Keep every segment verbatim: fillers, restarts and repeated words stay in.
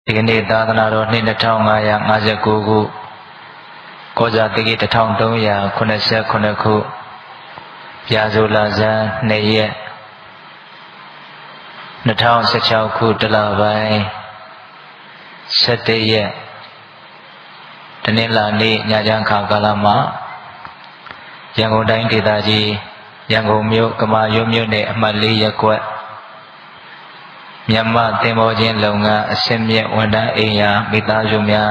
ဒီနေ့သာသနာတော်နှစ်နှစ်ထောင်ငါးရာငါးဆယ်ကိုခုကောဇာတိကိတစ်ထောင်သုံးရာခုနှစ်ဆယ်ခုနှစ်ခုပြာဇိုလဇန်နှစ်ရက်နှစ်ထောင်ဆယ်ခြောက်ခုတလပိုင်းဆယ်တရက်တနင်္လာနေ့ညချမ်းခါကာလမှာရန်ကုန်တိုင်းဒေသကြီးရန်ကုန်မြို့ကမာရွတ်မြို့နယ်အမှတ်လေးရပ်ကွက်မြန်မာသင်္ဘောချင်းလုပ်ငန်းအစင်မြင့်ဝန်ထမ်းအိမ်ယာမိသားစုများ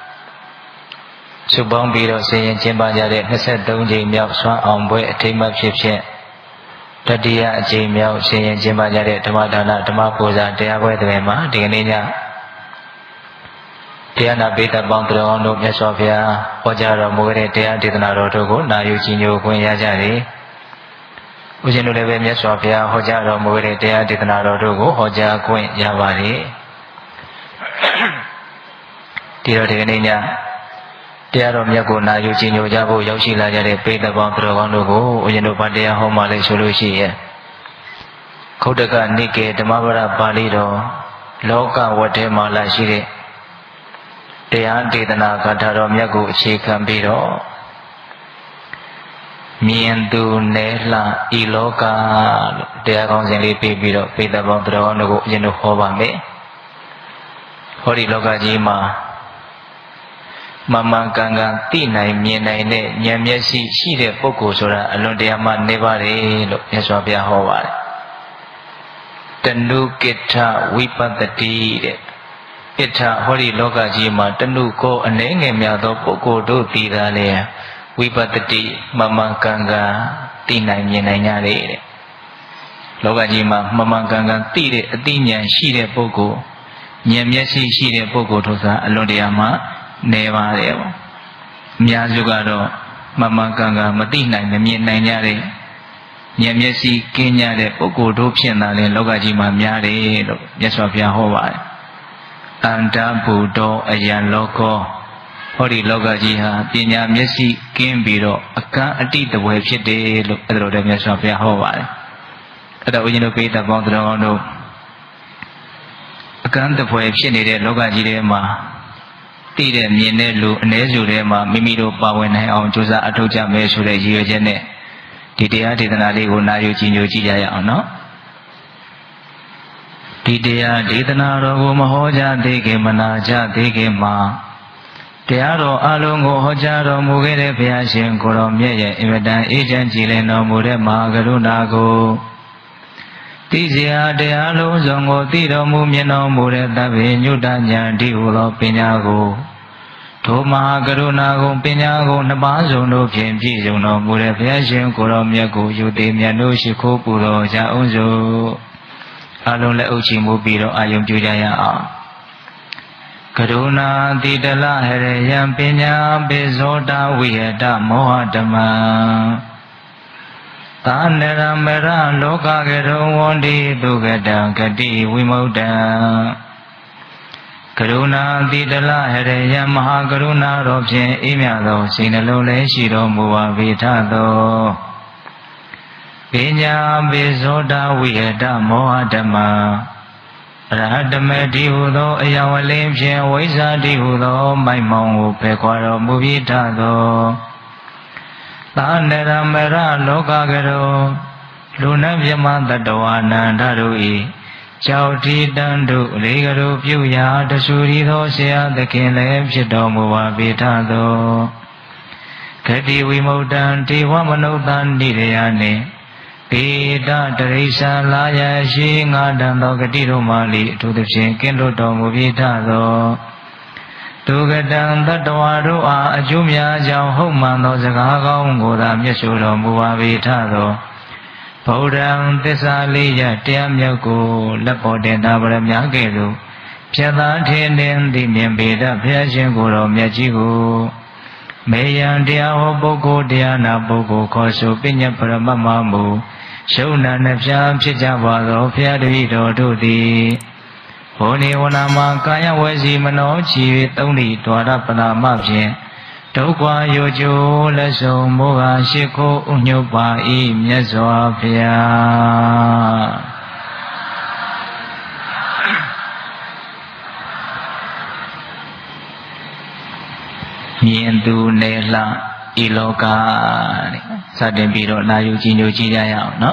စုပေါင်းပြီးတော့ဆင်ရင်ကျင်းပကြတဲ့နှစ်ဆယ်သုံးကြိမ်မြောက်ဆွမ်းအောင်ပွဲအထိမ်းအမှတ်ဖြစ်ဖြစ်တတိယအကြိမ်မြောက်ဆင်ရင်ကျင်းပကြတဲ့ဓမ္မဒါနဓမ္မပူဇာတရားပွဲတွေမှာဒီကနေ့ညတရားနာပိဋကပေါင်းတော်တို့မြတ်စွာဘုရားဟောကြားတော်မူတဲ့တရားဒေသနာတော်တို့ကိုနာယူကြည်ညိုခွင့်ရကြတယ်။ဦးဇင်းတို့လည်းပဲမြတ်စွာဘုရားဟောကြားတော်မူတဲ့တရားဒေသနာတော်တို့ကိုဟောကြားခွင့်ရပါတယ်။ဒီတော့ဒီကနေ့ညတရားတော်မြတ်ကိုနာယူကြည်ညိုကြဖို့ရောက်ရှိလာကြတဲ့ပိဋကပေါင်းတော်ကောင်းတို့ကိုဦးဇင်းတို့ဗတရားဟောမှလည်းဆိုလို့ရှိရဲ့ခုတ်တကနိကေဓမ္မပဒပါဠိတော်လောကဝတ္ထဲမှာလာရှိတဲ့တရားဒေသနာဂါထာတော်မြတ်ကိုအခြေခံပြီးတော့မြင်သူနယ်လှဤလောကလို့တရားကောင်းစဉ်လေးပြပြီးတော့ပိဋကပေါင်းတော်ကောင်းတို့ကိုအရင်တို့ဟောပါမယ်ဟောဒီလောကကြီးမှာမမှန်ကန်ကန်သိနိုင်မြင်နိုင်တဲ့ဉာဏ်မျက်စိရှိတဲ့ပုဂ္ဂိုလ်ဆိုတာအလွန်တရာမှနေပါတယ်လို့မြတ်စွာဘုရားဟောပါတယ်တဏုကိဋ္ဌဝိပတ္တိတဲ့ဣဋ္ဌဟောဒီလောကကြီးမှာတဏုကိုအနေငယ်များသောပုဂ္ဂိုလ်တို့တည်တာလေဝိပတ္တိမမှန်ကန်ကန်သိနိုင်မြင်နိုင်ကြတယ်တဲ့လောကကြီးမှာမမှန်ကန်ကန်သိတဲ့အသိဉာဏ်ရှိတဲ့ပုဂ္ဂိုလ်ဉာဏ်မျက်စိရှိတဲ့ပုဂ္ဂိုလ်တို့ကအလွန်တရာမှနေပါတယ်ပေါ့အများစုကတော့မမှန်ကန်ကန်မသိနိုင်မမြင်နိုင်ကြတဲ့ဉာဏ်မျက်စိကင်းကြတဲ့ပုဂ္ဂိုလ်တို့ဖြစ်တာလေလောကကြီးမှာများတယ်လို့မြတ်စွာဘုရားဟောပါတယ်အန္တဘုဒ္ဓအယံလောကောဟောဒီလောကကြီးဟာပညာမျက်စိကင်းပြီးတော့အကန့်အတိတဝယ်ဖြစ်တယ်လို့အဲ့ဒါလိုတည်းမြတ်စွာဘုရားဟောပါတယ်အဲ့တော့ဦးဇင်းတို့ပိဋကပေါင်းတော်တို့အကန့်တဝယ်ဖြစ်နေတဲ့လောကကြီးထဲမှာတည်တဲ့မြင်တဲ့လူအ ਨੇ စုထဲမှာမိမိတို့ပါဝင်နိုင်အောင်ကြိုးစားအထောက်ကြမယ်ဆိုတဲ့ရည်ရွယ်ချက်နဲ့ဒီတရားဒေသနာလေးကိုနာယူကြည်ညိုကြည့်ကြရအောင်နော်ဒီတရားဒေသနာတော်ကိုမဟောကြားသေးခင်မနာကြသေးခင်မှာတရားတော်အလုံးကိုဟောကြားတော်မူခဲ့တဲ့ဘုရားရှင်ကိုတော်မြတ်ရဲ့အင်မတန်အေးချမ်းကြည်လင်တော်မူတဲ့မဟာကရုဏာကိုသိစရာတရားလုံးစုံကိုသိတော်မူမြင်တော်မူတဲ့သဗ္ဗညုတဉာဏ်ဒီဟူသောပညာကိုထိုမဟာကရုဏာကိုပညာကိုနှစ်ပါးစုံတို့ဖြင့်ပြည့်စုံတော်မူတဲ့ဘုရားရှင်ကိုတော်မြတ်ကိုယူသည်မြတ်တို့ရှိခိုးပူတော်ကြအောင်စို့အလုံးလက်အုပ်ချီမှုပြီးတော့အာယုံပြုကြရအောင်ကရုဏာတိတလဟရယံပညာပိဇောတဝိဟတမောဟဓမ္မသာနရမရလောကကရုံဝန္တိဒုက္ကတံဂတိဝိမု ക്ത ံကရုဏာတိတလဟရယံမဟာကရုဏာတော်ဖြင့်အေးမြသောစိတ်နှလုံးလည်းရှိတော်မူပါပေထသောပညာပိဇောတဝိဟတမောဟဓမ္မအရဟတမေတိဟုသောအယဝလင်းဖြင့်ဝိဇ္ဇာတိဟုသောမိုက်မောင်ကိုဖယ်ခွာတော်မူပြီးထသောသာနရမရလောကကရောလူနတ်မြမတတဝနန္ဒတို့၏ကြောက်တီတန်တို့လေကရောပြုရာတဆူရီသောဆရာသခင်လည်းဖြစ်တော်မူပါပေထသောဂတိဝိမု ക്ത ံဒေဝမနုဿန္တိရယနှင့်ပေတတရိစ္ဆာလာယရှိငါတံသောဂတိတို့မှလိအထူးသဖြင့်ကင်းလွတ်တော်မူပြီးထသောဒုက္ကတံတတဝါတို့အားအကျိုးများကြောင့်ဟုတ်မှန်သောစကားကောင်းကိုသာမျက်ရှို့တော်မူပါပြီးထသောဗုဒ္ဓံသစ္စာလေးရတရားမြတ်ကိုလက်ပေါ်တင်သာပရမကဲ့သို့ဖြတ်သားထင်းတင်သိမြင်ပေတဘုရားရှင်ကိုယ်တော်မြတ်ကြီးကိုမေယံတရားဟောပုဂ္ဂိုလ်တရားနာပုဂ္ဂိုလ်ခေါ်ဆိုပညာပရမတ်မမူရှုံနာနှပြဖြစ်ကြပါသောဘုရားတပည့်တော်တို့သည်ဘောနေဝနာမှာကာယဝစီမနောချီ၍သုံးလီဒွါရပနာမဖြင့်ဒုက္ခယောကျိုးလက်ဆုံးမောဟရှိခိုးဥညုတ်ပါ၏မြတ်စွာဘုရားက miền tu nề la iloka sa đến bị đó na yu chi nhu chi ra yao nó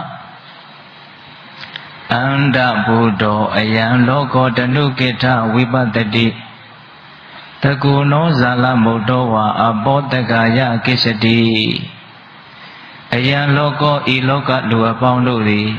anda buddho ayan logo tanu kita vipatati taku no zala mudo wa abodagaya kisati ayan logo iloka lu apong lu di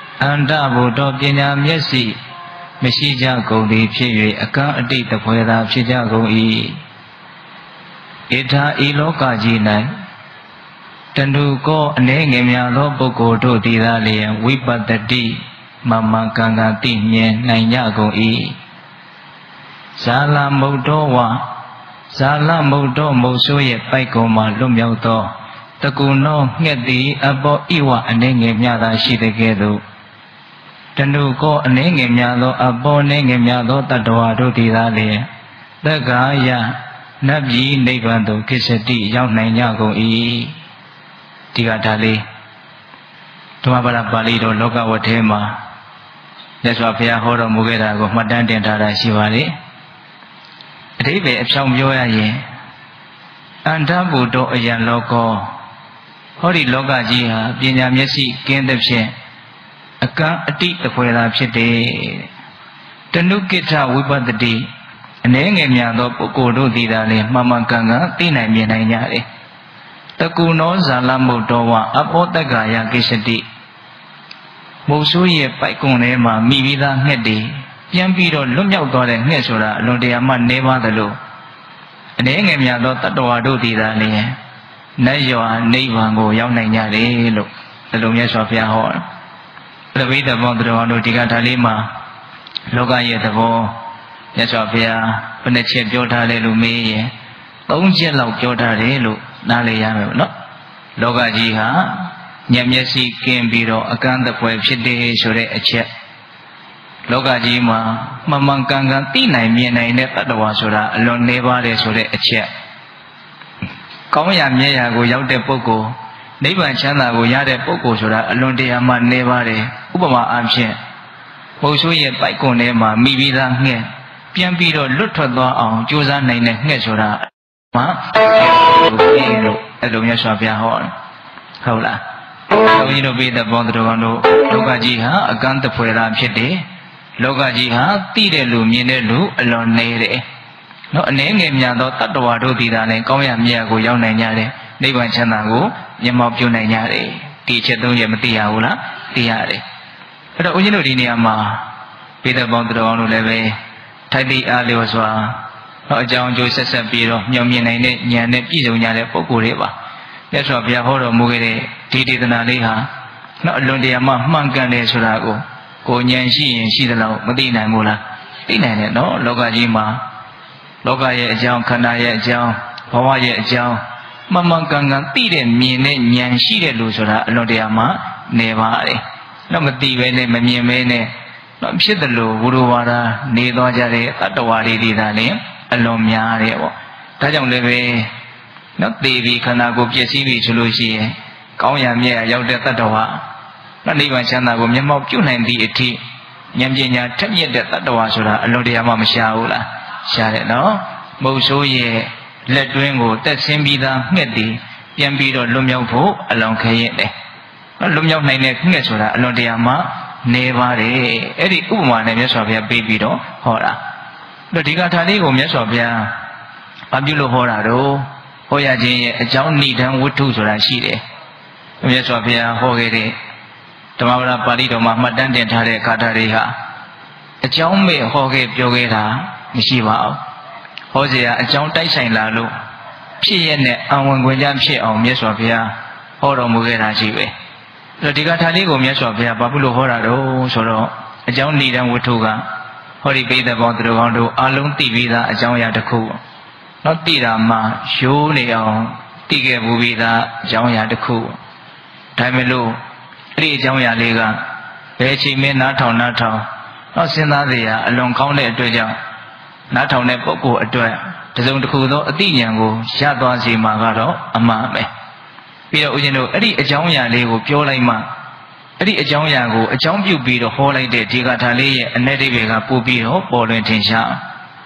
anda buddho panyaမျက်စိမရှိကြကုန်သည်ဖြစ်၍အကန့်အတိတ်တပွဲသာဖြစ်ကြကုန်၏ဣထာဤလောကကြီး၌တဏှုကောအနေငယ်များသောပုဂ္ဂိုလ်တို့သည်သာလျှင်ဝိပဿတိမမကံကံသိမြင်နိုင်ကြကုန်၏ဇာလမုတ်တော်ဝဇာလမုတ်တော်မုတ်ဆိုးရဲ့ပိုက်ကုံမှာလွတ်မြောက်သောတကူနောငှက်သည်အပေါ်ဤဝအနေငယ်များသာရှိတဲ့ကဲ့သို့တဏှုကောအနေငယ်များသောအပေါ်အနေငယ်များသောတတ္တဝါတို့သည်သာလျှင်သက္ကာယနတ်ပြည်နိဗ္ဗာန်သို့ကိစ္စတိရောက်နိုင်ကြကုန်၏ဒီကဒါလေးဓမ္မပဒပါဠိတော်လောကဝတ္ထဲမှာမြတ်စွာဘုရားဟောတော်မူခဲ့တာကိုမှတ်တမ်းတင်ထားတာရှိပါလေအဓိပ္ပာယ်အဖြောင်ပြောရရင်အန္တဘုဒ္ဓအယံလောကောဟောဒီလောကကြီးဟာပညာမျက်စိကင်းသဖြင့်အကန့်အတိတပွဲသာဖြစ်တယ်တဏှုကိဋ္ဌဝိပဿတိအနေငယ်များသောပုဂ္ဂိုလ်တို့သည်သာလျှင်မှန်မှန်ကန်ကန်သိနိုင်မြင်နိုင်ကြတယ်တကူနောဇာလမုတ်တော်ဝအဘောတက္ကာယကိစ္စတိမုတ်ဆိုးရဲ့ပိုက်ကွန်ထဲမှာမိပြီးသားငှက်တွေပြန်ပြီးတော့လွတ်မြောက်သွားတဲ့ငှက်ဆိုတာအလွန်တရာမှနေပါသလိုအနေငယ်များသောတတ္တဝါတို့သည်သာလျှင်နတ်ရွာနိဗ္ဗာန်ကိုရောက်နိုင်ကြတယ်လို့ဒီလိုမြတ်စွာဘုရားဟောတယ်တပိတဘောတော်တို့ဒီကဒါလေးမှာလောကရဲ့သဘောမြတ်စွာဘုရားဘယ်နှချက်ပြောထားလဲလို့မေးရင်သုံးချက်လောက်ပြောထားတယ်လို့နားလည်ရမယ်နော်လောကကြီးဟာဉာဏ်မျက်စိကင်းပြီးတော့အကန့်အသွယ်ဖြစ်တယ်ဆိုတဲ့အချက်လောကကြီးမှာမှန်မှန်ကန်ကန်သိနိုင်မြင်နိုင်တဲ့တ attva ဆိုတာအလွန်နေပါတယ်ဆိုတဲ့အချက်ကောင်းရာမြတ်ရာကိုရောက်တဲ့ပုဂ္ဂိုလ်နိဗ္ဗာန်ချမ်းသာကိုရတဲ့ပုဂ္ဂိုလ်ဆိုတာအလွန်တရာမှနေပါတယ်ဥပမာအားဖြင့်ဘုဆိုးရဲ့ပိုက်ကွန်ထဲမှာမိပြီးသားငှက်ပြန်ပြီးတော့လွတ်ထွက်သွားအောင်ကြိုးစားနိုင်တဲ့ငှက်ဆိုတာမှာလို့အဲ့လိုမျိုးဆိုပြဟောဟုတ်လားဘုန်းကြီးတို့ပြည်တဲ့ဘောတော်ကောင်တို့လောကကြီးဟာအကန့်တဖွယ်တာဖြစ်တယ်လောကကြီးဟာသိတဲ့လူမြင်တဲ့လူအလွန်နေတယ်နော်အနေငယ်များသောတတ္တဝါတို့သည်သာလည်းကောင်းရမြတ်ကိုရောက်နိုင်ကြတယ်နိဗ္ဗာန်ချမ်းသာကိုမျက်မှောက်ပြုနိုင်ကြတယ်ဒီအချက်သုံးချက်မသိရဘူးလားသိရတယ်အဲ့တော့ဦးဇင်းတို့ဒီနေရာမှာပြည်တဲ့ဘောတော်ကောင်တို့လည်းပဲထိုက်တိအားလျော်စွာအကြောင်းအကျိုးဆက်ဆက်ပြီးတော့မျှော်မြင်နိုင်တဲ့ဉာဏ်နဲ့ပြည့်စုံကြတဲ့ပုဂ္ဂိုလ်တွေပါမြတ်စွာဘုရားဟောတော်မူခဲ့တဲ့ဒီဒေသနာလေးဟာတော့အလွန်တရာမှမှန်ကန်တယ်ဆိုတာကိုကိုဉာဏ်ရှိရင်ရှိသလောက်မသိနိုင်ဘူးလားသိနိုင်တယ်နော်လောကကြီးမှာလောကရဲ့အကြောင်းခန္ဓာရဲ့အကြောင်းဘဝရဲ့အကြောင်းမှန်မှန်ကန်ကန်သိတဲ့မြင်တဲ့ဉာဏ်ရှိတဲ့လူဆိုတာအလွန်တရာမှနေပါတယ်တော့မသိပဲနဲ့မမြင်ပဲနဲ့တော့ဖြစ်တယ်လို့ဘုရားဝါဒနေသွားကြတဲ့တတ္တဝါတွေဒီသာလင်အလွန်များတယ်ပေါ့ဒါကြောင့်လည်းပဲနော်သေပြီးခန္ဓာကိုယ်ပြည့်စည်ပြီဆိုလို့ရှိရင်ကောင်းရမြတ်ရောက်တဲ့တတ္တဝါနိဗ္ဗာန်ချမ်းသာကိုမျက်မှောက်ပြုနိုင်သည့်အထိဉာဏ်ပညာထက်မြက်တဲ့တတ္တဝါဆိုတာအလွန်တရာမှမရှားဘူးလားရှားတယ်နော်မုတ်ဆိုးရဲ့လက်တွင်းကိုတက်ဆင်းပြီးသားငှက်တည်ပြန်ပြီးတော့လွတ်မြောက်ဖို့အလွန်ခဲရင်တယ်နော်လွတ်မြောက်နိုင်တဲ့ငှက်ဆိုတာအလွန်တရာမှနေပါတယ်အဲ့ဒီဥပမာနဲ့မြတ်စွာဘုရားပေးပြီးတော့ဟောတာတော့ဒီကထာလေးကိုမြတ်စွာဘုရားဘာပြုလို့ဟောတာတော့ဟောရခြင်းရဲ့အကြောင်းဏိဒံဝတ္ထုဆိုတာရှိတယ်မြတ်စွာဘုရားဟောခဲ့တဲ့ဓမ္မပဒပါဠိတော်မှာမှတ်တမ်းတင်ထားတဲ့ဂါထာတွေဟာအကြောင်းမဲ့ဟောခဲ့ပြောခဲ့တာမရှိပါဘူးဟောเสียအကြောင်းတိုက်ဆိုင်လာလို့ဖြစ်ရတဲ့အံဝင်ခွင့်ကြဖြစ်အောင်မြတ်စွာဘုရားဟောတော်မူခဲ့တာရှိပဲအဲ့ဒီဂါထာလေးကိုမြတ်စွာဘုရားဘာဖြစ်လို့ဟောတာတော့ဆိုတော့အကြောင်းဏိဒံဝတ္ထုကဟောဒီပိဋကဘောသူတော်ကောင်းတို့အလုံးသိပြီးသားအကြောင်းအရာတစ်ခုနော်သိတာမှရိုးနေအောင်သိခဲ့ဘူးပြီးသားအကြောင်းအရာတစ်ခုဒါပေမဲ့လို့အဲ့ဒီအကြောင်းအရာလေးကဘယ်ချိန်မှနားထောင်နားထောင်တော့စဉ်းစားစရာအလွန်ကောင်းတဲ့အတွက်ကြောင့်နားထောင်တဲ့ပုဂ္ဂိုလ်အတွက်တစုံတစ်ခုသောအသိဉာဏ်ကိုရသွားစေမှာကတော့အမှန်ပဲပြီးတော့ဦးဇင်းတို့အဲ့ဒီအကြောင်းအရာလေးကိုပြောလိုက်မှအဲ့ဒီအကြောင်းအရာကိုအကြောင်းပြုပြီးတော့ဟောလိုက်တဲ့ဒီကထာလေးရဲ့အ내ဒိဗေကပို့ပြီးတော့ပေါ်လွင်ထင်ရှား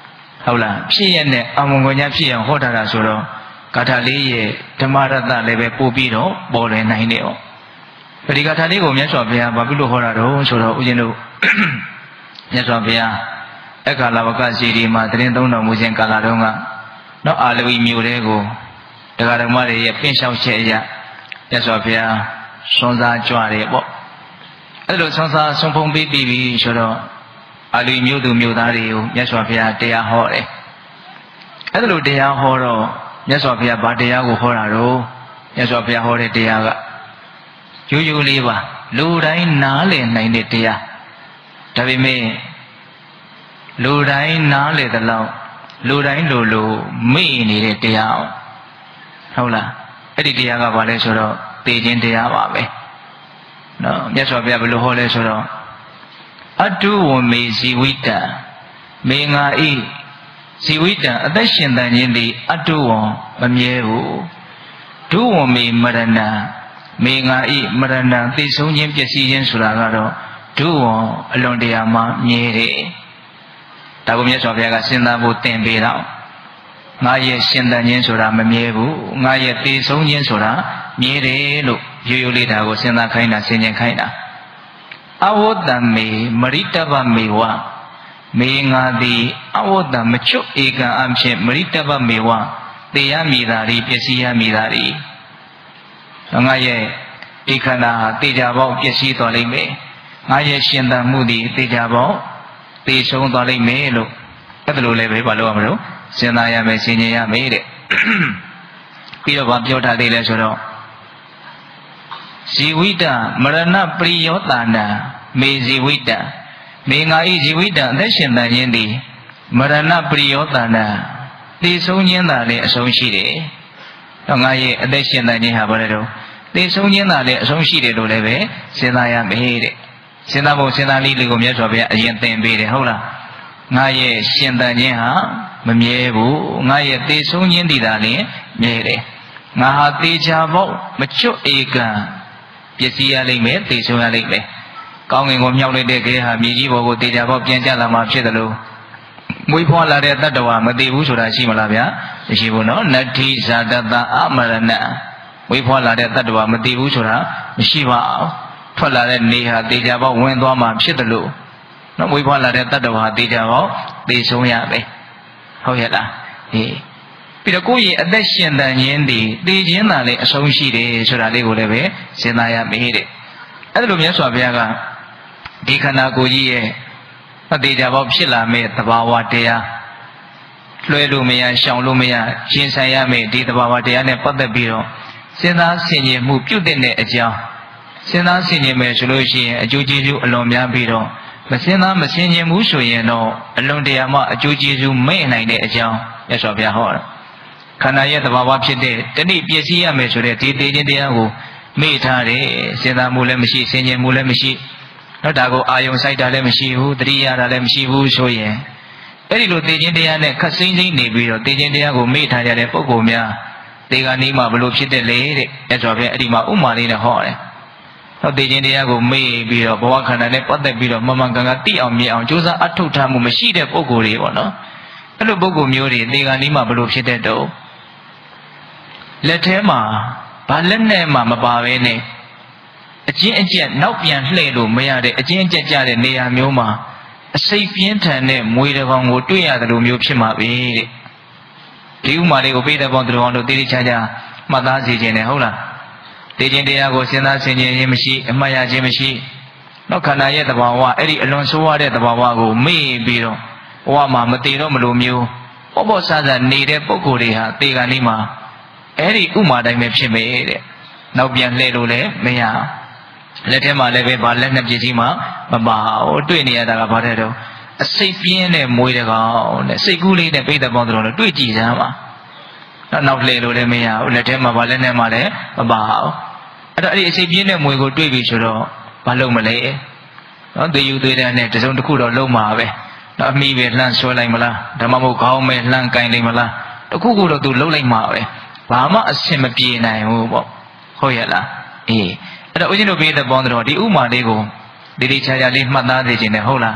ဟုတ်လားဖြစ်ရတဲ့အမုံကိုညာဖြစ်အောင်ဟောထားတာဆိုတော့ဂါထာလေးရဲ့ဓမ္မရတ္တလည်းပဲပို့ပြီးတော့ပေါ်လွင်နိုင်တယ်哦ဒီဂါထာလေးကိုမြတ်စွာဘုရားဘာဖြစ်လို့ဟောတာတော့ဆိုတော့ဦးဇင်းတို့မြတ်စွာဘုရားအခါလဝကစီဒီမှာတရင်သုံးတော်မူခြင်းကာလတုန်းကနော်အာလဝီမြို့တဲကိုတရားဓမ္မတွေရဲ့ပင့်လျှောက်ချက်အရမြတ်စွာဘုရားဆွမ်းစားကြွတယ်ပေါ့အဲ့လိုဆွမ်းစားဆုံးဖုံးပြီးပြီဆိုတော့အာလဝီမြို့သူမြို့သားတွေကိုမြတ်စွာဘုရားတရားဟောတယ်အဲ့လိုတရားဟောတော့မြတ်စွာဘုရားဗာတရားကိုဟောတာတော့မြတ်စွာဘုရားဟောတဲ့တရားကရိုးရိုးလေးပါလူတိုင်းနားလည်နိုင်တဲ့တရားဒါပေမဲ့လူတိုင်းနားလည်သလောက်လူတိုင်းလိုလိုမေ့နေတဲ့တရားဟုတ်လားအဲ့ဒီတရားကဘာလဲဆိုတော့သိခြင်းတရားပါပဲနော်မြတ်စွာဘုရားဘယ်လိုဟောလဲဆိုတော့အတုဝမေဇီဝိတံမေငါဤဇီဝိတံအသက်ရှင်တန်ခြင်းသည်အတုဝံမမြဲဘူးဒုဝမေမရဏံမေငါဤမရဏံသိဆုံးခြင်းပျက်စီးခြင်းဆိုတာကတော့ဒုဝံအလွန်တရာမှမြဲတယ်ဒါကိုမြတ်စွာဘုရားကစဉ်းစားဖို့သင်ပေးတော့ငါရဲ့ရှင်တန်ခြင်းဆိုတာမမြဲဘူးငါရဲ့သိဆုံးခြင်းဆိုတာမြဲတယ်လို့ရိုးရိုးလေးဒါကိုစဉ်းစားခိုင်းတာဆင်ခြင်ခိုင်းတာအဝတ္တမေမရိတဗမေဝမေငါသည်အဝတ္တမချွတ်ဧကံအဖြစ်မရိတဗမေဝတေယမိသာရီပစ္စည်းယမိသာရီငါရဲ့ဒီခန္ဓာဟာတေချာပေါက်ပျက်စီးသွားလိမ့်မယ်ငါရဲ့ရှင်တန်မှုသည်တေချာပေါက်သိဆုံးသွားလိမ့်မယ်လို့အဲ့ဒါလိုလည်းပဲဘာလို့ရမလို့စဉ်းစားရမယ်ဆင်ခြင်ရမယ်တဲ့ပြီးတော့ဗာပြောထားသေးလဲဆိုတော့ဇီဝိတမရဏပရိယောတာနာမေဇီဝိတမေငါဤဇီဝိတအသက်ရှင်တန်ခြင်းသည်မရဏပရိယောတာနာသိဆုံးခြင်းသာလည်းအဆုံးရှိတယ်တော့ငါရဲ့အသက်ရှင်တန်ခြင်းဟာဘာလဲတော့သိဆုံးခြင်းသာလည်းအဆုံးရှိတယ်လို့လည်းပဲစဉ်းစားရမယ်တဲ့စဉ်းစားဖို့စဉ်းစားလေးတွေကိုမြတ်စွာဘုရားအရင်သင်ပေးတယ်ဟုတ်လားငါရဲ့ရှင်တန်ခြင်းဟာမမြဲဘူးငါရဲ့သိဆုံးခြင်းတည်တာလည်းမြဲတယ်ငါဟာသေချာပေါက်မချွတ်ဧကံပစ္စည်းရလိမ့်မယ်သိဆုံးရလိမ့်မယ်ကောင်းကင်ကိုမြောက်လိုက်တဲ့ခဲဟာမြေကြီးပေါ်ကိုသေချာပေါက်ပြန်ကျလာမှဖြစ်တယ်လို့မွေးဖွားလာတဲ့တတ္တဝါမသိဘူးဆိုတာရှိမလားဗျာမရှိဘူးနော်နတ္ထိဇာတတအမရဏမွေးဖွားလာတဲ့တတ္တဝါမသိဘူးဆိုတာမရှိပါဘူးထွက်လာတဲ့နေဟာသေချာပေါက်ဝင်သွားမှဖြစ်တယ်လို့နော်မွေးဖွားလာတဲ့တတ္တဝါသေချာပေါက်သိဆုံးရပဲဟုတ်ရဲ့လားဟေးပြီးတော့ကိုယ့်ရဲ့အသက်ရှင်တန်ခြင်းဒီသိခြင်းသာလည်းအဆုံးရှိတယ်ဆိုတာလေးကိုလည်းပဲစဉ်းစားရမယ်တဲ့အဲ့ဒါလိုမြတ်စွာဘုရားကဒီခန္ဓာကိုယ်ကြီးရဲ့အသေးချာပေါက်ဖြစ်လာမဲ့သဘာဝတရားလွှဲလို့မရရှောင်လို့မရရှင်ဆိုင်ရမယ်ဒီသဘာဝတရားနဲ့ပတ်သက်ပြီးတော့စဉ်းစားဆင်ခြင်မှုပြုတ်တဲ့အကြောင်းစဉ်းစားဆင်ခြင်မယ်ဆိုလို့ရှိရင်အကျိုးကျေးဇူးအလွန်များပြီးတော့မစဉ်းစားမဆင်ခြင်ဘူးဆိုရင်တော့အလွန်တရာမှအကျိုးကျေးဇူးမဲ့နိုင်တဲ့အကြောင်းမြတ်စွာဘုရားဟောတာခန္ဓာရဲ့သဘာဝဖြစ်တဲ့တဏှိပျက်စီးရမယ်ဆိုတဲ့ဒီသိခြင်းတရားကိုမေ့ထားတယ်စဉ်းစားမှုလည်းမရှိဆင်ခြင်မှုလည်းမရှိတော့ဒါကိုအာယုံစိုက်တာလည်းမရှိဘူးတတိယတာလည်းမရှိဘူးဆိုရင်အဲ့ဒီလိုသိခြင်းတရားနဲ့ခက်စိမ့်စိမ့်နေပြီးတော့သိခြင်းတရားကိုမေ့ထားကြတဲ့ပုဂ္ဂိုလ်များဒီကနေ့မှဘလို့ဖြစ်တဲ့လေတဲ့မြတ်စွာဘုရားအဲ့ဒီမှာဥမာလေးနဲ့ဟောတယ်ဟောသိခြင်းတရားကိုမေ့ပြီးတော့ဘဝခန္ဓာနဲ့ပတ်သက်ပြီးတော့မမှန်ကန်ကန်သိအောင်မြင်အောင်ကြိုးစားအထောက်ထားမှုမရှိတဲ့ပုဂ္ဂိုလ်တွေပေါ့နော်အဲ့လိုပုဂ္ဂိုလ်မျိုးတွေဒီကနေ့မှဘလို့ဖြစ်တဲ့တော့လက်ထဲမှာဘာလက်နဲ့မှမပါဘဲနဲ့အကျဉ်းအကျက်နောက်ပြန်လှည့်လို့မရတဲ့အကျဉ်းအကျက်ကြတဲ့နေရာမျိုးမှာအစိတ်ပြင်းထန်တဲ့မွေတစ်ကောင်ကိုတွေ့ရတယ်လို့မျိုးဖြစ်မှာပဲတဲ့ဒီဥမာလေးကိုပြတဲ့ပေါင်းသူတော်တို့တိတိကျကျမှတ်သားစေခြင်းနဲ့ဟုတ်လားသိခြင်းတရားကိုစဉ်းစားဆင်ခြင်ခြင်းမရှိအမှတ်ရခြင်းမရှိနောက်ခန္ဓာရဲ့သဘာဝအဲ့ဒီအလွန်ဆိုးရတဲ့သဘာဝကိုမေ့ပြီးတော့ဘဝမှာမတည်တော့မလို့မျိုးပေါ့ပေါ့ဆဆနေတဲ့ပုံကိုယ်တွေဟာတေကန်လေးမှာအဲ့ဒီဥမာတိုင်းပဲဖြစ်မယ်တဲ့နောက်ပြန်လှည့်လို့လည်းမရလက်ထဲမှာလည်းပဲဗာလက်နှစ်ပြည့်ကြီးမှမပါဘူးတွေ့နေရတာကဘာတဲ့တော့အစိတ်ပြင်းတဲ့မွေးတကောင်တဲ့စိတ်ကူးလေးနဲ့ပြိတ္တပေါင်းတော်လည်းတွေ့ကြည့်စမ်းပါနောက်လှည့်လို့လည်းမရဘူးလက်ထဲမှာဗာလက်နဲ့မှလည်းမပါဘူးအဲ့တော့အဲ့ဒီအစိတ်ပြင်းတဲ့မွေးကိုတွေ့ပြီဆိုတော့ဘာလုပ်မလဲနော်သေယူသေးတဲ့နဲ့တစုံတစ်ခုတော့လုံးမှာပဲနော်အမိပဲလှမ်းဆွဲလိုက်မလားဓမ္မမို့ခေါင်းပဲလှမ်းကင်လိုက်မလားတခုခုတော့သူလုံးလိုက်မှာပဲဘာမှအဆင်မပြေနိုင်ဘူးပေါ့ဟုတ်ရဲ့လားအေးအဲ့တော့ဦးဇင်းတို့ပြည့်တဲ့ပေါင်းတော်ဒီဥမာလေးကိုဒီဒီချာချာလေးမှတ်သားစေခြင်းနဲ့ဟုတ်လားတ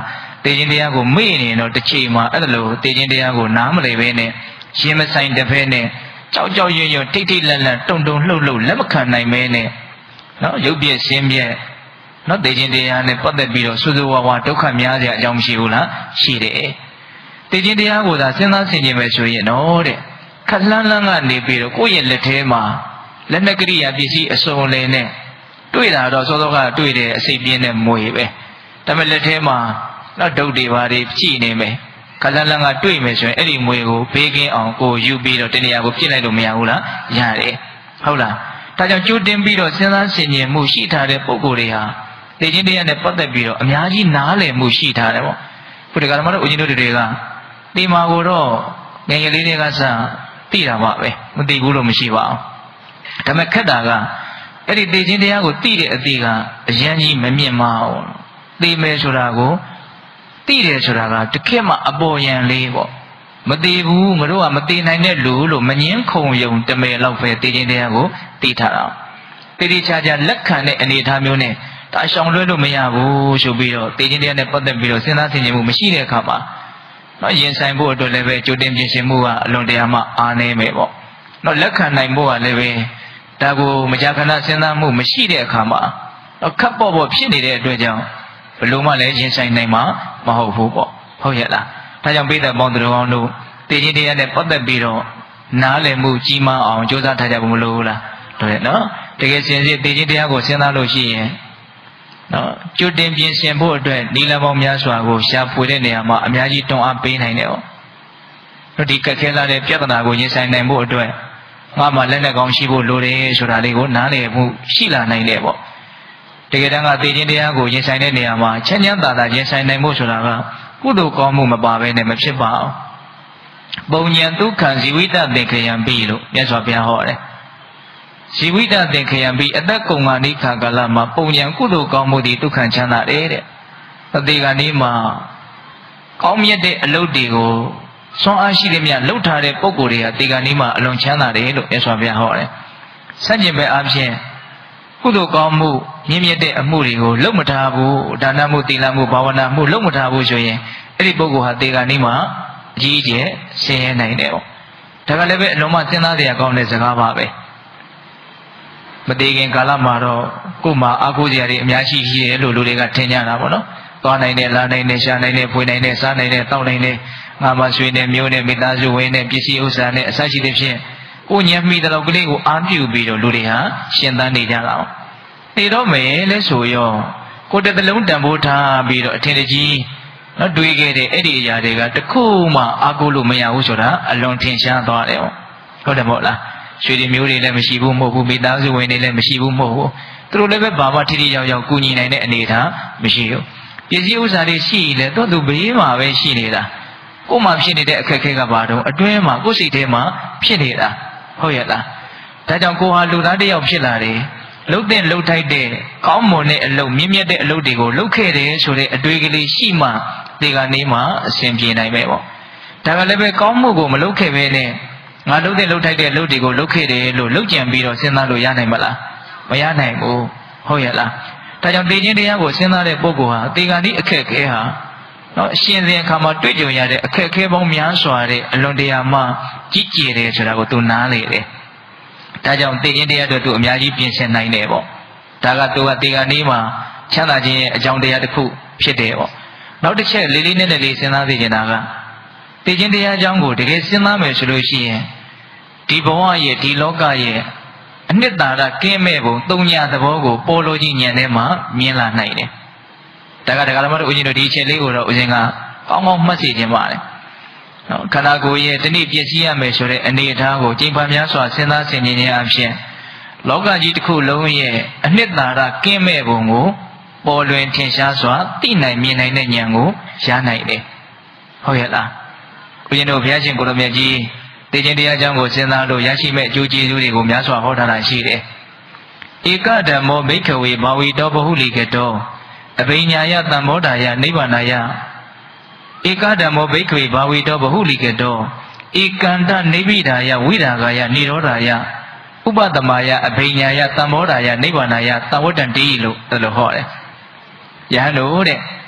တေခြင်းတရားကိုမေ့နေတော့တစ်ချိန်မှာအဲ့လိုတေခြင်းတရားကိုနားမလည်ပဲနဲ့ရှင်းမဆိုင်တဲ့ဖဲနဲ့ကြောက်ကြောက်ရွံ့ရွံ့ထိတ်ထိတ်လန့်လန့်တုံတုံလှုပ်လှုပ်လက်မခံနိုင်မဲနဲ့နော်ရုပ်ပြည့်ရှင်းပြည့်နော်တေခြင်းတရားနဲ့ပတ်သက်ပြီးတော့စူးစူးဝါးဝါဒုက္ခများစရာအကြောင်းမရှိဘူးလားရှိတယ်တေခြင်းတရားကိုသာစဉ်းစားဆင်ခြင်မယ်ဆိုရင်တော့တဲ့ခက်လှမ်းလှမ်းကနေပြီးတော့ကိုယ့်ရဲ့လက်ထဲမှာလက်နက်ကရိယာပစ္စည်းအစုံအလင်နဲ့တွေ့တာတော့စောစောကတွေ့တယ်အစိတ်ပြင်းတဲ့မွေပဲဒါပေမဲ့လက်ထဲမှာနော်ဒုတ်တွေပါတွေကြည့်နေမယ်ခက်လှမ်းလှမ်းကတွေ့မယ်ဆိုရင်အဲ့ဒီမွေကိုဘေးကင်းအောင်ကိုယူပြီးတော့တနေရာကိုပြစ်လိုက်လို့မရဘူးလားရတယ်ဟုတ်လားဒါကြောင့်ကြိုတင်ပြီးတော့စဉ်းစားဆင်ခြင်မှုရှိထားတဲ့ပုဂ္ဂိုလ်တွေဟာတေခြင်းတရားနဲ့ပတ်သက်ပြီးတော့အများကြီးနားလည်မှုရှိထားတယ်ပေါ့ခုဒီကရမတို့ဦးဇင်းတို့တွေကတေမာကိုတော့ငယ်ငယ်လေးတွေကစသိတာပါပဲမသိဘူးလို့မရှိပါဘူးဒါပေမဲ့ခက်တာကအဲ့ဒီတေခြင်းတရားကိုသိတဲ့အသိကအရန်ကြီးမမြင်မအောင်သိမယ်ဆိုတာကိုသိတယ်ဆိုတာကတခက်မှအပေါ်ယံလေးပေါ့မသိဘူးငါတို့ကမသိနိုင်တဲ့လူလို့မငင်းခုံယုံတမယ်လောက်ပဲတေခြင်းတရားကိုသိထားတာတေတိချာချာလက်ခံတဲ့အနေအထားမျိုးနဲ့ဒါရှောင်လွှဲလို့မရဘူးဆိုပြီးတော့တေခြင်းတရားနဲ့ပတ်သက်ပြီးတော့စဉ်းစားဆင်ခြင်မှုမရှိတဲ့အခါမှာနော်ရင်ဆိုင်ဖို့အတွက်လည်းပဲကြိုတင်ပြင်ဆင်မှုကအလွန်တရာမှအားနည်းမယ်ပေါ့နော်လက်ခံနိုင်ဖို့ကလည်းပဲဒါကိုမကြာခဏစဉ်းစားမှုမရှိတဲ့အခါမှာတော့ခက်ပေါ့ပေါ့ဖြစ်နေတဲ့အတွက်ကြောင့်ဘယ်လိုမှလည်းရင်ဆိုင်နိုင်မှာမဟုတ်ဘူးပေါ့ဟုတ်ရဲ့လားဒါကြောင့်ပိဿပေါင်းသူတော်ကောင်းတို့တေခြင်းတရားနဲ့ပတ်သက်ပြီးတော့နားလည်မှုကြီးမားအောင်ကြိုးစားထားကြဖို့မလိုဘူးလားဟုတ်ရဲ့နော်တကယ်စင်စစ်တေခြင်းတရားကိုစဉ်းစားလို့ရှိရင်နော်ကြိုတင်ပြင်ဆင်ဖို့အတွက်ဒီလပေါင်းများစွာကိုရှာဖွေတဲ့နေရာမှာအများကြီးတွန်းအားပေးနိုင်တယ်ပေါ့ဒီကက်ခဲလာတဲ့ပြဿနာကိုရင်ဆိုင်နိုင်ဖို့အတွက်ငါမှလက်နဲ့ကောင်းရှိဖို့လိုတယ်ဆိုတာလေးကိုနားလည်မှုရှိလာနိုင်တယ်ပေါ့တကယ်တမ်းကသိခြင်းတရားကိုရင်ဆိုင်တဲ့နေရာမှာချမ်းချမ်းသာသာရင်ဆိုင်နိုင်ဖို့ဆိုတာကကုသိုလ်ကောင်းမှုမပါဘဲနဲ့မဖြစ်ပါဘူးပုံဉဏ်ဒုက္ခဇီဝိတသင်္ခယံပိလို့မြတ်စွာဘုရားဟောတယ်ဇီဝိတသင်္ခယံပိအသက်ကုန်ခါနိခါကာလမှာပုံဉဏ်ကုသိုလ်ကောင်းမှုသည်ဒုက္ခချမ်းသာတယ်တဲ့အသေးကနေ့မှာကောင်းမြတ်တဲ့အလုပ်တွေကိုစွမ်းအားရှိတဲ့မြတ်လှုပ်ထားတဲ့ပုံကိုယ်တွေဟာတေဂာနီးမှာအလွန်ချမ်းသာတယ်လို့မြတ်စွာဘုရားဟောတယ်။ဆန့်ကျင်ဘက်အပြင်ကုသိုလ်ကောင်းမှုမြင့်မြတ်တဲ့အမှုတွေကိုလှုပ်မထားဘူးဒါနမှုသီလမှုဘာဝနာမှုလှုပ်မထားဘူးဆိုရင်အဲ့ဒီပုဂ္ဂိုလ်ဟာတေဂာနီးမှာအကြီးအကျယ်ဆင်းရဲနိုင်တယ်ပေါ့။ဒါကလည်းပဲအလုံးမစဉ်းစားစရာကောင်းတဲ့စကားပါပဲ။မသေးခင်ကာလမှာတော့ကိုယ်မှာအာကိုစရာတွေအများကြီးရှိတယ်လို့လူတွေကထင်ကြတာပေါ့နော်။သွားနိုင်တယ်လာနိုင်တယ်ရှာနိုင်တယ်ဖွေနိုင်တယ်စားနိုင်တယ်တောက်နိုင်တယ်ငါမဆွေနဲ့မျိုးနဲ့မိသားစုဝင်နဲ့ပစ္စည်းဥစ္စာနဲ့အစရှိတဲ့ဖြင့်ကိုညံမိတဲ့လောက်ကလေးကိုအားပြုပြီးတော့လူတွေဟာရှင်သန်နေကြတာ။နေတော့မယ်လဲဆိုရောကိုတစ်သလုံးတန်ဖိုးထားပြီးတော့အထင်ကြီးနော်တွေးခဲ့တဲ့အဲ့ဒီအရာတွေကတခုမှအားကိုးလို့မရဘူးဆိုတာအလွန်ထင်ရှားသွားတယ်ဟုတ်တယ်မဟုတ်လားရွှေတွေမျိုးတွေလည်းမရှိဘူးမဟုတ်ဘူးမိသားစုဝင်တွေလည်းမရှိဘူးမဟုတ်ဘူးသူတို့လည်းပဲဘာမှထိထိရောက်ရောက်ကူညီနိုင်တဲ့အနေအထားမရှိဘူးပစ္စည်းဥစ္စာတွေရှိလေတော့သူဘေးမှာပဲရှိနေတာကိုယ်မှဖြစ်နေတဲ့အခက်အခဲကဘာတော့အတွင်းမှာကိုယ်စိတ်ထဲမှာဖြစ်နေတာဟုတ်ရဲ့လားဒါကြောင့်ကိုဟာလူသားတစ်ယောက်ဖြစ်လာတယ်လှုပ်တဲ့လှုပ်ထိုက်တဲ့ကောင်းမွန်တဲ့အလုပ်မြင့်မြတ်တဲ့အလုပ်တွေကိုလုပ်ခဲ့တယ်ဆိုတဲ့အတွေ့ကလေးရှိမှဒီကနေ့မှအဆင်ပြေနိုင်မယ်ပေါ့ဒါကလည်းပဲကောင်းမှုကိုမလုပ်ခဲ့ပဲနဲ့ငါလှုပ်တဲ့လှုပ်ထိုက်တဲ့အလုပ်တွေကိုလုပ်ခဲ့တယ်လို့လှုပ်ကြံပြီးတော့စဉ်းစားလို့ရနိုင်မလားမရနိုင်ဘူးဟုတ်ရဲ့လားဒါကြောင့်သိခြင်းတရားကိုစဉ်းစားတဲ့ပုဂ္ဂိုလ်ဟာဒီကနေ့အခက်အခဲဟာနော်အရှင်စဉ်အခါမှာတွေ့ကြုံရတဲ့အခက်အခဲပေါင်းများစွာတဲ့အလွန်တရာမှကြီးကျယ်တယ်ဆိုတာကိုသူနားလေတယ်ဒါကြောင့်သိခြင်းတရားတို့သူအများကြီးပြင်ဆင်နိုင်တယ်ပေါ့ဒါကသူကဒီကနေ့မှာချမ်းသာခြင်းရဲ့အကြောင်းတရားတစ်ခုဖြစ်တယ်ပေါ့နောက်တစ်ချက်လေးလေးနက်နက်လေးစဉ်းစားသိချင်တာကသိခြင်းတရားအကြောင်းကိုတကယ်စဉ်းစားမယ်ဆိုလို့ရှိရင်ဒီဘဝရဲ့ဒီလောကရဲ့အနှစ်သာရကင်းမဲ့ပုံသုံးညာသဘောကိုပေါ်လို့ကြီးဉာဏ်ထဲမှာမြင်လာနိုင်တယ်ဒါကဒကာဓမ္မတို့ဦးဇင်းတို့ဒီအချက်လေးကိုတော့ဦးဇင်းကကောင်းကောင်းမှတ်စေခြင်းပါတယ်နော်ခန္ဓာကိုယ်ရဲ့တနည်းပျက်စီးရမယ်ဆိုတဲ့အနေအထားကိုကြိမ်ပါများစွာစဉ်းစားဆင်ခြင်ခြင်းအပြင်လောကကြီးတစ်ခုလုံးရဲ့အနှစ်သာရကင်းမဲ့ပုံကိုပေါ်လွင်ထင်ရှားစွာသိနိုင်မြင်နိုင်တဲ့ဉာဏ်ကိုရနိုင်တယ်ဟုတ်ရဲ့လားဦးဇင်းတို့ဘုရားရှင်ကိုရမြတ်ကြီးသိခြင်းတရားကြောင့်ကိုစဉ်းစားလို့ရရှိမဲ့အကျိုးကျေးဇူးတွေကိုများစွာဟောထားတာရှိတယ်ဧကဓမ္မောဘိက္ခဝေဘာဝီတောဘဟုလိကတောအဘိညာယတမ္မောဓာယနိဗ္ဗာနယဧကဓမ္မောဘိက္ခဝေဘာဝီတောဘဟုလိကတောဧကန္တနိဗ္ဗိဒာယဝိရာဂာယနိရောဓာယဥပတမယအဘိညာယတမ္မောဓာယနိဗ္ဗာနယသဝတ္တံတိလို့အဲ့လိုဟောတယ်ယဟန်တို့တဲ့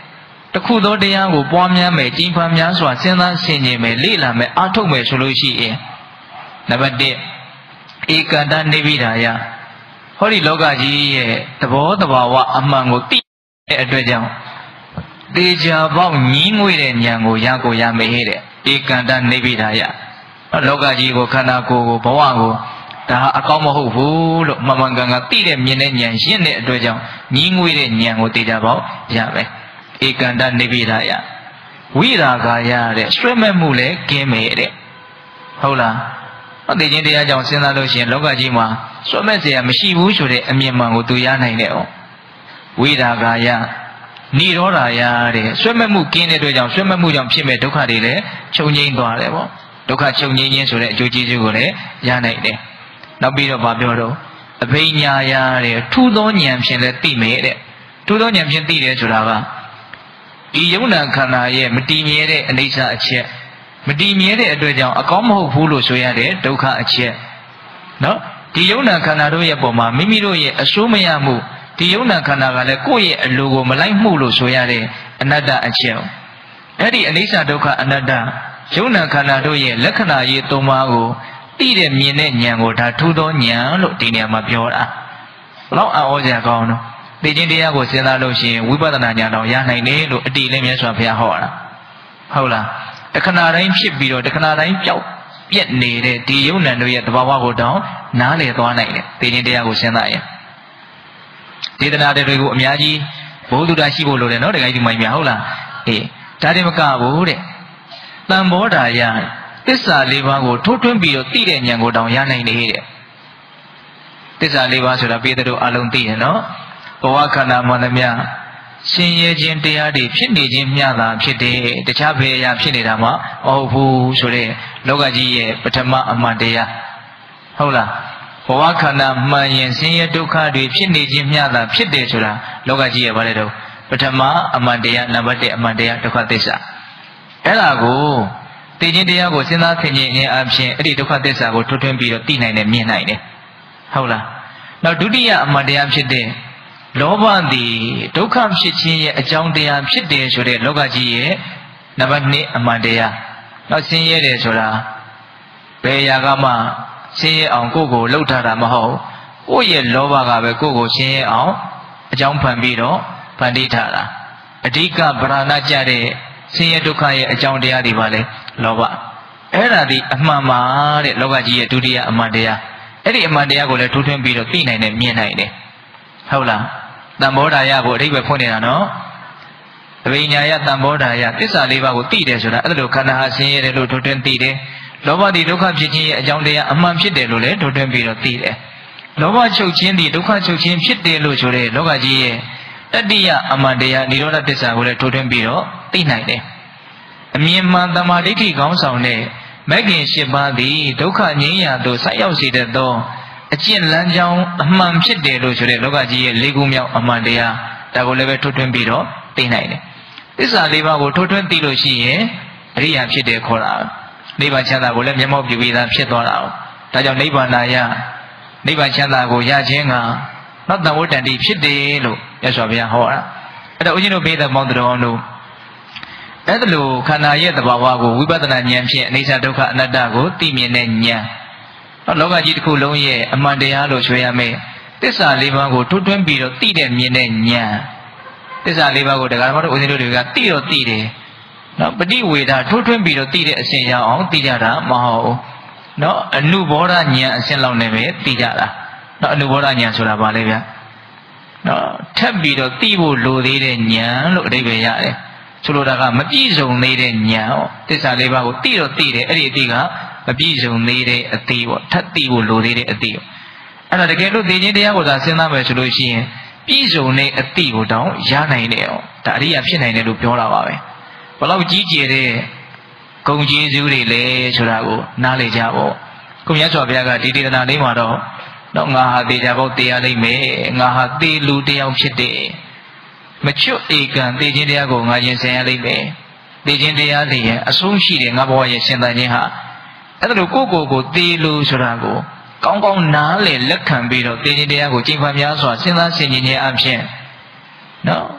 တခုသောတရားကိုပွားများမယ်ကြီးပွားများစွာစဉ်းစားဆင်ခြင်မယ်လေ့လာမယ်အားထုတ်မယ်ဆိုလို့ရှိရင်နံပါတ်တစ်ဧကန္တနိဗ္ဗိဒာယဟောဒီလောကကြီးရဲ့သဘောတဘာဝအမှန်ကိုသိတဲ့အတွက်ကြောင့်တေချာပေါက်ညီးငွေတဲ့ဉာဏ်ကိုရကိုရမယ်ဟဲ့တဲ့ဧကန္တနိဗ္ဗိဒာယလောကကြီးကိုခန္ဓာကိုယ်ကိုဘဝကိုဒါအကောင်းမဟုတ်ဘူးလို့မှန်မှန်ကန်ကန်သိတဲ့မြင်တဲ့ဉာဏ်ရှင်းတဲ့အတွက်ကြောင့်ညီးငွေတဲ့ဉာဏ်ကိုတေချာပေါက်ရမယ်ဧကန္တနိဗ္ဗိဒာယဝိရာဂာယတဲ့ဆွဲမဲ့မှုလည်းကင်းမယ်တဲ့ဟုတ်လားအသေးချင်းတရားကြောင့်စဉ်းစားလို့ရှိရင်လောကကြီးမှာဆွဲမဲ့စရာမရှိဘူးဆိုတဲ့အမြင်မှန်ကိုသူရနိုင်တယ်哦ဝိရာဂာယနိရောဓာယတဲ့ဆွဲမဲ့မှုကင်းတဲ့အတွက်ကြောင့်ဆွဲမဲ့မှုကြောင့်ဖြစ်မဲ့ဒုက္ခတွေလည်းချုပ်ငြိမ်းသွားတယ်ပေါ့ဒုက္ခချုပ်ငြိမ်းခြင်းဆိုတဲ့အကျိုးကျေးဇူးကိုလည်းရနိုင်တယ်နောက်ပြီးတော့ဗာပြောတော့အဘိညာယတဲ့ထူသောဉာဏ်ဖြင့်လည်းသိမယ်တဲ့ထူသောဉာဏ်ဖြင့်သိတယ်ဆိုတာကဒီယုံနာခန္ဓာရဲ့မတည်မြဲတဲ့အိဋ္ဌအချက်မတည်မြဲတဲ့အတွက်ကြောင့်အကောင်းမဟုတ်ဘူးလို့ဆိုရတဲ့ဒုက္ခအချက်နော်ဒီယုံနာခန္ဓာတို့ရဲ့ပုံမှာမိမိတို့ရဲ့အဆိုးမရမှုဒီယုံနာခန္ဓာကလည်းကိုယ့်ရဲ့အလိုကိုမလိုက်မှုလို့ဆိုရတဲ့အနတ္တအချက်အဲ့ဒီအိဋ္ဌဒုက္ခအနတ္တယုံနာခန္ဓာတို့ရဲ့လက္ခဏာရေးသုံးပါးကိုသိတဲ့မြင်တဲ့ဉာဏ်ကိုဒါထူသောဉာဏ်လို့ဒီနေရာမှာပြောတာဘလောက်အံ့ဩစရာကောင်းတော့သိခြင်းတရားကိုစဉ်းစားလို့ရှိရင်ဝိပဿနာဉာဏ်တော်ရနိုင်တယ်လို့အတိအလင်းမြတ်စွာဘုရားဟောတာဟုတ်လားတခဏတိုင်းဖြစ်ပြီးတော့တခဏတိုင်းပျောက်ပြက်နေတဲ့ဒီယုံနံတို့ရဲ့သဘာဝကိုတောင်နားလည်သွားနိုင်တယ်သိခြင်းတရားကိုစဉ်းစားရင်ဒေသနာတွေကိုအများကြီးဘုဒ္ဓတာရှိဖို့လိုတယ်နော်တခါကြီးဒီမိုင်းများဟုတ်လားအေးဒါတည်းမကဘူးတဲ့တန်ဘောဓာယသစ္စာလေးပါးကိုထိုးထွင်းပြီးတော့သိတဲ့ဉာဏ်ကိုတောင်ရနိုင်တယ်တဲ့သစ္စာလေးပါးဆိုတာပြည်သူအလုံးသိတယ်နော်ဘဝခန္ဓာမှန်သမျှရှင်ရဲခြင်းတရားတွေဖြစ်နေခြင်းမျှသာဖြစ်တယ်တခြားဘယ်အရာဖြစ်နေတာမှမဟုတ်ဘူးဆိုတဲ့လောကကြီးရဲ့ပထမအမှန်တရားဟုတ်လားဘဝခန္ဓာမှန်ရင်ရှင်ရဲဒုက္ခတွေဖြစ်နေခြင်းမျှသာဖြစ်တယ်ဆိုတာလောကကြီးရဲ့ဗါလဲတော့ပထမအမှန်တရားနံပါတ်တစ်အမှန်တရားဒုက္ခသစ္စာအဲ့ဒါကိုသိခြင်းတရားကိုစဉ်းစားဆင်ခြင်ခြင်းအပြင်အဲ့ဒီဒုက္ခသစ္စာကိုထွတ်ထွင်းပြီးတော့သိနိုင်တယ်မြင်နိုင်တယ်ဟုတ်လားနောက်ဒုတိယအမှန်တရားဖြစ်တဲ့လောဘသည်ဒုက္ခဖြစ်ခြင်းရဲ့အကြောင်းတရားဖြစ်တယ်ဆိုတဲ့လောကကြီးရဲ့နံပါတ်နှစ်အမှန်တရားနောက်ဆင်းရဲတယ်ဆိုတာဘယ်ရာကမှဆင်းရဲအောင်ကိုယ့်ကိုလှုပ်ထားတာမဟုတ်ကိုယ့်ရဲ့လောဘကပဲကိုယ့်ကိုဆင်းရဲအောင်အကြောင်းဖန်ပြီးတော့ဖန်တီးထားတာအဓိကဗราဏကြတဲ့ဆင်းရဲဒုက္ခရဲ့အကြောင်းတရားတွေပါလေလောဘအဲ့ဒါဒီအမှန်ပါတဲ့လောကကြီးရဲ့ဒုတိယအမှန်တရားအဲ့ဒီအမှန်တရားကိုလည်းထူးထွင်းပြီးတော့သိနိုင်တယ်မြင်နိုင်တယ်ဟုတ်လားတံဘောဓာယကိုအဓိပ္ပာယ်ဖွင့်နေတာနော်အဘိညာယတံဘောဓာယသစ္စာလေးပါးကိုသိတယ်ဆိုတာအဲ့လိုခန္ဓာဟာဆင်းရဲတယ်လို့ထူးထွင်းသိတယ်လောဘဒီဒုက္ခဖြစ်ခြင်းရဲ့အကြောင်းတရားအမှန်ဖြစ်တယ်လို့လည်းထူးထွင်းပြီးတော့သိတယ်လောဘချုပ်ခြင်းဒီဒုက္ခချုပ်ခြင်းဖြစ်တယ်လို့ဆိုတဲ့လောကကြီးရဲ့တတိယအမှန်တရားនិရောဓသစ္စာကိုလည်းထူးထွင်းပြီးတော့သိနိုင်တယ်အမြင်မှန်တမာဒိဋ္ဌိကောင်းဆောင်တဲ့မဂ္ဂင်၈ပါးသည်ဒုက္ခငြိမ်းရာသို့ဆက်ရောက်စေတတ်သောအကျင့်လမ်းကြောင်းအမှန်ဖြစ်တယ်လို့ဆိုတဲ့လောကကြီးရဲ့လေးခုမြောက်အမှန်တရားဒါကိုလည်းပဲထွတ်ထွင်းပြီးတော့သိနိုင်တယ်သစ္စာလေးပါးကိုထွတ်ထွင်းသိလို့ရှိရင်အရိယာဖြစ်တယ်ခေါ်တာနိဗ္ဗာန်ချမ်းသာကိုလည်းမျက်မှောက်ပြုပြီးသားဖြစ်သွားတာဒါကြောင့်နိဗ္ဗာန်ယနိဗ္ဗာန်ချမ်းသာကိုရခြင်းကနောက်တန်ဝတ္တန်တိဖြစ်တယ်လို့မြတ်စွာဘုရားဟောတာအဲ့တော့ဦးဇင်းတို့ဘိဓမောင်းတော်တို့အဲ့ဒါလိုခန္ဓာရဲ့သဘာဝကိုဝိပဿနာဉာဏ်ဖြင့်အနိစ္စဒုက္ခအနတ္တကိုသိမြင်တဲ့ဉာဏ်လောကကြီးတစ်ခုလုံးရဲ့အမှန်တရားလို့ဆိုရမယ်သစ္စာလေးပါးကိုထွတ်ထွင်းပြီးတော့သိတဲ့မြင်တဲ့ဉာဏ်သစ္စာလေးပါးကိုတရားဓမ္မတို့ဦးဇင်းတို့တွေကသိတော့သိတယ်နော်ပฏิဝေဒထွတ်ထွင်းပြီးတော့သိတဲ့အစဉ်ရအောင်သိကြတာမဟုတ်ဘူးနော်အနုဘောဓဉာဏ်အစဉ်လောက်နဲ့ပဲသိကြတာနော်အနုဘောဓဉာဏ်ဆိုတာဘာလဲဗျာနော်ထပ်ပြီးတော့သိဖို့လိုသေးတဲ့ဉာဏ်လို့အဓိပ္ပာယ်ရတယ်ဆိုလိုတာကမပြည့်စုံသေးတဲ့ဉာဏ်哦သစ္စာလေးပါးကိုသိတော့သိတယ်အဲ့ဒီအသိကမပြည့်စုံသေးတဲ့အသိပေါ့ထပ်သိဖို့လိုသေးတဲ့အသိအဲ့ဒါတကယ်လို့သိခြင်းတရားကိုသာစဉ်းစားမယ်ဆိုလို့ရှိရင်ပြည့်စုံတဲ့အသိကိုတောင်ရနိုင်တယ်哦ဒါအရိယာဖြစ်နိုင်တယ်လို့ပြောတာပါပဲဘလောက်ကြီးကျယ်တဲ့ဂုဏ်ကျေးဇူးတွေလဲဆိုတာကိုနားလည်ကြပေါ့ခုမြတ်စွာဘုရားကဒီဒေသနာလေးမှာတော့တော့ငါဟာသေချာပေါက်တရားလိမ့်မယ်ငါဟာသေလူတယောက်ဖြစ်တယ်မချွတ်ဧကံသေခြင်းတရားကိုငါရင်ဆိုင်ရလိမ့်မယ်သေခြင်းတရားတွေရဲ့အဆုံးရှိတယ်ငါဘဝရဲ့ရှင်သန်ခြင်းဟာအဲ့ဒါလို့ကိုယ့်ကိုယ်ကိုသေလူဆိုတာကိုကောင်းကောင်းနားလည်လက်ခံပြီးတော့သေခြင်းတရားကိုကျင့်ဖန်များစွာစဉ်းစားဆင်ခြင်ခြင်းအပြင်နော်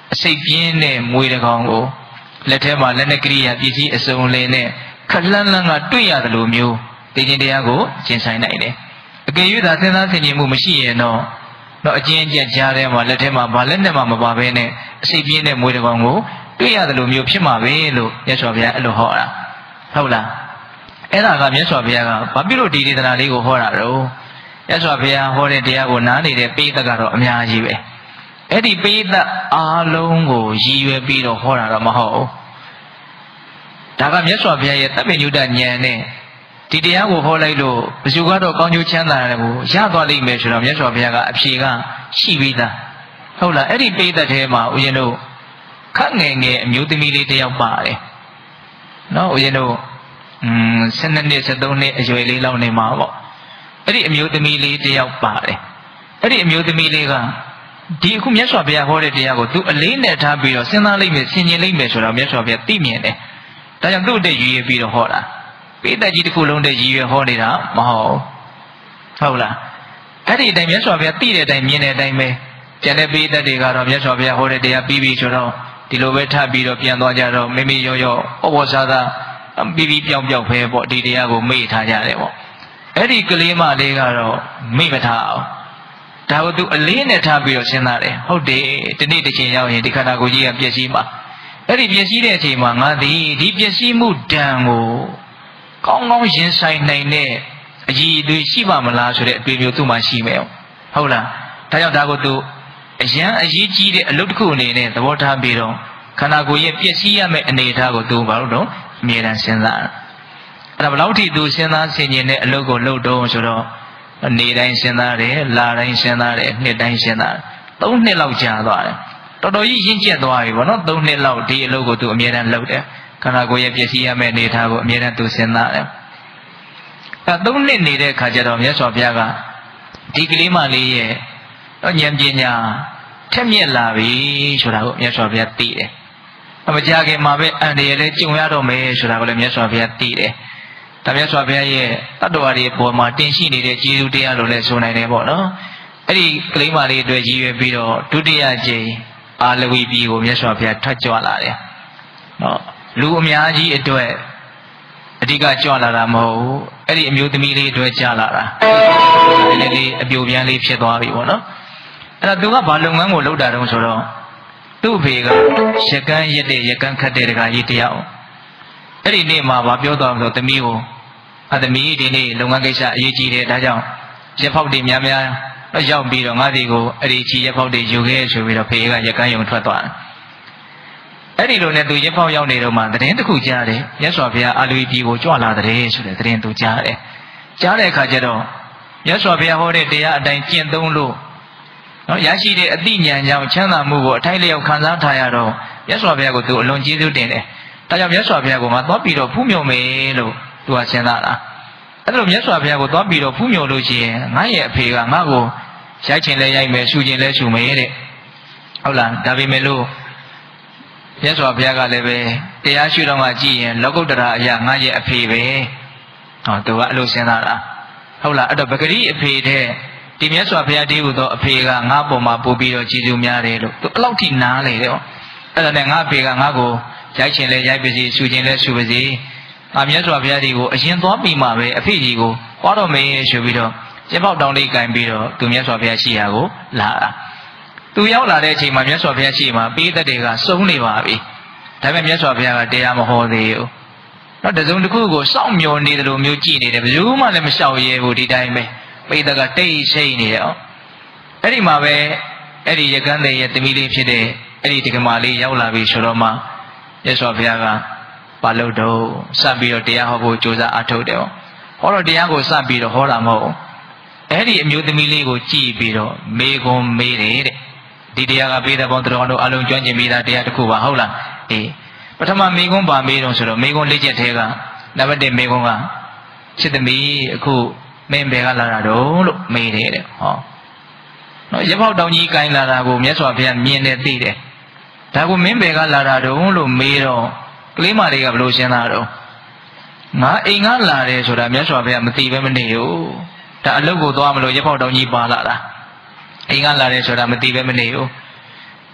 xây biến này mùi được không ô lệ thế mà lên cái gì bị gì sống lên này khát lần lần là tuy là đồ miêu thì những điều đó trên sai này đấy cái gì đó thế nào thì nhiều người xí nó nó trên trên cha đấy mà lệ thế mà bà lên đấy mà mà bà bên này xây biến này mùi được không ô tuy là đồ miêu phía mà về luôn nhớ sao vậy luôn họ à không làအဲ့ဒါကမြတ်စွာဘုရားကဘာဖြစ်လို့ဒီဒေသနာလေးကိုဟောတာတော့မြတ်စွာဘုရားဟောတဲ့တရားကိုနားနေတဲ့ပိဋကကတော့အများကြီးပဲအဲ့ဒီပိဋကအားလုံးကိုရည်ရွယ်ပြီးတော့ဟောတာတော့မဟုတ်ဘူးဒါကမြတ်စွာဘုရားရဲ့တပ္ပညုတဉာဏ်နဲ့ဒီတရားကိုဟောလိုက်လို့ဘယ်သူကတော့ကောင်းကျိုးချမ်းသာတယ်ကိုရသွားလိမ့်မယ်ဆိုတော့မြတ်စွာဘုရားကအဖြေကရှိပြီးသားဟုတ်လားအဲ့ဒီပိဋကထဲမှာဦးဇင်းတို့ခက်ငယ်ငယ်အမျိုးသမီးလေးတယောက်ပါတယ်နော်ဦးဇင်းတို့อืมสิบနှစ်สิบสามနှစ်အရွယ်လေးလောက်နေမှာပေါ့အဲ့ဒီအမျိုးသမီးလေးတယောက်ပါတယ်အဲ့ဒီအမျိုးသမီးလေးကဒီအခုမြတ်စွာဘုရားဟောတဲ့တရားကိုသူအလေးနဲ့ထားပြီးတော့စဉ်းစားလိုက်မယ်ဆင်ခြင်လိုက်မယ်ဆိုတော့မြတ်စွာဘုရားသိမြင်တယ်ဒါကြောင့်သူ့အတွက်ရည်ရွယ်ပြီးတော့ဟောတာပိဋကကြီးတစ်ခုလုံးတည်းရည်ရွယ်ဟောနေတာမဟုတ်ဟုတ်လားအဲ့ဒီအတိုင်းမြတ်စွာဘုရားသိတဲ့အတိုင်းမြင်တဲ့အတိုင်းပဲကျန်တဲ့ပိဋကတွေကတော့မြတ်စွာဘုရားဟောတဲ့တရားပြီးပြီဆိုတော့ဒီလိုပဲထပ်ပြီးတော့ပြန်သွားကြတော့မိမိရောရောဩဘောဇာသာပြီးပြီးပြောင်းပြောင်းဖဲပေါ့ဒီတရားကိုမေ့ထားကြတယ်ပေါ့အဲ့ဒီကလေးမလေးကတော့မေ့မထားအောင်ဒါကိုသူအလေးနဲ့ထားပြီးတော့စဉ်းစားတယ်ဟုတ်တယ်ဒီနေ့တစ်ချိန်ရောက်ရင်ဒီခန္ဓာကိုယ်ကြီးကပျက်စီးမှာအဲ့ဒီပျက်စီးတဲ့အချိန်မှာငါသည်ဒီပျက်စီးမှုဒဏ်ကိုကောင်းကောင်းရင်ဆိုင်နိုင်တဲ့အကြီးအသေးရှိပါမလားဆိုတဲ့အတွေ့အကြုံသူ့မှာရှိမယ်ဟုတ်လားဒါကြောင့်ဒါကိုသူအရန်အရေးကြီးတဲ့အလုပ်တစ်ခုအနေနဲ့သဘောထားပြီးတော့ခန္ဓာကိုယ်ရဲ့ပျက်စီးရမယ့်အနေအထားကိုသူဘာလို့တော့အမြဲတမ်းစဉ်းစားအဲ့ဒါဘယ်လောက်ထိသူစဉ်းစားဆင်ခြင်တဲ့အလုပ်ကိုလုပ်တော့ဆိုတော့နေတိုင်းစဉ်းစားတယ်လတိုင်းစဉ်းစားတယ်နှစ်တိုင်းစဉ်းစားတယ်သုံးနှစ်လောက်ကြာသွားတယ်တော်တော်ကြီးရင့်ကျက်သွားပြီဗောနော်သုံးနှစ်လောက်ဒီအလုပ်ကိုသူအမြဲတမ်းလုပ်တယ်ခန္ဓာကိုယ်ရဲ့ပျက်စီးရမယ့်အနေအထားကိုအမြဲတမ်းသူစဉ်းစားတယ်အဲသုံးနှစ်နေတဲ့ခါကျတော့မြတ်စွာဘုရားကဒီကလေးမလေးရဲ့ဉာဏ်ပညာထက်မြက်လာပြီဆိုတာကိုမြတ်စွာဘုရားသိတယ်မကြခင်မှာပဲအန္တရာယ်လေးကြုံရတော့မယ်ဆိုတာကိုလည်းမြတ်စွာဘုရားသိတယ်။ဒါမြတ်စွာဘုရားရဲ့တတ္တဝါတွေပေါ်မှာတင်ရှိနေတဲ့ကျေးဇူးတရားလို့လည်းဆိုနိုင်တယ်ပေါ့နော်။အဲ့ဒီကလေးမလေးအတွက်ရည်ရွယ်ပြီးတော့ဒုတိယကြိမ်အာလဝီပြည်ကိုမြတ်စွာဘုရားထပ်ကြွလာတယ်။နော်လူအများကြီးအတွက်အဓိကကြွလာတာမဟုတ်ဘူး။အဲ့ဒီအမျိုးသမီးလေးအတွက်ကြလာတာ။လေးလေးအပြိုပြန်လေးဖြစ်သွားပြီပေါ့နော်။အဲ့ဒါသူကဘာလုပ်ငန်းကိုလုပ်တာတုံးဆိုတော့သူ့ဖေကရကန်းရက်တဲ့ရကန်းခတ်တဲ့တခါကြီးတရားအဲ့ဒီနေ့မှာဗာပြောတော့ဆိုသမီးကိုအသမီးဒီနေ့လုပ်ငန်းကိစ္စအရေးကြီးတယ်ဒါကြောင့်ရက်ဖောက်တွေများများရောက်ပြီးတော့ငါးစီကိုအဲ့ဒီချီရက်ဖောက်တွေယူခဲ့ဆိုပြီးတော့ဖေကရကန်းယုံထွက်သွားတယ်အဲ့ဒီလိုနဲ့သူရက်ဖောက်ရောက်နေတော့မှသတင်းတစ်ခုကြားတယ်မြတ်စွာဘုရားအာလူပြည်ကိုကြွလာတဲ့ဆိုတဲ့သတင်းသူကြားတယ်ကြားတဲ့အခါကျတော့မြတ်စွာဘုရားဟောတဲ့တရားအတိုင်းကျင့်သုံးလို့နော်ရရှိတဲ့အသိဉာဏ်ကြောင့်ချမ်းသာမှုကိုအထိုက်လျောက်ခံစားထားရတော့မြတ်စွာဘုရားကိုသူအလွန်ကျေးဇူးတင်တယ်။ဒါကြောင့်မြတ်စွာဘုရားကိုငါသွားပြီးတော့ဖူးမြော်မယ်လို့သူကစဉ်းစားတာ။အဲ့လိုမြတ်စွာဘုရားကိုသွားပြီးတော့ဖူးမြော်လို့ရှိရင်ငါရဲ့အဖေကငါ့ကိုရိုက်ချင်လဲရိုက်မယ်၊ရှူချင်လဲရှူမယ်တဲ့။ဟုတ်လားဒါပေမဲ့လို့မြတ်စွာဘုရားကလည်းပဲတရားရှုတော့မှကြည့်ရင်လောကုတ္တရာအရာငါရဲ့အဖေပဲ။ဟောသူကအဲ့လိုစဉ်းစားတာ။ဟုတ်လားအဲ့တော့ပဂရိအဖေတဲ့ဒီမြတ်စွာဘုရားတည်းဟူသောအဖေကငါ့ပေါ်မှာပို့ပြီးတော့ကြည်စုများတယ်လို့သူအဲ့လောက်ထိနားလေတယ်။အဲ့ဒါနဲ့ငါအဖေကငါ့ကိုရိုက်ချင်လဲရိုက်ပါစေ၊ရှူချင်လဲရှူပါစေ။ငါမြတ်စွာဘုရားတည်းကိုအရင်သွားပြီးမှပဲအဖေကြီးကိုပွားတော့မယ်ဆိုပြီးတော့ကျက်ပေါက်တောင်းလေးကင်ပြီးတော့သူမြတ်စွာဘုရားရှိရာကိုလာတာ။သူရောက်လာတဲ့အချိန်မှာမြတ်စွာဘုရားရှိမှပေးသက်တွေကစုံနေပါပြီ။ဒါပေမဲ့မြတ်စွာဘုရားကတရားမဟောသေးဘူး။တော့တစုံတစ်ခုကိုစောင့်မျှော်နေတယ်လို့မျိုးကြည့်နေတယ်ဘယ်သူမှလည်းမလျှောက်ရဲဘူးဒီတိုင်းပဲ။ပိဋကတိတ်ဆိတ်နေတယ်ဩအဲ့ဒီမှာပဲအဲ့ဒီရကန်းတဲ့ရဲ့သမီးလေးဖြစ်တဲ့အဲ့ဒီတက္ကမလေးရောက်လာပြီဆိုတော့မှမြတ်စွာဘုရားကပါလို့တော့စပြီးတော့တရားဟောဖို့ကြိုးစားအားထုတ်တယ်ဩဟောတော့တရားကိုစပြီးတော့ဟောတာမဟုတ်အဲ့ဒီအမျိုးသမီးလေးကိုကြည့်ပြီးတော့မေခွန်းမေးတယ်တဲ့ဒီတရားကပေးတဲ့ဘောင်းတော်တို့အလုံးကျွမ်းကျင်ပြီးသားတရားတစ်ခုပါဟုတ်လားအေးပထမမေခွန်းပါမေးတော့ဆိုတော့မေခွန်းလေးချက်သေးကနံပါတ်တစ်မေခွန်းကချစ်သမီးအခုမင်းဘယ်ကလာတာတော့လို့မေးတယ်တဲ့ဟောနော်ရပောက်တောင်ကြီးကိုင်းလာတာကိုမြတ်စွာဘုရားမြင်နေသိတယ်ဒါကိုမင်းဘယ်ကလာတာတော့လို့မေးတော့ကလေးမလေးကဘလို့ရှင်းတာတော့ငါအိမ်ကလာတယ်ဆိုတာမြတ်စွာဘုရားမသိပဲမနေဘူးဒါအလုတ်ကိုသွားမလို့ရပောက်တောင်ကြီးပါလာတာအိမ်ကလာတယ်ဆိုတာမသိပဲမနေဘူး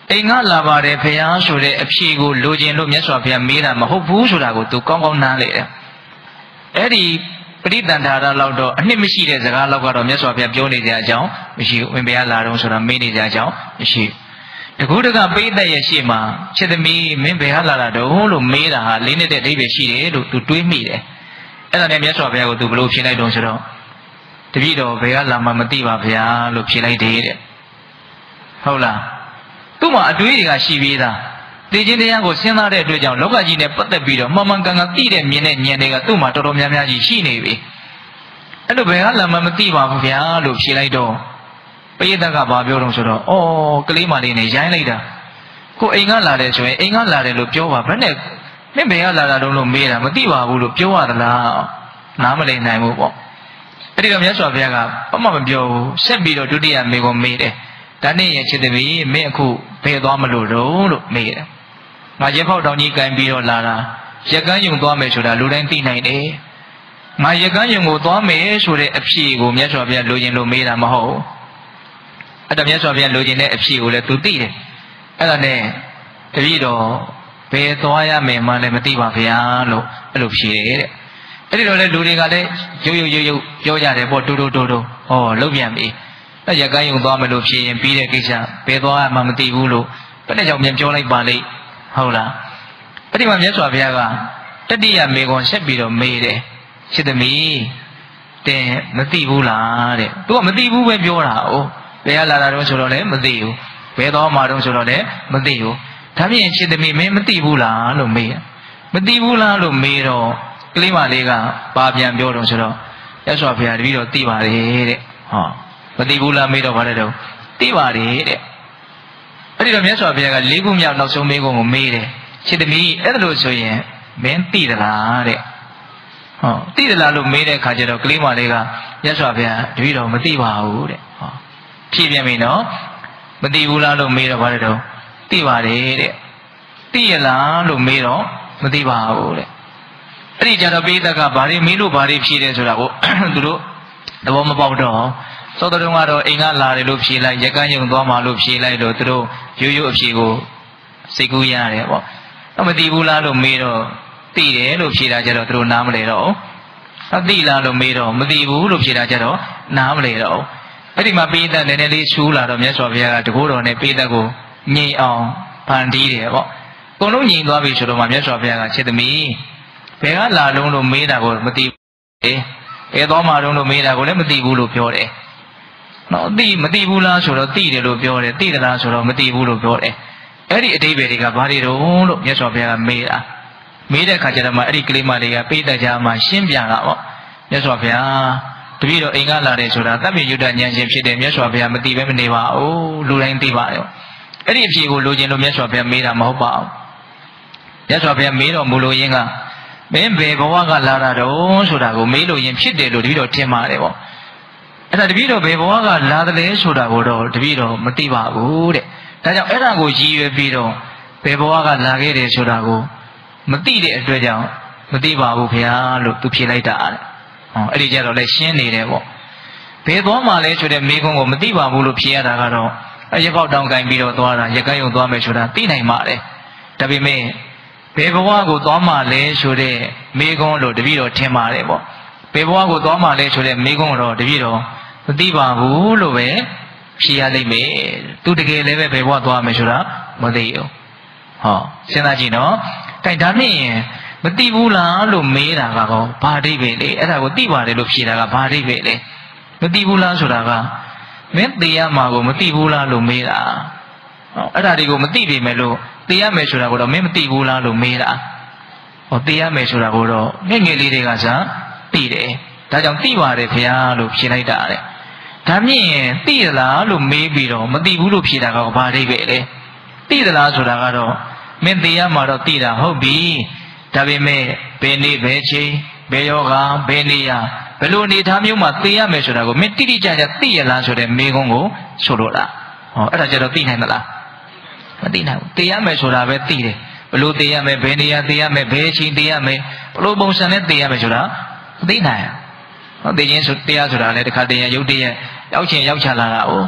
အိမ်ကလာပါတယ်ဖះဆိုတဲ့အဖြေကိုလိုချင်လို့မြတ်စွာဘုရားမေးတာမဟုတ်ဘူးဆိုတာကိုသူကောင်းကောင်းနားလေတယ်အဲ့ဒီပရိသန္တာရလောက်တော့အနှစ်မရှိတဲ့စကားလောက်ကတော့မြတ်စွာဘုရားပြောနေတဲ့အကြောင်းမရှိဘူးဝင်ဘုရားလာတော့ဆိုတာမေးနေတဲ့အကြောင်းမရှိတကူတကပိဋကရဲ့ရှေ့မှာချစ်သမီးမင်းဘယ်ဟာလာတာတော့လို့မေးတာဟာလေးနှစ်တဲ့အဓိပ္ပာယ်ရှိတယ်လို့သူတွေးမိတယ်အဲ့ဒါနဲ့မြတ်စွာဘုရားကိုသူဘလို့ဖြေလိုက်တော့ဆိုတော့တပည့်တော်ဘယ်ကလာမှမသိပါဗျာလို့ဖြေလိုက်တယ်တဲ့ဟုတ်လားသူ့မှာအတွေးတွေကရှိပြီးသားသိခြင်းတရားကိုစဉ်းစားတဲ့အတွက်ကြောင့်လောကကြီးနဲ့ပတ်သက်ပြီးတော့မှန်မှန်ကန်ကန်သိတဲ့မြင်တဲ့ဉာဏ်တွေကသူ့မှာတော်တော်များများကြီးရှိနေပြီအဲ့လိုဘယ်ကလာမှမသိပါဘူးဗျာလို့ဖြေလိုက်တော့ပရိသတ်ကဘာပြောတော့ဆိုတော့အော်ကလေးမလေးနဲ့ရိုင်းလိုက်တာကိုအိမ်ကလာတယ်ဆိုရင်အိမ်ကလာတယ်လို့ပြောပါဘယ်နဲ့မင်းဘယ်ကလာတာတော့လို့မေးတာမသိပါဘူးလို့ပြောရသလားနားမလည်နိုင်ဘူးပေါ့အဲ့ဒီတော့မြတ်စွာဘုရားကဘာမှမပြောဘူးဆက်ပြီးတော့ဒုတိယမေကိုမေးတယ်ဒါနဲ့ရဲ့ချစ်သမီးမင်းအခုဘယ်သွားမလို့တော့လို့မေးတယ်ငါရက်ဖောက်တောင်ကြီးကန်ပြီးတော့လာတာရက်ကန်းယုံသွားမယ်ဆိုတာလူတိုင်းသိနိုင်တယ်ငါရက်ကန်းယုံကိုသွားမယ်ဆိုတဲ့အဖြေကိုမြတ်စွာဘုရားလိုချင်လို့မေးတာမဟုတ်အဲ့ဒါမြတ်စွာဘုရားလိုချင်တဲ့အဖြေကိုလည်းသူသိတယ်အဲ့ဒါနဲ့တပည့်တော်ဘယ်သွားရမယ်မှလည်းမသိပါဗျာလို့အဲ့လိုဖြေတယ်တဲ့အဲ့ဒီတော့လေလူတွေကလည်းရုပ်ရုပ်ရုပ်ရုပ်ပြောကြတယ်ပေါ့တူတူတူတူဟောလုတ်ပြန်ပြီအဲ့ရက်ကန်းယုံသွားမယ်လို့ဖြေရင်ပြီးတဲ့ကိစ္စဘယ်သွားမှမသိဘူးလို့ဘယ်နဲ့ကြောင့်ပြန်ပြောလိုက်ပါလိမ့်ဟုတ်လားအဲ့ဒီမှာမြတ်စွာဘုရားကတတိယမေခွန်ဆက်ပြီးတော့မေးတယ်ချစ်သမီးတင်မသိဘူးလားတဲ့သူကမသိဘူးပဲပြောတာ哦ဘယ်ကလာတာတော့ဆိုတော့လည်းမသိဘူးဘယ်သွားမှာတော့ဆိုတော့လည်းမသိဘူးဒါဖြင့်ချစ်သမီးမင်းမသိဘူးလားလို့မေးမသိဘူးလားလို့မေးတော့ကလေးမလေးကဘာပြန်ပြောတော့ဆိုတော့မြတ်စွာဘုရားတပည့်တော်သိပါတယ်တဲ့ဟောမသိဘူးလားမေးတော့ဗါတဲ့တော့သိပါတယ်တဲ့အဲ့ဒီတော့မြတ်စွာဘုရားကလေးခုမြောက်နောက်ဆုံးမေးခွန်းကိုမေးတယ်ချစ်သမီးအဲ့ဒါလို့ဆိုရင်မင်းသိသလားတဲ့ဟောသိသလားလို့မေးတဲ့အခါကျတော့ကလေးမလေးကမြတ်စွာဘုရားတပည့်တော်မသိပါဘူးတဲ့ဟောဖြေပြန်ပြီနော်မသိဘူးလားလို့မေးတော့ဗါတဲ့တော့သိပါတယ်တဲ့သိရလားလို့မေးတော့မသိပါဘူးတဲ့အဲ့ဒီကြတော့ပိဋကကဘာတွေမေးလို့ဘာတွေဖြေတယ်ဆိုတာကိုသူတို့သဘောမပေါက်တော့သောတော်ကတော့အိမ်ကလာတယ်လို့ဖြေလိုက်ရက်ကန်းယုံသွားမှလို့ဖြေလိုက်တော့သူတို့ရိုးရိုးအဖြေကိုစိတ်ကူးရတယ်ပေါ့တော့မသိဘူးလားလို့မေးတော့သိတယ်လို့ဖြေတာကြတော့သူတို့နားမလဲတော့အသိလားလို့မေးတော့မသိဘူးလို့ဖြေတာကြတော့နားမလဲတော့အဲ့ဒီမှာပိဋကနည်းနည်းလေးချူးလာတော့မြတ်စွာဘုရားကတကိုးတော်နဲ့ပိဋကကိုငြိမ်အောင်ဖန်တီးတယ်ပေါ့အကုန်လုံးငြိမ်သွားပြီဆိုတော့မှမြတ်စွာဘုရားကချစ်သမီးဘယ်ကလာလုံးလို့မေးတာကိုမသိဘူးဘယ်သွားမှလုံးလို့မေးတာကိုလည်းမသိဘူးလို့ပြောတယ်နော်သိမသိဘူးလားဆိုတော့သိတယ်လို့ပြောတယ်သိသလားဆိုတော့မသိဘူးလို့ပြောတယ်အဲ့ဒီအတိပ္ပယ်တွေကဘာတွေတုံးလို့မြတ်စွာဘုရားကမေးတာမေးတဲ့အခါကျတော့မှအဲ့ဒီကလေးမလေးကပိဋကကြားမှာရှင်းပြတာပေါ့မြတ်စွာဘုရားတပည့်တော်အိမ်ကလာတယ်ဆိုတာတပ္ပိယုဒ္ဓဉာဏ်ရှင်ဖြစ်တယ်မြတ်စွာဘုရားမသိပဲမနေပါဘူးလူတိုင်းသိပါရောအဲ့ဒီအဖြေကိုလိုချင်လို့မြတ်စွာဘုရားမေးတာမဟုတ်ပါဘူးမြတ်စွာဘုရားမေးတော်မူလို့ရင်းကမင်းဘယ်ဘဝကလာတာတော့ဆိုတာကိုမေးလို့ရင်ဖြစ်တယ်လို့တပည့်တော်ထင်ပါတယ်ပေါ့အဲ့ဒါတပည့်တော်ဘယ်ဘဝကလာတယ်လဲဆိုတာကိုတော့တပည့်တော်မသိပါဘူးတဲ့ဒါကြောင့်အဲ့ဒါကိုရည်ရွယ်ပြီးတော့ဘယ်ဘဝကလာခဲ့တယ်ဆိုတာကိုမသိတဲ့အတွက်ကြောင့်မသိပါဘူးခင်ဗျာလို့သူဖြေလိုက်တာတဲ့ဟောအဲ့ဒီကြတော့လည်းရှင်းနေတယ်ပေါ့ဘယ်သွားမှလဲဆိုတဲ့မိကုန်းကိုမသိပါဘူးလို့ဖြေရတာကတော့အရက်ပေါက်တောင်းကင်ပြီးတော့သွားတာရက်ကန်းယုံသွားမယ်ဆိုတာသိနိုင်ပါတယ်ဒါပေမဲ့ဘယ်ဘဝကိုသွားမှလဲဆိုတဲ့မိကုန်းလို့တပည့်တော်ထင်ပါတယ်ပေါ့ဘယ်ဘဝကိုသွားမှလဲဆိုတဲ့မိကုန်းတော့တပည့်တော်မသိပါဘူးလို့ပဲဖြေရလိမ့်မယ်သူတကယ်လည်းပဲဘယ်ဘဝသွားမယ်ဆိုတာမသိဘူးဟောစဉ်းစားကြည့်နော်တိုင်ဒါနဲ့ရင်မသိဘူးလားလို့မေးတာကတော့ဘာအဓိပ္ပာယ်လဲအဲ့ဒါကိုသိပါတယ်လို့ဖြေတာကဘာအဓိပ္ပာယ်လဲမသိဘူးလားဆိုတာကမင်းသိရမှာကိုမသိဘူးလားလို့မေးတာဟောအဲ့ဒါတွေကိုမသိပေမဲ့လို့သိရမယ်ဆိုတာကိုတော့မင်းမသိဘူးလားလို့မေးတာဟောသိရမယ်ဆိုတာကိုတော့ငယ်ငယ်လေးတွေကစားသိတယ်ဒါကြောင့်သိပါတယ်ခင်ဗျာလို့ဖြေလိုက်တာတဲ့ဒါမြင့်ရင်သိရလားလို့မေးပြီးတော့မသိဘူးလို့ဖြေတာကဘာအဓိပ္ပာယ်လဲသိသလားဆိုတာကတော့မင်းသိရမှာတော့သိတာဟုတ်ပြီဒါပေမဲ့ဘယ်နေ့ဘယ်ချိန်ဘယ်ယောဂဘယ်နေရဘယ်လိုအနေထားမျိုးမှာသိရမယ်ဆိုတာကိုမင်းတိတိကျကျသိရလားဆိုတဲ့မေးခွန်းကိုဆိုလို့လားဟောအဲ့ဒါကြတော့သိနိုင်သလားမသိနိုင်ဘူးသိရမယ်ဆိုတာပဲသိတယ်ဘယ်လိုသိရမယ်ဘယ်နေရသိရမယ်ဘယ်ချိန်သိရမယ်ဘယ်လိုပုံစံနဲ့သိရမယ်ဆိုတာမသိနိုင်ဘူးဟောသိချင်းဆိုတရားဆိုတာလည်းတစ်ခါတည်းရုပ်တရက်ရောက်ချင်းရောက်ချလာတာ哦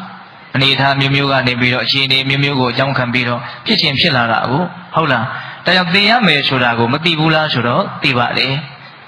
anh ấy tham miêu miêu cái này bị rồi chi này miêu miêu của trong khám bị rồi phía trên phía là là u hậu là tại sao tiền á mấy số là của mất đi bù la số đó tỷ bạc đấy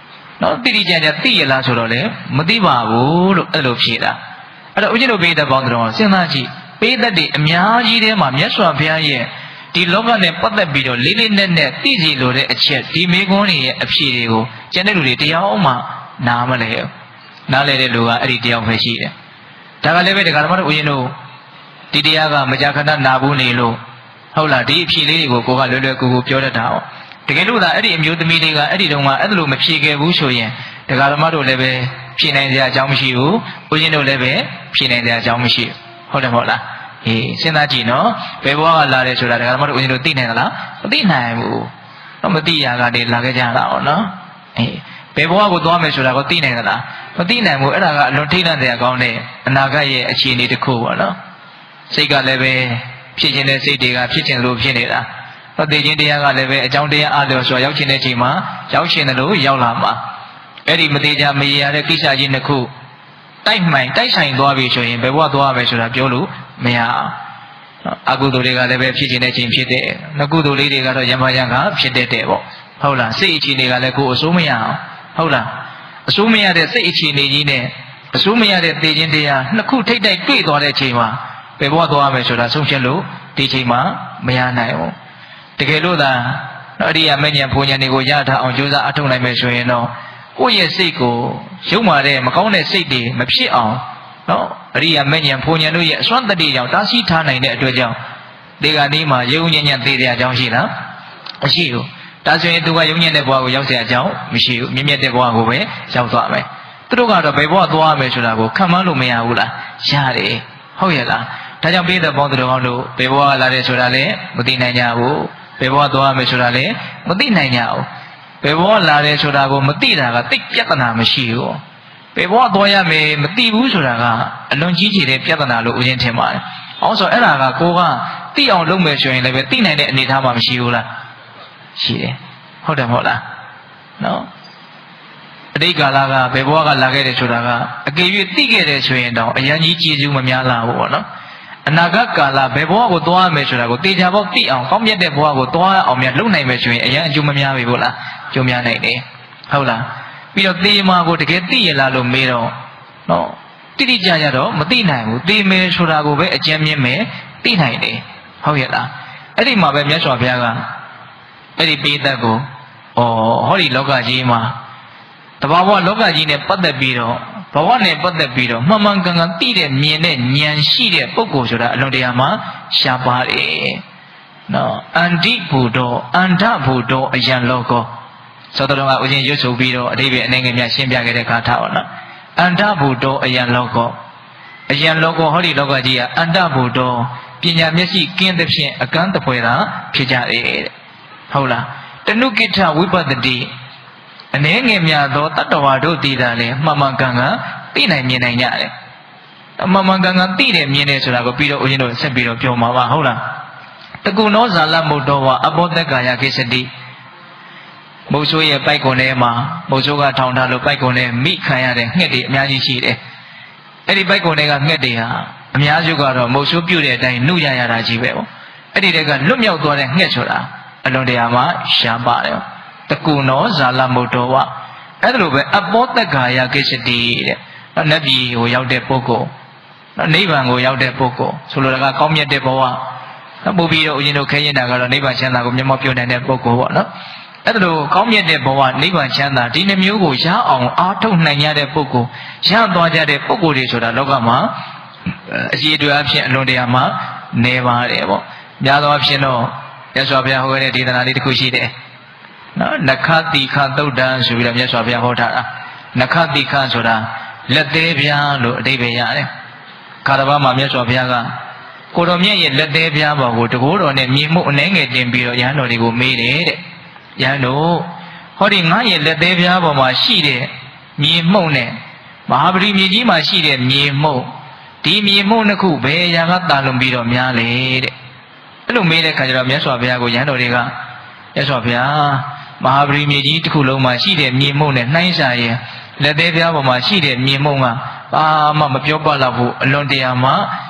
nó tỷ đi chơi chơi tỷ là số đó đấy mất đi bạc u lúc ở lúc phía đó ở đâu chứ đâu bây giờ bao nhiêu xem nào chị bây giờ đi nhà gì đấy mà nhà số phía ấy thì lúc này bắt đầu bị rồi lý lý nên này tỷ gì rồi đấy chết thì mấy con này phía đấy u cho nên rồi thì áo mà nam lấy nam lấy lúc à đi đi áo phải gì đấyถ้าก็เลยไปแต่การมาดูยินดูทีเดียวก็ไม่จะขนาดนาบุญนี่ลูเขาละที่พี่เลยกูกูก็เรื่อยๆกูกูပြောတဲ့တာတကယ်လို့ဒါအဲ့ဒီအမျိုးသမီးတွေကအဲ့ဒီတော့မှအဲ့လိုမဖြေခဲ့ဘူးဆိုရင်တက္ကရာမတို့လည်းပဲဖြေနိုင်စရာအကြောင်းမရှိဘူးဦးဇင်းတို့လည်းပဲဖြေနိုင်စရာအကြောင်းမရှိဘူးဟုတ်တယ်မဟုတ်လားအေးစဉ်းစားကြည့်နော်ဘယ်ဘဝကလာတယ်ဆိုတာတက္ကရာမတို့ဦးဇင်းတို့သိနိုင်သလားမသိနိုင်ဘူးတော့မသိရကနေလာခဲ့ကြတာ哦နော်အေးဘယ်ဘဝကိုသွားမယ်ဆိုတာကိုသိနိုင်သလားမသိနိုင်ဘူးအဲ့ဒါကအလွန်ထိတ်လန့်တဲ့အကောင်းနဲ့အနာဂတ်ရဲ့အခြေအနေတစ်ခုပေါ့နော်စိတ်ကလည်းပဲဖြစ်ခြင်းတဲ့စိတ်တွေကဖြစ်ခြင်းလို့ဖြစ်နေတာတော့သိခြင်းတရားကလည်းပဲအကြောင်းတရားအားလျော်စွာရောက်ခြင်းတဲ့အချိန်မှာရောက်ခြင်းလို့ရောက်လာမှာအဲ့ဒီမသေးချာမရေရတဲ့ကိစ္စကြီးနှစ်ခုတိုက်မှန်တိုက်ဆိုင်သွားပြီဆိုရင်ဘယ်ဘဝသွားမယ်ဆိုတာပြောလို့မရအောင်အကုသိုလ်တွေကလည်းပဲဖြစ်ခြင်းတဲ့အချိန်ဖြစ်တဲ့ငကုသိုလ်လေးတွေကတော့ရံပါရံကဖြစ်တဲ့တဲ့ပေါ့ဟုတ်လားစိတ်အခြေအနေကလည်းကိုယ်အစိုးမရအောင်ဟုတ်လားအစိုးမရတဲ့စိတ်အခြေအနေကြီးနဲ့အစိုးမရတဲ့သိခြင်းတရားနှစ်ခုထိတ်တိုက်တွေ့သွားတဲ့အချိန်မှာဘယ်ဘဝသွားရမယ်ဆိုတာဆုံးဖြတ်လို့ဒီချိန်မှာမရနိုင်ဘူးတကယ်လို့သာအရိယာမဉ္ဇဉ်ဘုံဉာဏ်တွေကိုရထားအောင်ကြိုးစားအထောက်နိုင်မယ်ဆိုရင်တော့ကိုယ့်ရဲ့စိတ်ကိုရုံမာတဲ့မကောင်းတဲ့စိတ်တွေမဖြစ်အောင်နော်အရိယာမဉ္ဇဉ်ဘုံဉာဏ်တို့ရဲ့အစွမ်းတတိကြောင့်တားဆီးထားနိုင်တဲ့အတွက်ကြောင့်ဒီကနေ့မှာယုံဉာဏ်ဉာဏ်သိတဲ့အကြောင်းရှိလားမရှိဘူးဒါဆိုရင်သူကယုံညံ့တဲ့ဘဝကိုရောက်เสียအကြောင်းမရှိဘူးမြင့်မြတ်တဲ့ဘဝကိုပဲရောက်သွားမယ်သူတို့ကတော့ဘယ်ဘဝသွားရမယ်ဆိုတာကိုခံမှန်းလို့မရဘူးလားရတယ်ဟုတ်ရဲ့လားဒါကြောင့်ပြည်သက်ပေါင်းသူတော်ကောင်းတို့ဘယ်ဘဝလာတယ်ဆိုတာလည်းမသိနိုင်ကြဘူးဘယ်ဘဝသွားရမယ်ဆိုတာလည်းမသိနိုင်ကြဘူးဘယ်ဘဝလာတယ်ဆိုတာကိုမသိတာကတိတ်ပြဿနာမရှိဘူးဘယ်ဘဝသွားရမယ်မသိဘူးဆိုတာကအလွန်ကြီးကြီးတဲ့ပြဿနာလို့ဦးချင်းထင်ပါတယ်အောင်ဆိုအဲ့ဒါကကိုကသိအောင်လုပ်မယ်ဆိုရင်လည်းပဲသိနိုင်တဲ့အနေအထားမှမရှိဘူးလားရှိတယ်ဟုတ်တယ်မဟုတ်လားနော်အတိတ်ကာလကဘယ်ဘဝကလာခဲ့တယ်ဆိုတာကအကယ်၍သိခဲ့တယ်ဆိုရင်တော့အရန်ကြီးကျေးဇူးမများလာဘူးပေါ့နော်အနာဂတ်ကာလဘယ်ဘဝကိုသွားရမယ်ဆိုတာကိုတေချာပေါက်သိအောင်ကောင်းမြတ်တဲ့ဘဝကိုသွားအောင်များလုပ်နိုင်မယ်ဆိုရင်အရန်အကျိုးမများပြီပေါ့လားကျိုးများနိုင်တယ်ဟုတ်လားပြီးတော့သေမာကိုတကယ်သိရလားလို့မေးတော့နော်တိတိကျကျတော့မသိနိုင်ဘူးသေမယ်ဆိုတာကိုပဲအကျဉ်းမြင့်မယ်သိနိုင်တယ်ဟုတ်ရဲ့လားအဲ့ဒီမှာပဲမြတ်စွာဘုရားကအဲ့ဒီပိဋကကိုဩဟောဒီလောကကြီးမှာတဘာဝလောကကြီးနဲ့ပတ်သက်ပြီးတော့ဘဝနဲ့ပတ်သက်ပြီးတော့မှန်မှန်ကန်ကန်သိတဲ့မြင်တဲ့ဉာဏ်ရှိတဲ့ပုဂ္ဂိုလ်ဆိုတာအလွန်တရာမှာရှားပါတယ်နော်အန္တိဘုဒ္ဓအန္ဓဘုဒ္ဓအယံလောကောသောတော်ကဦးဇင်းရွတ်ဆိုပြီးတော့အတိပ္ပယ်အနေငယ်များရှင်းပြခဲ့တဲ့ခါထားပါနော်အန္ဓဘုဒ္ဓအယံလောကောအယံလောကောဟောဒီလောကကြီးကအန္ဓဘုဒ္ဓပညာမျက်စိကင်းသဖြင့်အကန့်တပွဲသာဖြစ်ကြတယ်တဲ့ဟုတ်လားတနုကိဋ္ဌဝိပဿတိအနေငယ်များသောတတ္တဝါတို့သိတာလေမှန်မှန်ကန်ကန်သိနိုင်မြင်နိုင်ကြတယ်မှန်မှန်ကန်ကန်သိတယ်မြင်တယ်ဆိုတာကိုပြီးတော့ဦးဇင်းတို့ဆက်ပြီးတော့ပြောမှာပါဟုတ်လားတကုနောဇာလမုတ်တော်ဝအဘောတက္ကာယခိစတိမုတ်ဆိုးရဲ့ပိုက်ကွန်ထဲမှာမုတ်ဆိုးကထောင်ထားလို့ပိုက်ကွန်ထဲမိခံရတဲ့ငှက်တွေအများကြီးရှိတယ်အဲ့ဒီပိုက်ကွန်တွေကငှက်တွေဟာအများစုကတော့မုတ်ဆိုးပြုတ်တဲ့အတိုင်းနှုတ်ရရတာကြီးပဲပေါ့အဲ့ဒီတက်ကလွတ်မြောက်သွားတဲ့ငှက်ဆိုတာအလွန်တရာမှရှားပါတယ်တကုနောဇာလမုတ်တော်ဝအဲ့ဒါလိုပဲအဘောတက္ကာယကိစ္စတိတဲ့နတ်ပြည်ကိုရောက်တဲ့ပုဂ္ဂိုလ်နိဗ္ဗာန်ကိုရောက်တဲ့ပုဂ္ဂိုလ်ဆိုလိုတာကကောင်းမြတ်တဲ့ဘဝပို့ပြီးတော့ဦးဇင်းတို့ခဲရင်တာကတော့နိဗ္ဗာန်ချမ်းသာကိုမျက်မှောက်ပြုနိုင်တဲ့ပုဂ္ဂိုလ်ပေါ့နော်အဲ့ဒါလိုကောင်းမြတ်တဲ့ဘဝနိဗ္ဗာန်ချမ်းသာဒီနှမျိုးကိုရအောင်အားထုတ်နိုင်ရတဲ့ပုဂ္ဂိုလ်ရသွားကြတဲ့ပုဂ္ဂိုလ်တွေဆိုတာလောကမှာအရှိအတွေ့အဖြစ်အလွန်တရာမှနေပါတယ်ပေါ့များသောအားဖြင့်တော့မြတ်စွာဘုရားဟောတဲ့ဒေသနာလေးတစ်ခုရှိတယ်နော်နခတိခသုတ်တံဆိုပြီးတော့မြတ်စွာဘုရားဟောထားတာနခတိခဆိုတာလက်သေးပြားလို့အဓိပ္ပာယ်ရတယ်ခါတစ်ပါးမှာမြတ်စွာဘုရားကကိုတော်မြတ်ရဲ့လက်သေးပြားပေါ်ကိုတကိုးတော်နဲ့မြေမှုအနှဲငယ်တင်ပြီးတော့ရဟန်းတော်တွေကိုမေးတယ်တဲ့ရဟန်းတို့ဟောဒီငါရဲ့လက်သေးပြားပေါ်မှာရှိတဲ့မြေမှုန့်နဲ့မဟာပရိမြေကြီးမှာရှိတဲ့မြေမှုန့်ဒီမြေမှုန့်နှစ်ခုဘယ်ရာကတာလွန်ပြီးတော့များလဲတဲ့အဲ့လိုမေးတဲ့ခါကျတော့မြတ်စွာဘုရားကိုရဟန်းတော်တွေကမြတ်စွာဘုရားမဟာပရိမြေကြီးတစ်ခုလုံးမှာရှိတဲ့မြေမှုန့်နဲ့နှိုင်းစာရင်လက်သေးပြားပေါ်မှာရှိတဲ့မြေမှုန့်ကဘာမှမပြောပလောက်ဘူးအလွန်တရာမှ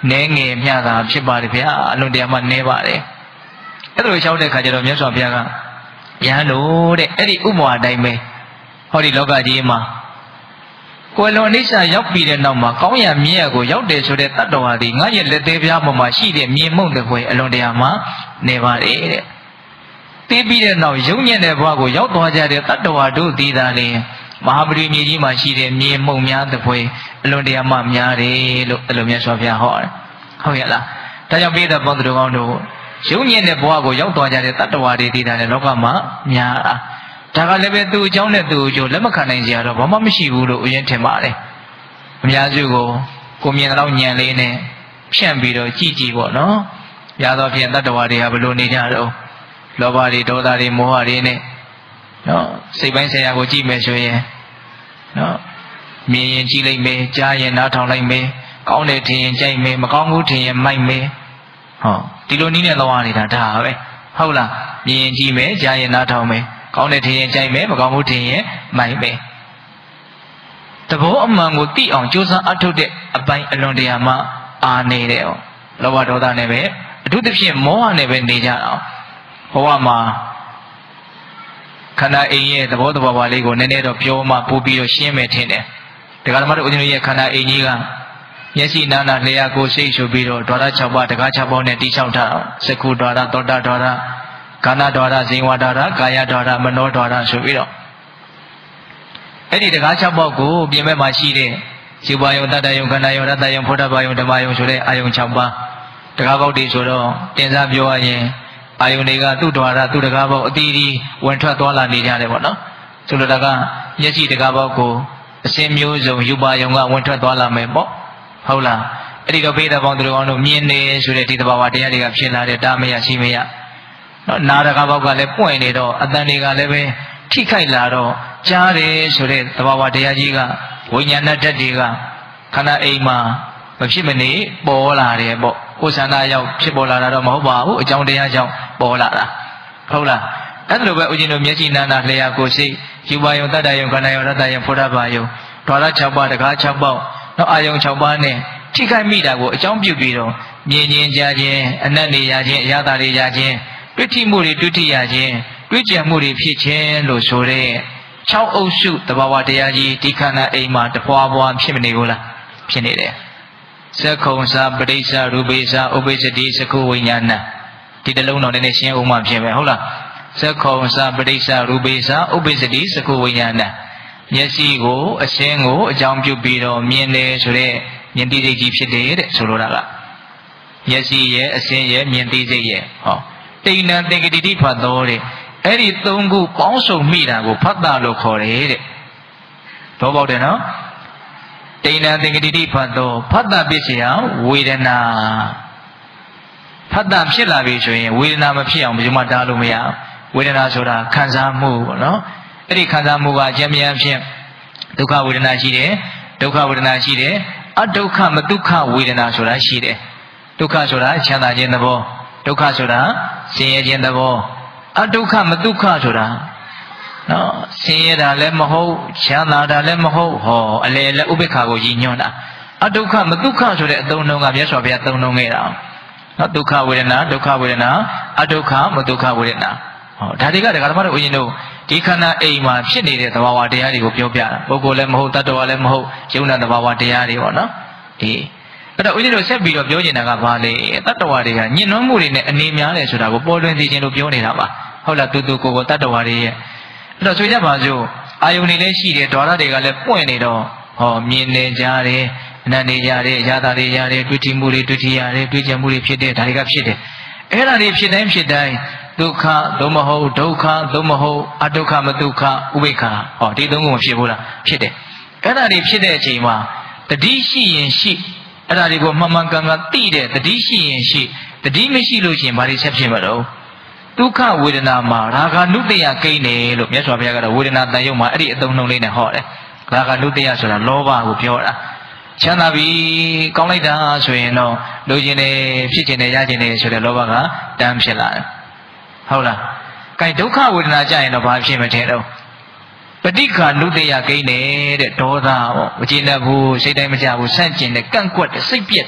né nghề nhà taဖြစ်ပါတယ်ဗျာအလွန်တရာမှနဲပါတယ်အဲ့လိုလျှောက်တဲ့ခါကျတော့မြတ်စွာဘုရားကယဟန်တို့တဲ့အဲ့ဒီဥပမာတိုင်းပဲဟောဒီလောကကြီးမှာကိုယ်လွန်အိဋ္ဌာရောက်ပြီးတဲ့နောက်မှာကောင်းရမြင့်ရကိုရောက်တယ်ဆိုတဲ့တတ္တဝါဒီငါရဲ့လက်သေးပြားပေါ်မှာရှိတဲ့မြင်မှုတဲ့ဖွယ်အလွန်တရာမှနေပါတယ်တဲ့သိပြီးတဲ့နောက်ယုံညံ့တဲ့ဘဝကိုရောက်သွားကြတဲ့တတ္တဝါတို့ဒီသာလေမဟာပရိမြေကြီးမှာရှိတဲ့မြင်မှုများတဲ့ဖွယ်အလွန်တရာမှများတယ်လို့အဲ့လိုမြတ်စွာဘုရားဟောတယ်ဟုတ်ရဲ့လားဒါကြောင့်ပိဋကပေါင်းသူတော်ကောင်းတို့ယုံညံ့တဲ့ဘဝကိုရောက်သွားကြတဲ့တတ္တဝါတွေဒီသာလေလောကမှာများတာဒါကလည်းပဲသူ့အကြောင်းနဲ့သူ့အကျိုးလက်မခံနိုင်ကြတော့ဘာမှမရှိဘူးလို့ဥယျာဉ်ထင်ပါတယ်အများစုကိုကိုမြင်တော့ညံလေးနဲ့ဖြန့်ပြီးတော့ကြည်ကြည်ပေါ့နော်ရသောဖြင့်တတ္တဝါတွေဟာဘယ်လိုနေကြတော့လောဘတွေဒေါသတွေမောဟတွေနဲ့နော်စိတ်ပိုင်းဆိုင်ရာကိုကြည့်မယ်ဆိုရင်နော်မြင်ရင်ကြည့်လိုက်မယ်ကြားရင်နားထောင်လိုက်မယ်ကောင်းတယ်ထင်ရင်ကြိုက်မယ်မကောင်းဘူးထင်ရင်မိုက်မယ်ဟောဒီလိုနည်းနဲ့သွားနေတာဒါပဲဟုတ်လားမြင်ရင်ကြည့်မယ်ကြားရင်နားထောင်မယ်ကောင်းတယ်ထင်ရင်ကြိုက်မယ်မကောင်းဘူးထင်ရင်မိုက်မယ်တဘောအမှန်ကိုသိအောင်ကြိုးစားအထုတ်တဲ့အပိုင်းအလွန်တရာမှအာနေတယ်ဟောလောဘဒေါသနဲ့ပဲအထူးသဖြင့်မောဟနဲ့ပဲနေကြအောင်ဘဝမှာခန္ဓာအိမ်ရဲ့သဘောတဘာဝလေးကိုနည်းနည်းတော့ပြောမှပို့ပြီးတော့ရှင်းမယ်ထင်တယ်ဒကာဓမ္မတို့ဦးဇင်းတို့ရဲ့ခန္ဓာအိမ်ကြီးကမျက်စိနာနာလျှာကိုစိတ်ဆိုပြီးတော့ဓာရ၆ပါးတကား၆ပါးနဲ့တိဆောက်ထားစကုဓာရသောတာဓာရကာဏဓာရဇိဝဓာရကာယဓာရမနောဓာရဆိုပြီးတော့အဲ့ဒီတကား၆ပါးကိုပြင်မဲ့မှာရှိတဲ့ဇီဝယုံတတ္တယုံခန္ဓာယုံရတ္တယုံဖောဓဘယုံဓမ္မယုံဆိုတဲ့အာယုံ၆ပါးတကားပေါက်တွေဆိုတော့တင်စားပြောရရင်အာယုန်တွေကသူ့ဓာရသူ့တကားပေါက်အတီးတီးဝင်ထွက်သွားလာနေကြတယ်ပေါ့နော်ဆိုလိုတာကမျက်စိတကားပေါက်ကိုအစင်းမျိုးစုံယူပါယုံကဝင်ထွက်သွားလာမယ်ပေါ့ဟုတ်လားအဲ့ဒီတော့ဘိဓါပေါင်းသူတော်ကောင်းတို့မြင်နေဆိုတဲ့ဒီသဘာဝတရားတွေကဖြစ်လာတဲ့တာမယရှိမယနော်နာတကားပေါက်ကလည်းပွင့်နေတော့အတန်တွေကလည်းပဲထိခိုက်လာတော့ကြားတယ်ဆိုတဲ့သဘာဝတရားကြီးကဝိညာဏဓာတ်တွေကခန္ဓာအိမ်မှာမဖြစ်မနေပေါ်လာတယ်ပေါ့ကိုယ်ဆန္ဒရောက်ဖြစ်ပေါ်လာတာတော့မဟုတ်ပါဘူးအကြောင်းတရားကြောင့်ပေါ်လာတာဟုတ်လားအဲ့လိုပဲဦးဇင်းတို့မျက်စိနာနာလျှာကိုယ်စိတ်ယူပါယုံတတ္တယုံခန္ဓာယုံရတ္တယုံဖောဓဘာယုံဓာရ၆ပါးတကား၆ပါးနောက်အာယုံ၆ပါးနဲ့ထိခိုက်မိတာကိုအကြောင်းပြုပြီးတော့မြင်ခြင်းကြားခြင်းအနတ်နေရခြင်းအရသာတွေရခြင်းတွေ့ထိမှုတွေတွေ့ထိရခြင်းတွေ့ကြံမှုတွေဖြစ်ခြင်းလို့ဆိုတဲ့၆အုပ်စုသဘာဝတရားကြီးဒီခန္ဓာအိမ်မှာတပွားပွားဖြစ်မနေဘူးလားဖြစ်နေတယ်သက္ခုံစာပရိစ္ဆရူပိစာဥပိစ္ဆတိသကုဝိညာဏဒီတလုံးတော်နဲ့ရှင်းအောင်မှဖြစ်ပဲဟုတ်လားသက္ခုံစာပရိစ္ဆရူပိစာဥပိစ္ဆတိသကုဝိညာဏမျက်စိကိုအရှင်းကိုအကြောင်းပြုပြီးတော့မြင်တယ်ဆိုတဲ့မြင်သိစိတ်ကြီးဖြစ်တယ်တဲ့ဆိုလိုတာကမျက်စိရဲ့အရှင်းရဲ့မြင်သိစိတ်ရဲ့ဟောတိဏ္ဏသင်္ကတိတိဖတ်တော်တဲ့အဲ့ဒီသုံးခုပေါင်းစုံမိတာကိုဖတ်တာလို့ခေါ်တယ်တဲ့တော့ပေါက်တယ်နော်တိဏ္ဏသင်္ကတိတိဖတ်တော်ဖတ်တာဖြစ်เสียဝေဒနာဖတ်တာဖြစ်လာပြီဆိုရင်ဝေဒနာမဖြစ်အောင်ဘယ်မှတားလို့မရဝေဒနာဆိုတာခံစားမှုပေါ့နော်အဲ့ဒီခံစားမှုကအကျဉ်းများဖြင့်ဒုက္ခဝေဒနာရှိတယ်ဒုက္ခဝေဒနာရှိတယ်အဒုက္ခမဒုက္ခဝေဒနာဆိုတာရှိတယ်ဒုက္ခဆိုတာချမ်းသာခြင်းသဘောဒုက္ခဆိုတာဆင်းရဲခြင်းသဘောအဒုက္ခမဒုက္ခဆိုတာနော်ဆင်းရဲတာလည်းမဟုတ်ချမ်းသာတာလည်းမဟုတ်ဟောအလေလည်းဥပိ္ပခာကိုရည်ညွှန်းတာအဒုက္ခမဒုက္ခဆိုတဲ့အသုံးနှုန်းကမြတ်စွာဘုရားသုံးနှုန်းခဲ့တာနော်ဒုက္ခဝေဒနာဒုက္ခဝေဒနာအဒုက္ခမဒုက္ခဝေဒနာဟောဒါတွေကဒကာဓမ္မတို့ဦးဇင်းတို့ဒီခန္ဓာအိမ်မှာဖြစ်နေတဲ့သဘာဝတရားတွေကိုပြောပြတာပုဂ္ဂိုလ်လည်းမဟုတ်တတ္တဝါလည်းမဟုတ်ယုံနာသဘာဝတရားတွေပေါ့နော်ဒီအဲ့တော့ဦးဇင်းတို့ဆက်ပြီးတော့ပြောနေတာကဘာလဲတတ္တဝါတွေကညှဉ်းနှွမ်းမှုတွေနဲ့အနေများတယ်ဆိုတာကိုပေါ်လွင်သိခြင်းလို့ပြောနေတာပါဟုတ်လားတူတူကိုကိုတတ္တဝါတွေရဲ့အဲ့တော့ဆိုကြပါစို့အာယုန်တွေလည်းရှိတယ်ဓာရတွေကလည်းပွင့်နေတော့ဟောမြင်နေကြတယ်အနတ်နေကြတယ်အရာသာတွေရတယ်တွေ့ထိမှုတွေတွေ့ထိရတယ်တွေ့ကြံမှုတွေဖြစ်တယ်ဒါတွေကဖြစ်တယ်အဲ့ဒါတွေဖြစ်တိုင်းဖြစ်တိုင်းဒုက္ခသို့မဟုတ်ဒုက္ခသို့မဟုတ်အဒုက္ခမဒုက္ခဥပိ္ပခာဟောဒီသုံးခုမဖြစ်ဘူးလားဖြစ်တယ်အဲ့ဒါတွေဖြစ်တဲ့အချိန်မှာတတိရှိရင်ရှိအဲ့ဒါတွေကိုမှန်မှန်ကန်ကန်သိတဲ့တတိရှိရင်ရှိတတိမရှိလို့ရှိရင်ဘာတွေဆက်ဖြစ်မှာတော့ဒုက္ခဝေဒနာမှာရာဂနုတ္တယကိန်းတယ်လို့မြတ်စွာဘုရားကတော့ဝေဒနာတန်ရုပ်မှာအဲ့ဒီအသုံးနှုန်းလေးနဲ့ဟောတယ်ရာဂနုတ္တယဆိုတာလောဘကိုပြောတာချမ်းသာပြီကောင်းလိုက်တာဆိုရင်တော့လိုချင်တယ်ဖြစ်ချင်တယ်ရချင်တယ်ဆိုတဲ့လောဘကတန်းဖြစ်လာတယ်ဟုတ်လားကဲဒုက္ခဝေဒနာကြရင်တော့ဘာဖြစ်မထင်တော့ပဋိက္ခနုတ္တယကိန်းတယ်တဲ့ဒေါသပေါ့မကျေနပ်ဘူးစိတ်တိုင်းမကြဘူးဆန့်ကျင်တယ်ကန့်ကွက်တယ်စိတ်ပြက်တယ်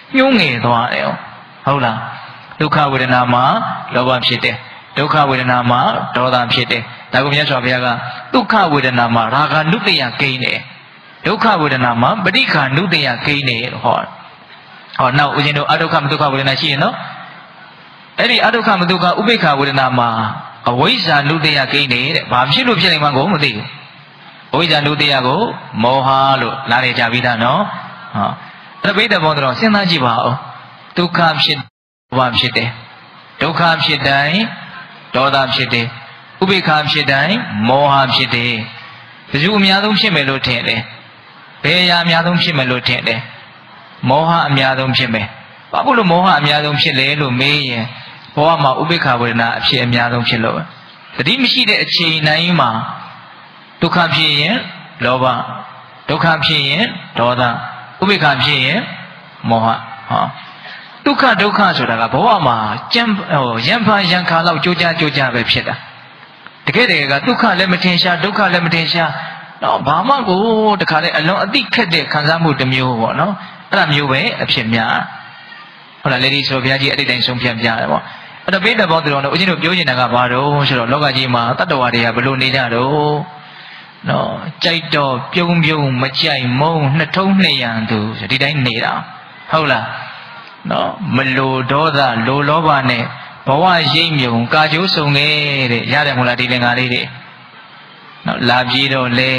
nhung nghề thoa đấy hậu là dukkha vedana mà lobaဖြစ်တယ်dukkha vedana màဒေါသဖြစ်တယ်ဒါကိုမြတ်စွာဘုရားကdukkha vedana mà ragaနုတ္တယကိန်းတယ်dukkha vedana màပဋိက္ခာနုတ္တယကိန်းတယ်ဟောဟောနောက်ဦးဇင်းတို့အဒုက္ခမဒုက္ခဝေဒနာရှိရင်နော်အဲ့ဒီအဒုက္ခမဒုက္ခဥပိ္ပခဝေဒနာမှာအဝိဇ္ဇာနုတ္တယကိန်းတယ်တဲ့ဘာဖြစ်လို့ဖြစ်နေမှကိုမသိဘူးအဝိဇ္ဇာနုတ္တယကိုမောဟလို့နားလည်ကြပြီးသားနော်ဟောအဲ့ဒါဘိဓဘောတော်စဉ်းစားကြည့်ပါဦးဒုက္ခဖြစ်ဘာဖြစ်တယ်ဒုက္ခဖြစ်တိုင်းဒေါသဖြစ်တယ်ဥပိ္ပခဖြစ်တိုင်းမောဟဖြစ်တယ်ဘယ်သူအများဆုံးဖြစ်မယ်လို့ထင်တယ်ဘယ်အရာအများဆုံးဖြစ်မယ်လို့ထင်တယ်မောဟအများဆုံးဖြစ်မယ်ဘာဖြစ်လို့မောဟအများဆုံးဖြစ်လဲလို့မေးရင်ဘဝမှာဥပိ္ပခဝေဒနာအဖြစ်အများဆုံးဖြစ်လို့တတိမရှိတဲ့အချိန်တိုင်းမှာဒုက္ခဖြစ်ရင်လောဘဒုက္ခဖြစ်ရင်ဒေါသဥပိ္ပခဖြစ်ရင်မောဟဟောဒုက္ခဒုက္ခဆိုတာကဘဝမှာကြံဟိုရံဖန်ရံခါလောက်ကြိုးကြားကြိုးကြားပဲဖြစ်တာတကယ်တကယ်ကဒုက္ခလည်းမထင်ရှားဒုက္ခလည်းမထင်ရှားတော့ဘာမှကိုတခါလေအလွန်အသိခက်တဲ့ခံစားမှုတစ်မျိုးပေါ့နော်အဲ့ဒါမျိုးပဲအဖြစ်များဟုတ်လားလေဒီဆိုဘုရားကြီးအဲ့ဒီတိုင်းဆုံးဖြတ်ပြတယ်ပေါ့အဲ့တော့ဘိဓဘောသူတော်တို့ဦးဇင်းတို့ပြောနေတာကဘာတော့ဆိုတော့လောကကြီးမှာတတ္တဝါတွေကဘယ်လိုနေကြတော့နော်ကြိုက်တော့ပြုံးပြုံးမကြိုက်မုန်းနှစ်ထုံးနှစ်ရံသူဒီတိုင်းနေတာဟုတ်လားနော်မလိုဒေါသလိုလောဘနဲ့ဘဝရိပ်မြုံကာကျိုးဆုံးခဲ့တဲ့ရတယ်မို့လားဒီလင်္ကာလေးတွေနော်လာပြီးတော့လေ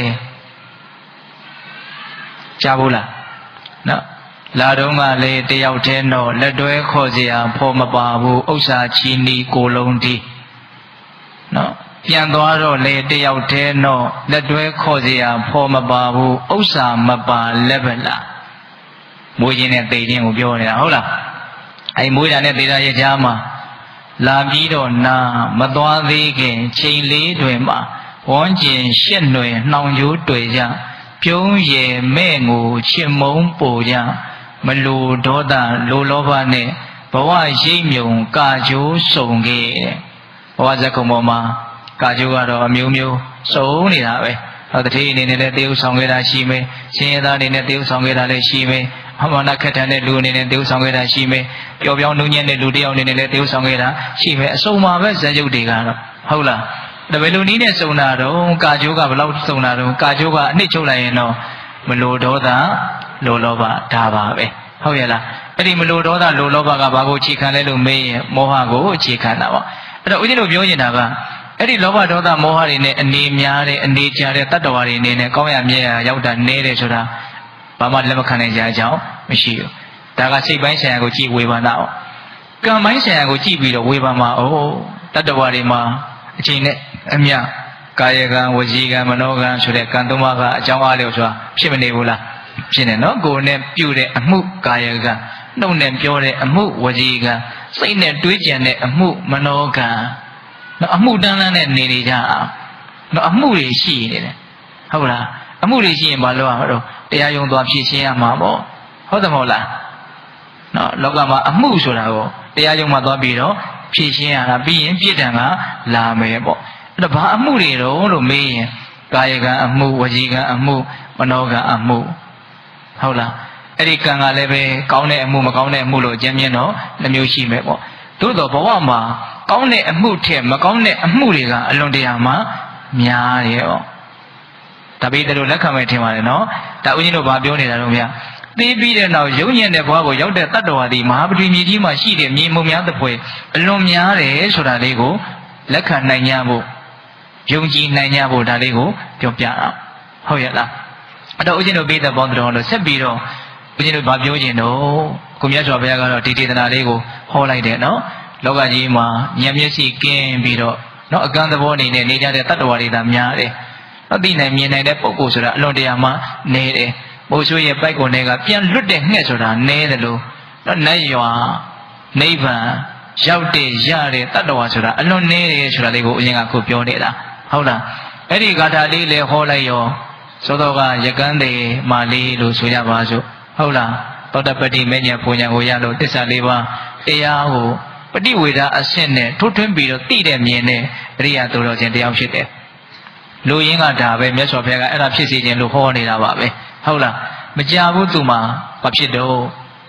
ကြားဘူးလားနော်လာတော့ကလေတယောက်တည်းတော့လက်တွဲခေါ်စရာဖော်မပါဘူးဥစ္စာချီနီကိုလုံးတီးနော်ပြန်သွားတော့လေတယောက်တည်းတော့လက်တွဲခေါ်စရာဖော်မပါဘူးဥစ္စာမပါလက်ဗလားမွေးခြင်းနဲ့သိခြင်းကိုပြောနေတာဟုတ်လားအဲမွေးတာနဲ့သိတာရဲ့ကြားမှာလာပြီးတော့နာမသွားသေးခင်ချိန်လေးတွင်မှာဝန်းကျင်ရှစ်ຫນွေနှောင်ကျိုးတွေ့ကြပြုံးရည်မဲ့ငိုချစ်မုန်းပူကြမလိုဒေါသလိုလောဘနဲ့ဘဝရိပ်မြုံကာကျိုးစုံခဲ့ဘဝဇက်ကုံပေါ်မှာကာကျိုးကတော့အမျိုးမျိုးစုံနေတာပဲဟောတတိအနေနဲ့လည်းတေးဥဆောင်ခဲ့တာရှိမယ်ရှင်ရသားအနေနဲ့တေးဥဆောင်ခဲ့တာလည်းရှိမယ်အမှန်တခက်ထန်တဲ့လူအနေနဲ့တေးဥဆောင်ခဲ့တာရှိမယ်ပျော်ပြောင်းနှုံးညံ့တဲ့လူတယောက်အနေနဲ့လည်းတေးဥဆောင်ခဲ့တာရှိမယ်အစုံပါပဲဇက်ရုပ်တွေကတော့ဟုတ်လားဒါပဲလူနည်းနဲ့စုံတာတော့ကာကျိုးကဘယ်လောက်စုံတာတော့ကာကျိုးကအနှစ်ချုပ်လိုက်ရင်တော့မလိုဒေါသလိုလောဘဒါပါပဲဟုတ်ရဲ့လားအဲ့ဒီမလိုဒေါသလိုလောဘကဘာကိုအခြေခံလဲလို့မေးရင်မောဟကိုအခြေခံတာပေါ့အဲ့တော့ဦးဇင်းတို့ပြောနေတာကအဲ့ဒီလောဘဒေါသမောဟတွေနဲ့အနေများတဲ့အနေကြတဲ့တတ္တဝါတွေအနေနဲ့ကောင်းရမြဲရရောက်တာနဲတယ်ဆိုတာဘာမှလက်မခံနိုင်ကြအကြောင်းမရှိဘူးဒါကစိတ်ပိုင်းဆိုင်ရာကိုကြည့်ဝေဖန်တာပေါ့ကံပိုင်းဆိုင်ရာကိုကြည့်ပြီးတော့ဝေဖန်မှာအိုးတတ္တဝါတွေမှာအချိန်နဲ့အမြကာယကံဝစီကံမနောကံဆိုတဲ့ကံသုံးပါးကအကြောင်းအားလျော်စွာဖြစ်မနေဘူးလားဖြစ်နေနော်ကိုယ်နဲ့ပြုတဲ့အမှုကာယကံနှုတ်နဲ့ပြောတဲ့အမှုဝစီကံစိတ်နဲ့တွေးကြံတဲ့အမှုမနောကံနော်အမှုတန်းတန်းနဲ့နေနေကြအောင်နော်အမှုတွေရှိနေတယ်ဟုတ်လားအမှုတွေရှိရင်ဘာလို့ရမလို့တရားယုံသွားဖြည့်ရှင်းရမှာပေါ့ဟုတ်တယ်မဟုတ်လားနော်လောကမှာအမှုဆိုတာကိုတရားယုံမှာသွားပြီးတော့ဖြည့်ရှင်းရတာပြီးရင်ပြည့်တံကလာမယ်ပေါ့အဲ့တော့ဘာအမှုတွေတော့လို့မေးရင်ကာယကံအမှုဝစီကံအမှုမနောကံအမှုဟုတ်လားအဲ့ဒီကံကလည်းပဲကောင်းတဲ့အမှုမကောင်းတဲ့အမှုလို့အကျဉ်းချင်းတော့နှမျိုးရှိမယ်ပေါ့သို့တော့ဘဝမှာကောင်းတဲ့အမှုထက်မကောင်းတဲ့အမှုတွေကအလွန်တရာမှများတယ်ပေါ့ဒါပေမဲ့တို့လက်ခံမဲ့ထင်ပါတယ်နော်ဒါဦးကြီးတို့ဗာပြောနေတာတော့ဗျာသိပြီးတဲ့နောက်ရုံညံ့တဲ့ဘဝကိုရောက်တဲ့တတ္တဝါဒီမဟာပတိမြေကြီးမှာရှိတဲ့မြေမုံများသဖွယ်အလွန်များတယ်ဆိုတာလေးကိုလက်ခံနိုင်ကြဖို့ယုံကြည်နိုင်ကြဖို့ဒါလေးကိုပြောပြတာဟုတ်ရဲ့လားအဲ့တော့ဦးဇင်းတို့ပိဿပေါင်းတော်တို့ဆက်ပြီးတော့ဦးဇင်းတို့ဗာပြောခြင်းတော့ကိုမြတ်စွာဘုရားကတော့ဒီဒေသနာလေးကိုဟောလိုက်တယ်နော်လောကကြီးမှာဉာဏ်မျက်စိကင်းပြီးတော့နော်အကန့်သဘောအနေနဲ့နေကြတဲ့တတ္တဝါတွေသာများတယ်နော်သိနိုင်မြင်နိုင်တဲ့ပုဂ္ဂိုလ်ဆိုတာအလွန်တရာမှနေတယ်မိုးဆွေးရဲ့ပိုက်ကုန်တွေကပြန်လွတ်တဲ့ငှက်ဆိုတာနဲတယ်လို့နော်နတ်ရွာနိဗ္ဗာန်ရောက်တဲ့ရတဲ့တတ္တဝါဆိုတာအလွန်နဲတယ်ဆိုတာလေးကိုအရင်ကခုပြောနေတာဟုတ်လားအဲ့ဒီဂါထာလေးလည်းဟောလိုက်ရောသောတော်ကရကန်းတယ်မာလေးလို့ဆိုရပါစို့ဟုတ်လားသောတပတိမဉ္ဇဉ်ပူညာကိုရလို့တစ္ဆာလေးပါးတရားကိုပฏิဝေဒအဆင့်နဲ့ထိုးထွင်းပြီးတော့သိတဲ့မြင်တဲ့အရိယာသူတော်ချင်းတရားဖြစ်တယ်လူရင်းကဒါပဲမြတ်စွာဘုရားကအဲ့ဒါဖြစ်စေခြင်းလို့ဟောနေတာပါပဲဟုတ်လားမကြဘူးသူမှာဘာဖြစ်တော့တ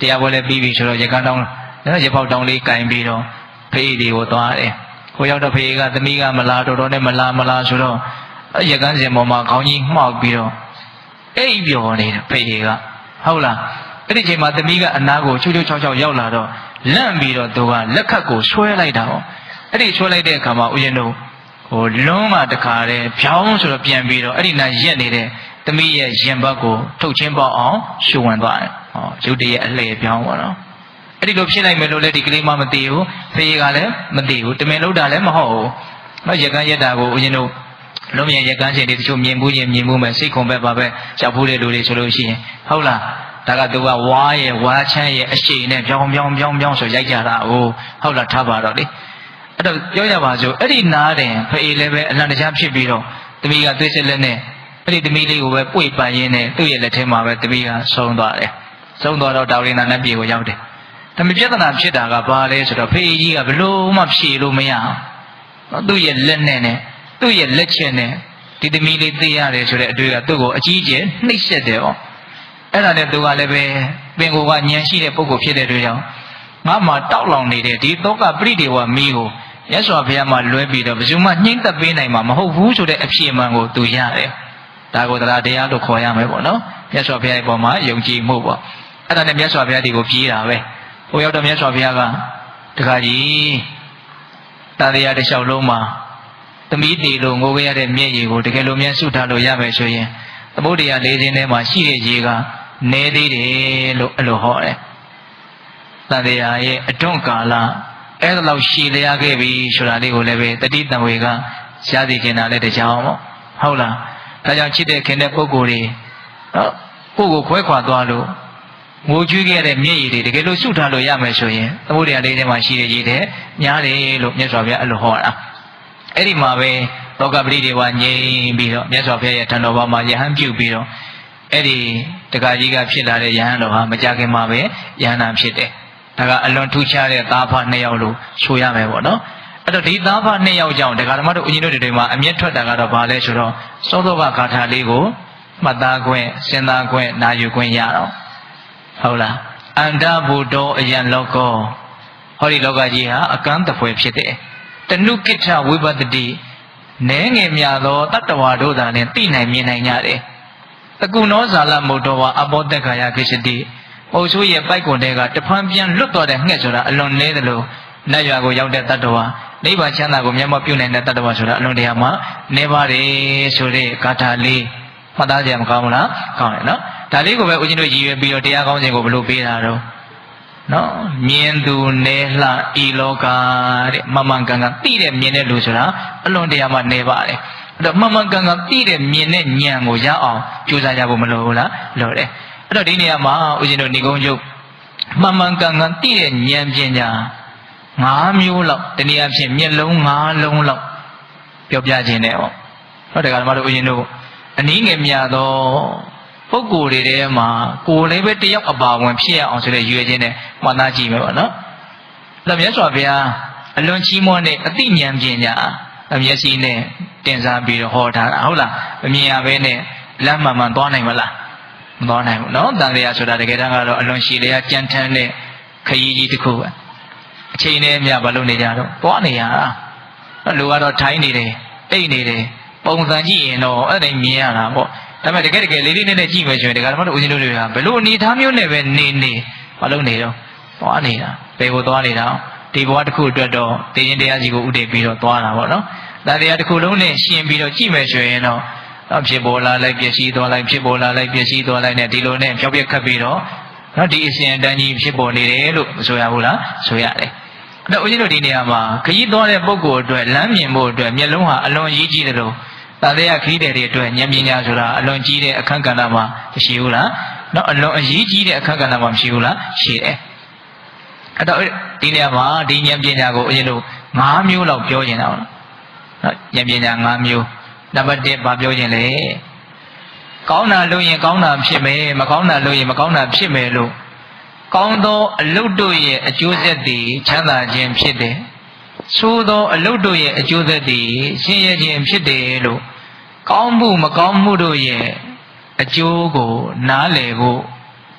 တရားပွဲလည်းပြီးပြီဆိုတော့ရကန်းတောင်းနော်ရပေါက်တောင်းလေးကင်ပြီးတော့ဖေးတွေကိုသွားတယ်ဟိုရောက်တော့ဖေးကသမီးကမလာတော်တော်နဲ့မလာမလာဆိုတော့ရကန်းစင်ပေါ်မှာခေါင်းကြီးမှောက်ပြီးတော့အိပ်ပျော်နေတာဖေးတွေကဟုတ်လားအဲ့ဒီချိန်မှာသမီးကအနားကိုချူချူချောက်ချောက်ရောက်လာတော့လန့်ပြီးတော့သူကလက်ခတ်ကိုဆွဲလိုက်တာပေါ့အဲ့ဒီဆွဲလိုက်တဲ့အခါမှာဦးဇင်းတို့ဟိုလွန်းမှတခါတည်းဖြောင်းဆိုတော့ပြန်ပြီးတော့အဲ့ဒီနာရက်နေတဲ့သမီးရဲ့ရင်ဘတ်ကိုထုတ်ချင်းပေါအောင်ရှူဝင်သွားတယ်ဟောရုပ်တရက်အလှည့်ပြောင်းပါတော့အဲ့ဒီလိုဖြစ်လိုက်မယ်လို့လည်းဒီကလေးမမသိဘူးဖေးကလည်းမသိဘူးတမင်လို့တာလည်းမဟုတ်ဘူးနော်ရကန်းရက်တာကိုဦးဇင်းတို့လုံးမြန်ရကန်းချိန်တွေတချို့မြင်ဘူးရင်မြင်ဘူးမယ်စိတ်ခုံပဲပါပဲကြောက်ဘူးတဲ့လူတွေဆိုလို့ရှိရင်ဟုတ်လားဒါကသူကဝါရဲ့ဝါချမ်းရဲ့အရှိန်နဲ့ပြောင်းပြောင်းပြောင်းပြောင်းဆိုရိုက်ကြတာ哦ဟုတ်လားထားပါတော့လေအဲ့တော့ပြောရပါစို့အဲ့ဒီနားတင်ဖေးလည်းပဲအလံတကြားဖြစ်ပြီးတော့သမီးကသွေးစစ်လက်နဲ့အဲ့ဒီသမီးလေးကိုပဲပွေပန်ရင်းနဲ့သူ့ရဲ့လက်ထဲမှာပဲသမီးကဆုံးသွားတယ်ဆုံးသွားတော့တောင်ရင်းနာနဲ့ပြေကိုရောက်တယ်ဒါပေမဲ့ပြဿနာဖြစ်တာကဘာလဲဆိုတော့ဖေးကြီးကဘလို့မှဖြေလို့မရအောင်သူ့ရဲ့လက်နဲ့နဲ့သူ့ရဲ့လက်ချက်နဲ့ဒီသမီးလေးသိရတယ်ဆိုတဲ့အတွေ့ကသူ့ကိုအကြီးကျယ်နှိပ်စက်တယ်ဩအဲ့ဒါနဲ့သူကလည်းပဲပင်ကိုကညံရှိတဲ့ပုဂ္ဂိုလ်ဖြစ်တဲ့အတွက်ကြောင့်ငါမှတောက်လောင်နေတဲ့ဒီသောကပရိဒေဝမီးကိုရသော်ဘုရားမှလွဲပြီးတော့ဘယ်သူမှနှိမ့်သက်ပေးနိုင်မှာမဟုတ်ဘူးဆိုတဲ့အဖြစ်မှန်ကိုသူရတယ်ဒါကိုတရားတရားလို့ခေါ်ရမယ်ပေါ့နော်မြတ်စွာဘုရားရဲ့ပေါ်မှာယုံကြည်မှုပေါ့အဲ့ဒါနဲ့မြတ်စွာဘုရားဒီကိုပြေးတာပဲဟိုရောက်တော့မြတ်စွာဘုရားကတခါကြီးတာတရားတစ်လျှောက်လုံးမှာသမီးတီလို့ငိုခဲ့ရတဲ့မျက်ရည်ကိုတကယ်လို့မြန်ဆုထားလို့ရမယ်ဆိုရင်သမုဒ္ဒရာလေးခြင်းထဲမှာရှိတဲ့ရေကနေသေးတယ်လို့အဲ့လိုဟောတယ်တာတရားရဲ့အတွန့်ကာလအဲ့ဒါလောက်ရှည်လျားခဲ့ပြီဆိုတာလေးကိုလည်းပဲတတိတံဝေကရှားသိကျင်တာလည်းတကြောင်ပေါ့ဟုတ်လားဒါကြောင့်ချစ်တဲ့ခင်တဲ့ပုဂ္ဂိုလ်တွေနော်ကိုယ့်ကိုခွဲခွာသွားလို့ငိုကြွေးခဲ့တဲ့မျက်ရည်တွေတကယ်လို့ဆုထားလို့ရမယ်ဆိုရင်သမုဒ္ဒရာလေးထဲမှာရှိတဲ့ရည်တဲ့ညားတယ်လို့မြတ်စွာဘုရားအဲ့လိုဟောတာအဲ့ဒီမှာပဲလောကပရိဒေဝငြိမ်ပြီးတော့မြတ်စွာဘုရားရဲ့ထံတော်ဘာမှာယဟန်ပြုပြီးတော့အဲ့ဒီတက္ကကြီးကဖြစ်လာတဲ့ယဟန်တော်ဟာမကြခင်မှာပဲယဟန်နာဖြစ်တယ်ဒါကအလွန်ထူးခြားတဲ့သားဖနှစ်ယောက်လို့ဆိုရမယ်ပေါ့နော်အဲ့တော့ဒီသားဖနှစ်ယောက်ကြောင့်ဒကာဓမ္မတို့ဦးကြီးတို့တွေမှာအမျက်ထွက်တာကတော့ဘာလဲဆိုတော့သောသောကဂါထာလေးကိုမှတ်သားခွင့်စဉ်းစားခွင့်နာယူခွင့်ရတော့ဟုတ်လားအန္တဘုဒ္ဓအယံလောကောဟောဒီလောကကြီးဟာအကန့်တဖွယ်ဖြစ်တယ်တနုကိဋ္ဌဝိပတ္တိနဲငယ်မြသောတတ္တဝါတို့သာနဲ့သိနိုင်မြင်နိုင်ကြတယ်တကုဏောဇာလမုဒ္ဓဝါအဘောတက်ခာယကိစ္စတိအုပ်ဆိုးရဲ့ပိုက်ကွန်တဲကတဖန်ပြန်လွတ်တော်တဲ့ငှက်ဆိုတာအလွန်နည်းသလိုနတ်ရွာကိုရောက်တဲ့တတ္တဝါနိဗ္ဗာန်ချမ်းသာကိုမျက်မှောက်ပြုနိုင်တဲ့တတ္တဝါဆိုတာအလွန်တရာမှနေပါတယ်ဆိုတဲ့ဂါထာလေးမှတ်သားကြမကောင်းဘူးလားကောင်းတယ်နော်ဒါလေးကိုပဲဦးဇင်းတို့ရည်ရွယ်ပြီးတော့တရားကောင်းခြင်းကိုဘယ်လိုပေးတာတော့နော်မြင်သူနေလှဤလောကတဲ့မမှန်ကန်ကန်သိတဲ့မြင်တဲ့လူဆိုတာအလွန်တရာမှနေပါတယ်အဲ့တော့မမှန်ကန်ကန်သိတဲ့မြင်တဲ့ဉာဏ်ကိုရအောင်ကြိုးစားကြဖို့မလိုဘူးလားလိုတယ်အဲ့တော့ဒီနေရာမှာဦးဇင်းတို့ဏိကုံးချုပ်မှန်မှန်ကန်ကန်သိတဲ့ဉာဏ်ပညာငါးမျိုးလောက်တနည်းအားဖြင့်မျက်လုံးငါးလုံးလောက်ပြောပြခြင်းနဲ့ဟောဟုတ်တယ်ကဓမ္မတို့ဦးဇင်းတို့အနည်းငယ်မြသောပုဂ္ဂိုလ်တွေထဲမှာကိုယ်လည်းပဲတယောက်အပါဝင်ဖြစ်ရအောင်ဆိုတဲ့ရွေချင်းနဲ့မှတ်သားကြည့်မယ်ပေါ့နော်။ဒါမြတ်စွာဘုရားအလွန်ကြီးမွန်းတဲ့အသိဉာဏ်ပညာအမျက်စိနဲ့တင်စားပြီးတော့ဟောထားတာဟုတ်လား။မမြင်ရဘဲနဲ့လမ်းမှန်မှန်သွားနိုင်မလား။မသွားနိုင်ဘူးနော်။တန်တရားဆိုတာတကယ်တမ်းကတော့အလွန်ရှည်လျားကြမ်းထမ်းတဲ့ခရီးကြီးတစ်ခုပဲ။အချိန်နဲ့အမျှမလုပ်နေကြတော့သွားနေရတာ။လူကတော့ထိုင်းနေတယ်အိတ်နေတယ်ပုံစံကြည့်ရင်တော့အဲ့ဒါမြင်ရတာပေါ့ဒါပေမဲ့တကယ်တကယ်လေးလေးနက်နက်ကြည့်မယ်ဆိုရင်ဒီကဓမ္မတို့ဦးဇင်းတို့တွေကဘယ်လိုအနေထားမျိုးနဲ့ပဲနေနေမလုပ်နေတော့သွားနေတာဘယ်ကိုသွားနေတာဒီဘဝတစ်ခုအတွက်တော့သိရင်တရားကြီးကိုဥတည်ပြီးတော့သွားတာပေါ့နော်ဒါတရားတစ်ခုလုံးနဲ့ရှင်ပြီးတော့ကြည့်မယ်ဆိုရင်တော့ဖြစ်ပေါ်လာလိုက်ပျက်စီးသွားလိုက်ဖြစ်ပေါ်လာလိုက်ပျက်စီးသွားလိုက်နဲ့ဒီလိုနဲ့ဖြောက်ပြက်ခတ်ပြီးတော့နော်ဒီအစဉ်အတန်းကြီးဖြစ်ပေါ်နေတယ်လို့မဆိုရဘူးလားဆိုရတယ်အဲ့တော့ဦးဇင်းတို့ဒီနေရာမှာခရီးသွားတဲ့ပုဂ္ဂိုလ်အတွက်လမ်းမြင်ဖို့အတွက်မျက်လုံးဟာအလွန်ကြီးကြီးတယ်လို့တာတရားခရီးတဲ့တွေအတွက်ဉာဏ်ပညာဆိုတာအလွန်ကြီးတဲ့အခန်းကဏ္ဍမှာမရှိဘူးလားနော်အလွန်အရေးကြီးတဲ့အခန်းကဏ္ဍမှာမရှိဘူးလားရှိတယ်အဲ့တော့ဒီနေရာမှာဒီဉာဏ်ပညာကိုဦးဇင်းတို့၅မျိုးလောက်ပြောနေတာဟုတ်နော်ဉာဏ်ပညာ၅မျိုးနံပါတ်၁ဘာပြောခြင်းလဲကောင်းတာလုပ်ရင်ကောင်းတာဖြစ်မယ်မကောင်းတာလုပ်ရင်မကောင်းတာဖြစ်မယ်လို့ကောင်းသောအလုတ်တို့ရဲ့အကျိုးဆက်တွေချမ်းသာခြင်းဖြစ်တယ်ဆိုးသောအလုတ်တို့ရဲ့အကျိုးဆက်တွေဆင်းရဲခြင်းဖြစ်တယ်လို့ကောင်းမှုမကောင်းမှုတို့ရဲ့အကျိုးကိုနားလည်ဖို့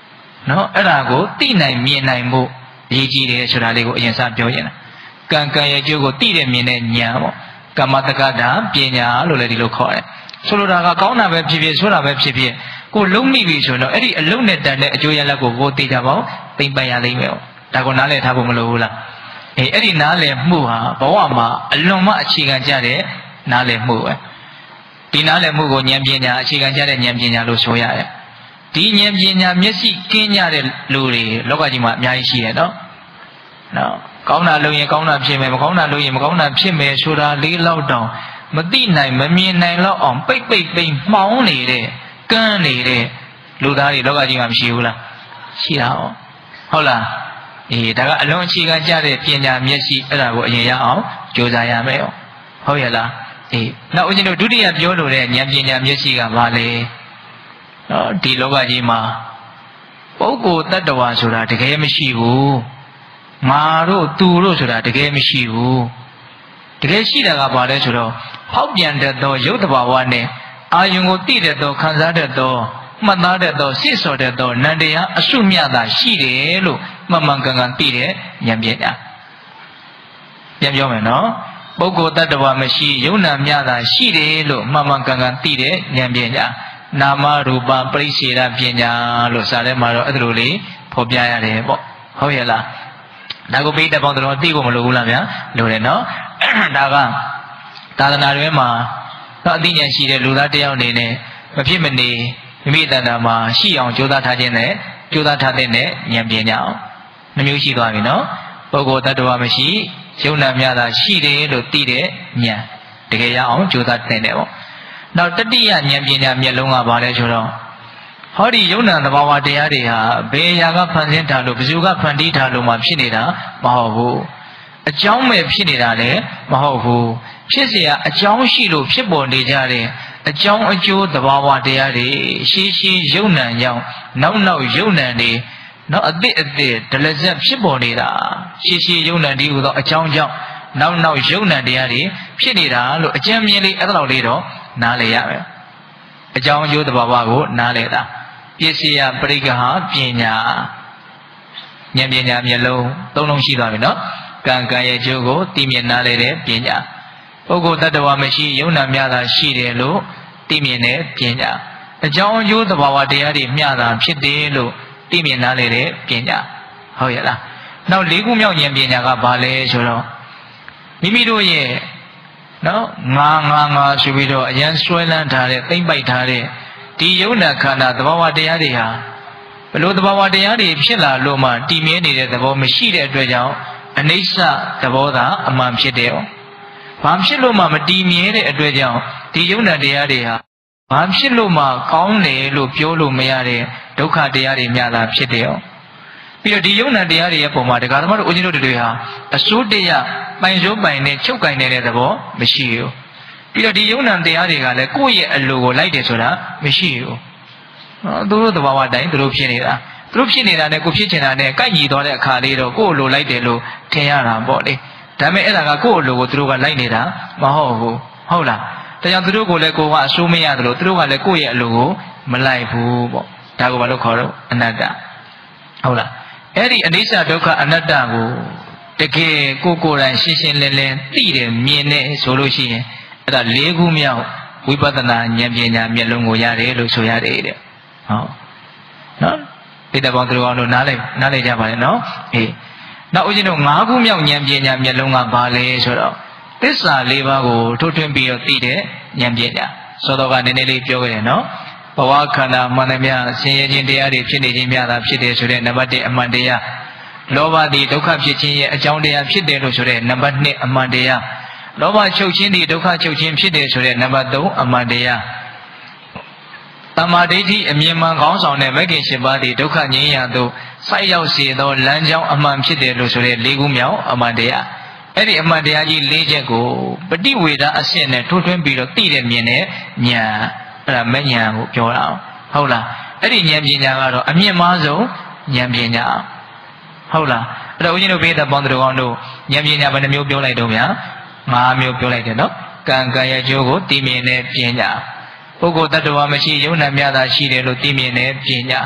nó ở là của tí này miền này bộ gì gì để cho ra đây của nhân sản biểu hiện càng càng giờ chưa của tí để miền này nhà bộ cảm ơn tất cả đã biến nhà rồi lại đi lúc khỏi số lượng là có nào về phía số nào về phía cô lúc mi bị số nó ấy đi lúc này đã để cho nhà là của cô tí ra bảo tính bay nhà lấy mèo ta còn nói lại thà bộ mà lâu là ấy ấy đi nói lại mua hả bảo mà lúc mà chỉ cần trả để nói lại mua đi nói lại mua của nhà biến nhà chỉ cần trả để nhà biến nhà lúc số nhà đi nhà biến nhà mấy gì kia nhà để lùi lúc cái gì mà nhà gì đó đó có nào lùi có nào phía mày có nào lùi mà có nào phía mày số ra lý lâu đầu mà tí này mà miền này nó ỏm bích bích bích máu này đấy cơn này đấy lùi ra thì lúc cái gì mà xíu là xí đâuဟုတ်လားအေးဒါကအလုံးအခြေခံကြတဲ့ပညာမျက်စိအဲ့ဒါကိုအရင်ရအောင်ကြိုးစားရမယ်ဟုတ်ရဲ့လားအေးနောက်ဦးဇင်းတို့ဒုတိယပြောလို့တဲ့ဉာဏ်ပညာမျက်စိကဘာလဲနော်ဒီလောကကြီးမှာပုဂ္ဂိုလ်တ attva ဆိုတာတကယ်မရှိဘူးငါတို့သူတို့ဆိုတာတကယ်မရှိဘူးတကယ်ရှိတာကဘာလဲဆိုတော့ဖောက်ပြန်တတ်သောရုပ်တဘာဝနဲ့အာယုံကိုသိတတ်သောခံစားတတ်သောမှတ်သားတတ်သောစိတ်ဆော်တတ်သောနန္တရားအစုမြတ်သာရှိတယ်လို့မှန်မှန်ကန်ကန်သိတဲ့ဉာဏ်ပညာပြန်ပြောမယ်နော်ပုဂ္ဂိုလ်တ attva မရှိယုံနာမြတ်သာရှိတယ်လို့မှန်မှန်ကန်ကန်သိတဲ့ဉာဏ်ပညာနာမရူပပရိစ္ဆေဒပညာလို့စာထဲမှာတော့အဲ့လိုလေးဖော်ပြရတယ်ပေါ့ဟုတ်ရဲ့လားဒါကိုပိဋကပေါင်းတော်သိဖို့မလိုဘူးလားဗျာလိုတယ်နော်ဒါကသာသနာ့တွင်မှာတော့အသိဉာဏ်ရှိတဲ့လူသားတစ်ယောက်အနေနဲ့မဖြစ်မနေမိမိတဏ္ဍာမှာရှိအောင်ကြိုးစားထားခြင်းနဲ့ကြိုးစားထားတဲ့ဉာဏ်ပညာအောင်နှမျိုးရှိသွားပြီနော်ပုဂ္ဂိုလ်တ attva မရှိယုံနာမြတ်သာရှိတယ်လို့သိတဲ့ဉာဏ်တကယ်ရအောင်ကြိုးစားတဲ့တယ်ပေါ့နောက်တတိယဉာဏ်ပညာမျက်လုံးကဘာလဲဆိုတော့ဟောဒီယုံနာသဘာဝတရားတွေဟာဘယ်ရာကဖန်ဆင်းထားလို့ဘယ်သူကဖန်တီးထားလို့မှဖြစ်နေတာမဟုတ်ဘူးအကြောင်းမဲ့ဖြစ်နေတာလည်းမဟုတ်ဘူးဖြစ်เสียအကြောင်းရှိလို့ဖြစ်ပေါ်နေကြတဲ့အကြောင်းအကျိုးသဘာဝတရားတွေရှေးရှေးယုံနာကြောင့်နောက်နောက်ယုံနာတွေနောက်အသစ်အသစ်ဒလဇက်ဖြစ်ပေါ်နေတာရှေးရှေးယုံနာဒီဟူသောအကြောင်းကြောင့်နောက်နောက်ယုံနာတရားတွေဖြစ်နေတာလို့အကျဉ်းမြင်လေးအဲ့ဒါလေးတော့နားလည်ရမယ်အကြောင်းအကျိုးသဘာဝကိုနားလည်တာပစ္စယပရိက္ခဟပညာဉာဏ်ပညာမျက်လုံးသုံးလုံးရှိသွားပြီနော်ကံကံရဲ့ကျိုးကိုသိမြင်နားလည်တဲ့ပညာပုဂ္ဂိုလ်တ attva မရှိယုံနာမြတာရှိတယ်လို့သိမြင်တဲ့ပညာအကြောင်းအကျိုးသဘာဝတရားတွေမျှတာဖြစ်တယ်လို့သိမြင်နားလည်တဲ့ပညာဟုတ်ရဲ့လားနောက်လေးခုမြောက်ဉာဏ်ပညာကဘာလဲဆိုတော့မိမိတို့ရဲ့နော်ငါငါငါဆိုပြီးတော့အရန်ဆွဲလန်းထားတဲ့သိမ့်ပိုက်ထားတဲ့ဒီယုံနာခန္ဓာသဘာဝတရားတွေဟာဘလို့သဘာဝတရားတွေဖြစ်လာလို့မှတည်မြဲနေတဲ့သဘောမရှိတဲ့အတွက်ကြောင့်အနိစ္စသဘောသာအမှန်ဖြစ်တယ်။ဘာဖြစ်လို့မှမတည်မြဲတဲ့အတွက်ကြောင့်ဒီယုံနာတရားတွေဟာဘာဖြစ်လို့မှကောင်းတယ်လို့ပြောလို့မရတဲ့ဒုက္ခတရားတွေများတာဖြစ်တယ်။ပြီးတော့ဒီယုံနာတရားတွေရဲ့ပုံမှာတရားဓမ္မတို့ဦးဇင်းတို့တွေဟာအစိုးတရားပိုင်စိုးပိုင်နဲ့ချုပ်ကင်နေတဲ့သဘောမရှိဘူး။ပြီးတော့ဒီယုံနာတရားတွေကလည်းကိုယ့်ရဲ့အလိုကိုလိုက်တယ်ဆိုတာမရှိဘူး။နော်သူတို့သဘာဝတိုင်းသူတို့ဖြစ်နေတာသူတို့ဖြစ်နေတာနဲ့ကိုဖြစ်ချင်တာနဲ့ကိုက်ညီသွားတဲ့အခါလေးတော့ကိုယ့်အလိုလိုက်တယ်လို့ထင်ရတာပေါ့လေဒါပေမဲ့အဲ့ဒါကကိုယ့်အလိုကိုသူတို့ကလိုက်နေတာမဟုတ်ဘူးဟုတ်လားဒါကြောင့်သူတို့ကိုလည်းကိုကအဆိုးမရတယ်လို့သူတို့ကလည်းကိုယ့်ရဲ့အလိုကိုမလိုက်ဘူးပေါ့ဒါကိုဘာလို့ခေါ်တော့အနတ္တဟုတ်လားအဲ့ဒီအနိစ္စဒုက္ခအနတ္တကိုတကယ်ကိုကိုယ်တိုင်ရှင်းရှင်းလင်းလင်းသိတယ်မြင်တယ်ဆိုလို့ရှိရင်အဲ့ဒါလေးခုမြောက်ဝိပဿနာဉာဏ်ပညာမျက်လုံးကိုရတယ်လို့ဆိုရတယ်တဲ့ဟုတ်နော်ပိဋကပေါင်းသူတော်တို့နားလည်နားလည်ကြပါလေနော်အေးနောက်ဦးဇင်းတို့၅ခုမြောက်ဉာဏ်ပညာမျက်လုံးကဘာလဲဆိုတော့သစ္စာ၄ပါးကိုထိုးထွင်းပြီးတော့သိတဲ့ဉာဏ်ပညာစောတော့ကနည်းနည်းလေးပြောခဲ့တယ်နော်ဘဝခန္ဓာမှန်သမျှဆင်းရဲခြင်းတရားတွေဖြစ်နေခြင်းများတာဖြစ်တယ်ဆိုတဲ့နံပါတ်၁အမှန်တရားလောဘသည်ဒုက္ခဖြစ်ခြင်းရဲ့အကြောင်းတရားဖြစ်တယ်လို့ဆိုတဲ့နံပါတ်၂အမှန်တရားလောဘချုပ်ခြင်းသည်ဒုက္ခချုပ်ခြင်းဖြစ်တယ်ဆိုတဲ့နံပါတ်၃အမှန်တရားတမ္မာဒိဋ္ဌိအမြင်မှန်ခေါင်းဆောင်တဲ့မဂ္ဂင်၈ပါးသည်ဒုက္ခငြိမ်းရာသို့ဆိုက်ရောက်စေသောလမ်းကြောင်းအမှန်ဖြစ်တယ်လို့ဆိုတဲ့၄ခုမြောက်အမှန်တရားအဲ့ဒီအမှန်တရားကြီး၄ချက်ကိုပฏิဝေဒအဆင့်နဲ့ထိုးထွင်းပြီးတော့သိတဲ့မြင်တဲ့ဉာဏ်အဲ့ဒါမဉဏ်ကိုပြောတာဟုတ်လားအဲ့ဒီဉာဏ်ပညာကတော့အမြင့်မားဆုံးဉာဏ်ပညာဟုတ်လားအဲ့တော့ဦးဇင်းတို့ဘေးသက်ပေါင်းသူတော်ကောင်းတို့ဉာဏ်ပညာဘယ်နှမျိုးပြောလိုက်တော့ဗျာ၅မျိုးပြောလိုက်တယ်နော်ကံကံရဲ့ကျိုးကိုသိမြင်တဲ့ပညာပုဂ္ဂိုလ်တ attva မရှိယုံနာမြတာရှိတယ်လို့သိမြင်တဲ့ပညာ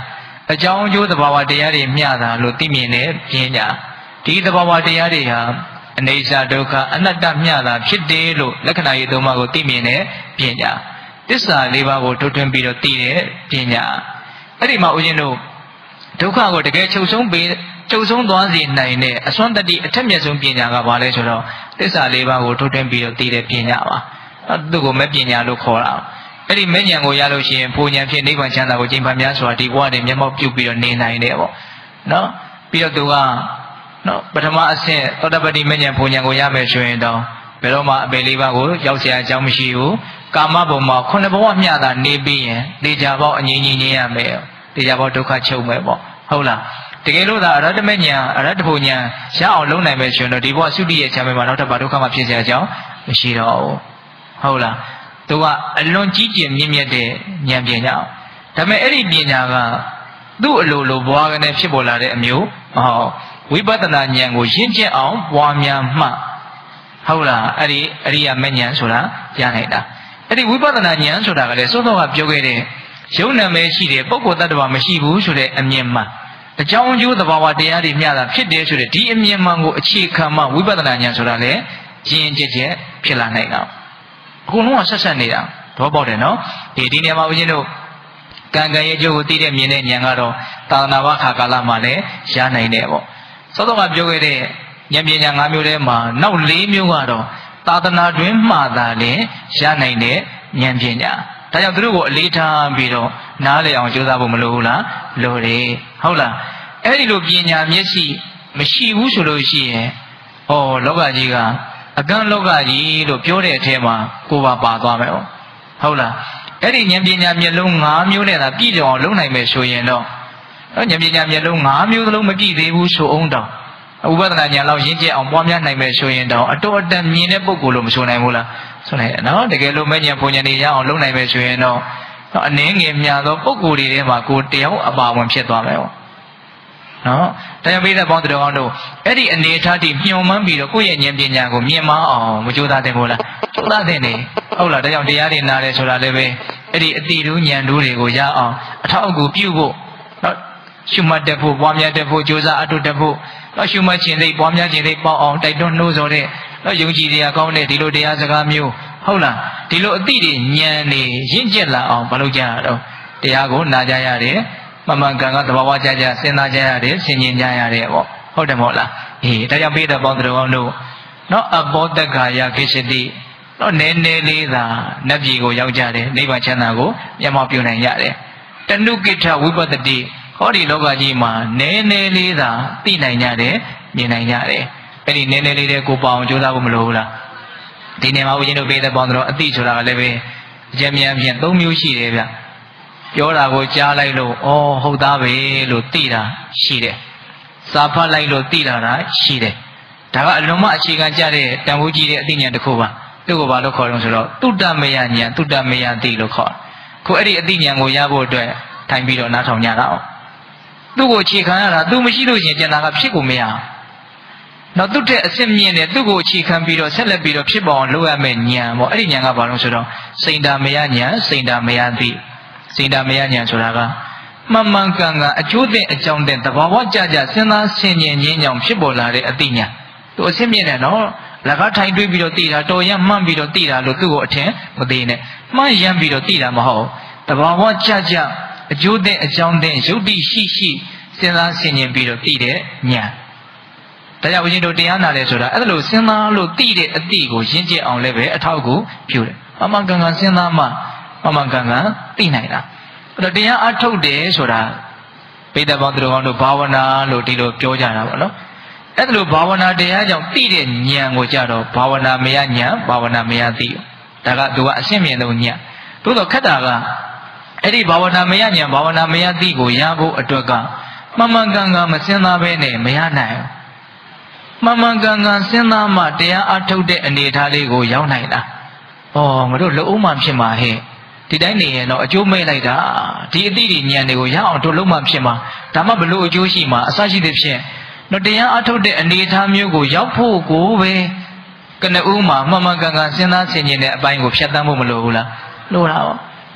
အကြောင်းကျိုးသဘာဝတရားတွေမျှတာလို့သိမြင်တဲ့ပညာဒီသဘာဝတရားတွေဟာအနေစာဒုက္ခအနတ္တမျှတာဖြစ်တယ်လို့လက္ခဏာရေးသုံးပါးကိုသိမြင်တဲ့ပညာသစ္စာလေးပါးကိုထုတ်ထွင်းပြီးတော့သိတဲ့ပညာအဲ့ဒီမှာဦးဇင်းတို့ဒုက္ခကိုတကယ်ချုပ်ဆုံးပေးချုပ်ဆုံးသွားစေနိုင်တဲ့အစွမ်းတတိအထက်မြတ်ဆုံးပညာကဘာလဲဆိုတော့သစ္စာလေးပါးကိုထုတ်ထွင်းပြီးတော့သိတဲ့ပညာပါသူ့ကိုမဲ့ပညာလို့ခေါ်တာအဲ့ဒီမဲ့ဉာဏ်ကိုရလို့ရှိရင်ဘုံဉာဏ်ဖြင့်နိဗ္ဗာန်ချမ်းသာကိုကျင့်ပါများစွာဒီဘဝတည်းမျက်မှောက်ပြုပြီးတော့နေနိုင်တယ်ပေါ့နော်ပြီးတော့သူကနော်ပထမအဆင့်သောတပတိမဲ့ဉာဏ်ဘုံဉာဏ်ကိုရမယ်ဆိုရင်တော့ဘယ်တော့မှအပေလေးပါးကိုရောက်เสียအကြောင်းမရှိဘူးကာမဘုံမှာခုနှစ်ဘဝမျှတာနေပြီးရင်တေချာပေါက်အငြိမ့်ငြိမ့်ရမယ်တေချာပေါက်ဒုက္ခချုပ်မယ်ပေါ့ဟုတ်လားတကယ်လို့သာအရဟတမေညာအရဟတဘုံညာရအောင်လုပ်နိုင်မယ်ဆိုရင်တော့ဒီဘဝသုတိရဲ့ချမ်းမြေမှာနောက်ထပ်ဘာဒုက္ခမှဖြစ်เสียအကြောင်းမရှိတော့ဘူးဟုတ်လားသူကအလွန်ကြီးကျယ်မြင့်မြတ်တဲ့ဉာဏ်ပညာဒါပေမဲ့အဲ့ဒီပညာကသူ့အလိုလိုဘွားကနေဖြစ်ပေါ်လာတဲ့အမျိုးမဟုတ်ဝိပဿနာဉာဏ်ကိုရင့်ကျက်အောင်ပွားများမှဟုတ်လားအဲ့ဒီအရိယာမဉာဏ်ဆိုတာရနိုင်တာအဲ့ဒီဝိပဿနာဉာဏ်ဆိုတာကလည်းစောစောကပြောခဲ့တဲ့ယုံနာမဲရှိတဲ့ပုဂ္ဂိုလ်တ attva မရှိဘူးဆိုတဲ့အမြင်မှအကြောင်းအကျိုးသဘာဝတရားတွေမျှတာဖြစ်တယ်ဆိုတဲ့ဒီအမြင်မှန်ကိုအခြေခံမှဝိပဿနာဉာဏ်ဆိုတာလေရင်းကျက်ကျက်ဖြစ်လာနိုင်တာအကုန်လုံးကဆက်ဆက်နေတာတော့ပေါက်တယ်နော်ဒီဒီနေရာမှာဦးဇင်းတို့ကံကံရဲ့အကျိုးကိုသိတဲ့မြင်တဲ့ဉာဏ်ကတော့သာသနာ့ဘာခါကာလမှာလည်းရနိုင်တယ်ပေါ့စောစောကပြောခဲ့တဲ့ဉာဏ်ပညာ၅မျိုးထဲမှာနောက်၄မျိုးကတော့သာသနာတွင်မှသာလေရနိုင်တဲ့ဉာဏ်ပညာဒါကြောင့်သူတို့ကိုအလေးထားပြီးတော့နားလည်အောင်ကြိုးစားဖို့မလိုဘူးလားလိုတယ်ဟုတ်လားအဲ့ဒီလိုပညာမျက်စိမရှိဘူးဆိုလို့ရှိရင်ဩလောကကြီးကအကန့်လောကကြီးလို့ပြောတဲ့အထဲမှာကိုယ်ပါပါသွားမယ်ဟုတ်လားအဲ့ဒီဉာဏ်ပညာမျက်လုံး၅မျိုးနဲ့သာပြည့်စုံအောင်လုပ်နိုင်မယ်ဆိုရင်တော့ဉာဏ်ပညာမျက်လုံး၅မျိုးသလုံးမပြည့်သေးဘူးဆိုအောင်တော့ဥပဒနာဉာဏ်လောက်ရင့်ကျက်အောင်ပွားများနိုင်မယ်ဆိုရင်တော့အတော်အတန်မြင်တဲ့ပုဂ္ဂိုလ်လို့မဆိုနိုင်ဘူးလားဆိုနိုင်တယ်နော်တကယ်လို့မဲ့ဉာဏ်ဘုံဉာဏ်တွေရအောင်လုပ်နိုင်မယ်ဆိုရင်တော့အနည်းငယ်များသောပုဂ္ဂိုလ်တွေထဲမှာကိုယ်တယောက်အပါဝင်ဖြစ်သွားမယ်ပေါ့နော်တရားပိဋကပေါင်းတော်အောင်တို့အဲ့ဒီအနေထားတိညှို့မှန်းပြီးတော့ကိုယ့်ရဲ့ဉာဏ်ပညာကိုမြင်မအောင်မကြိုးစားသင့်ဘူးလားကြိုးစားသင့်တယ်ဟုတ်လားဒါကြောင့်တရားတွေနားတယ်ဆိုတာလည်းပဲအဲ့ဒီအတိတူးဉာဏ်တူးတွေကိုရအောင်အထောက်အကူပြုဖို့နော်ရှုမှတ်တတ်ဖို့ပွားများတတ်ဖို့ကြိုးစားအထုတတ်ဖို့နော်ရှုမှတ်ခြင်းစိတ်ပွားများခြင်းစိတ်ပေါအောင်တိုက်တွန်းနှိုးဆော်တဲ့နော်ယုံကြည်တရားကောင်းတဲ့ဒီလိုတရားစကားမျိုးဟုတ်လားဒီလိုအတိတွေဉာဏ်တွေရင့်ကျက်လာအောင်မလုပ်ကြရတော့တရားကိုနာကြရတယ်မမှန်ကန်ကသဘာဝကြကြစဉ်းစားကြရတယ်ဆင်ခြင်ကြရတယ်ပေါ့ဟုတ်တယ်မဟုတ်လားအေးဒါကြောင့်ပိဋကပေါင်းတော်အောင်တို့နော်အဘောတက္ခာယကိစ္စတိနော်နည်းနည်းလေးသာနတ်ပြည်ကိုရောက်ကြတယ်နိဗ္ဗာန်ချမ်းသာကိုမျက်မှောက်ပြုနိုင်ရတယ်တဏှုကိဋ္ဌဝိပဿတိဟောဒီလောကကြီးမှာနည်းနည်းလေးသာသိနိုင်ကြတယ်မြင်နိုင်ကြတယ်အဲ့ဒီနည်းနည်းလေးတွေကိုပေါအောင်ကြိုးစားဖို့မလိုဘူးလားဒီနေရာမှာဦးဇင်းတို့ပိဋကပေါင်းတော်အတိဆိုတာကလည်းပဲအကျဉ်းမြန်ဖြင့်၃မျိုးရှိတယ်ဗျပြောတာကိုကြားလိုက်လို့ဩဟုတ်သားပဲလို့သိတာရှိတယ်စာဖတ်လိုက်လို့သိတာတာရှိတယ်ဒါကအလုံးမအခြေခံကြတဲ့တန်ဖိုးကြီးတဲ့အသိဉာဏ်တစ်ခုပါသူ့ကိုဘာလို့ခေါ်လို့ဆိုတော့တုတ္တမယဉာဏ်တုတ္တမယသိလို့ခေါ်ခုအဲ့ဒီအသိဉာဏ်ကိုရဖို့အတွက်ထိုင်ပြီးတော့နားထောင်ကြတာသူ့ကိုအခြေခံရတာသူမရှိလို့ရှင်ကျန်တာကဖြစ်ကိုမရနောက်သူ့တဲ့အစစ်မြင့်တဲ့သူ့ကိုအခြေခံပြီးတော့ဆက်လက်ပြီးတော့ဖြစ်ပေါ်အောင်လုပ်ရမယ့်ဉာဏ်ပေါ့အဲ့ဒီဉာဏ်ကဘာလို့ဆိုတော့စိန္ဒာမယဉာဏ်စိန္ဒာမယသိစိန္ဒာမယဉာဏ်ဆိုတာကမှန်မှန်ကန်ကန်အကျိုးတဲ့အကြောင်းတဲ့သဘာဝကြကြစဉ်းစားဆင်ခြင်ခြင်းကြောင့်ဖြစ်ပေါ်လာတဲ့အသိဉာဏ်သူအစစ်မြင့်တယ်နော်လကားထိုင်တွေးပြီးတော့သိတာတော်ရမှန်းပြီးတော့သိတာလို့သူ့ကိုအထင်မသေးနဲ့မှန်းရမ်းပြီးတော့သိတာမဟုတ်သဘာဝကြကြအကျိုးတဲ့အကြောင်းတဲ့ယုတ်တိရှိရှိစဉ်းစားဆင်ခြင်ပြီးတော့သိတဲ့ဉာဏ်ဒါကြောင့်ဦးဇင်းတို့တရားနာတယ်ဆိုတာအဲ့ဒါလို့စဉ်းစားလို့သိတဲ့အသိကိုရင့်ကျက်အောင်လည်းပဲအထောက်အကူပြုတယ်အမှန်ကန်ကန်စဉ်းစားမှအမှန်ကန်ကန်သိနိုင်တာအဲ့တော့တရားအထုတ်တယ်ဆိုတာပိဋကပေါင်းသူတော်ကောင်းတို့ဘာဝနာလို့ဒီလိုပြောကြတာပေါ့နော်အဲ့ဒါလို့ဘာဝနာတရားကြောင့်သိတဲ့ဉာဏ်ကိုကြတော့ဘာဝနာမယဉာဏ်ဘာဝနာမယသိဒါကသူကအရှင်းမြင်ဆုံးဉာဏ်သို့တော့ခက်တာကအဲ့ဒီဘာဝနာမယဉာဏ်ဘာဝနာမယသိကိုရဖို့အတွက်ကမှန်မှန်ကန်ကန်မစဉ်းစားဘဲနဲ့မရနိုင်မှန်မှန်ကန်ကန်စဉ်းစားမှတရားအထုတ်တဲ့အနေအထားလေးကိုရောက်နိုင်တာဩငါတို့လုံအောင်မှဖြစ်မှာဟဲ့ဒီတိုင်းနေရင်တော့အကျိုးမဲ့လိုက်တာဒီအတိတွေဉာဏ်တွေကိုရအောင်တို့လုံးမှဖြစ်မှာဒါမှဘလို့အကျိုးရှိမှာအစရှိသဖြင့်တော့တရားအထုတ်တဲ့အနေအထားမျိုးကိုရောက်ဖို့ကိုပဲကနဦးမှာမှန်မှန်ကန်ကန်စဉ်းစားဆင်ခြင်တဲ့အပိုင်းကိုဖြတ်သန်းဖို့မလိုဘူးလားလိုတာပေါ့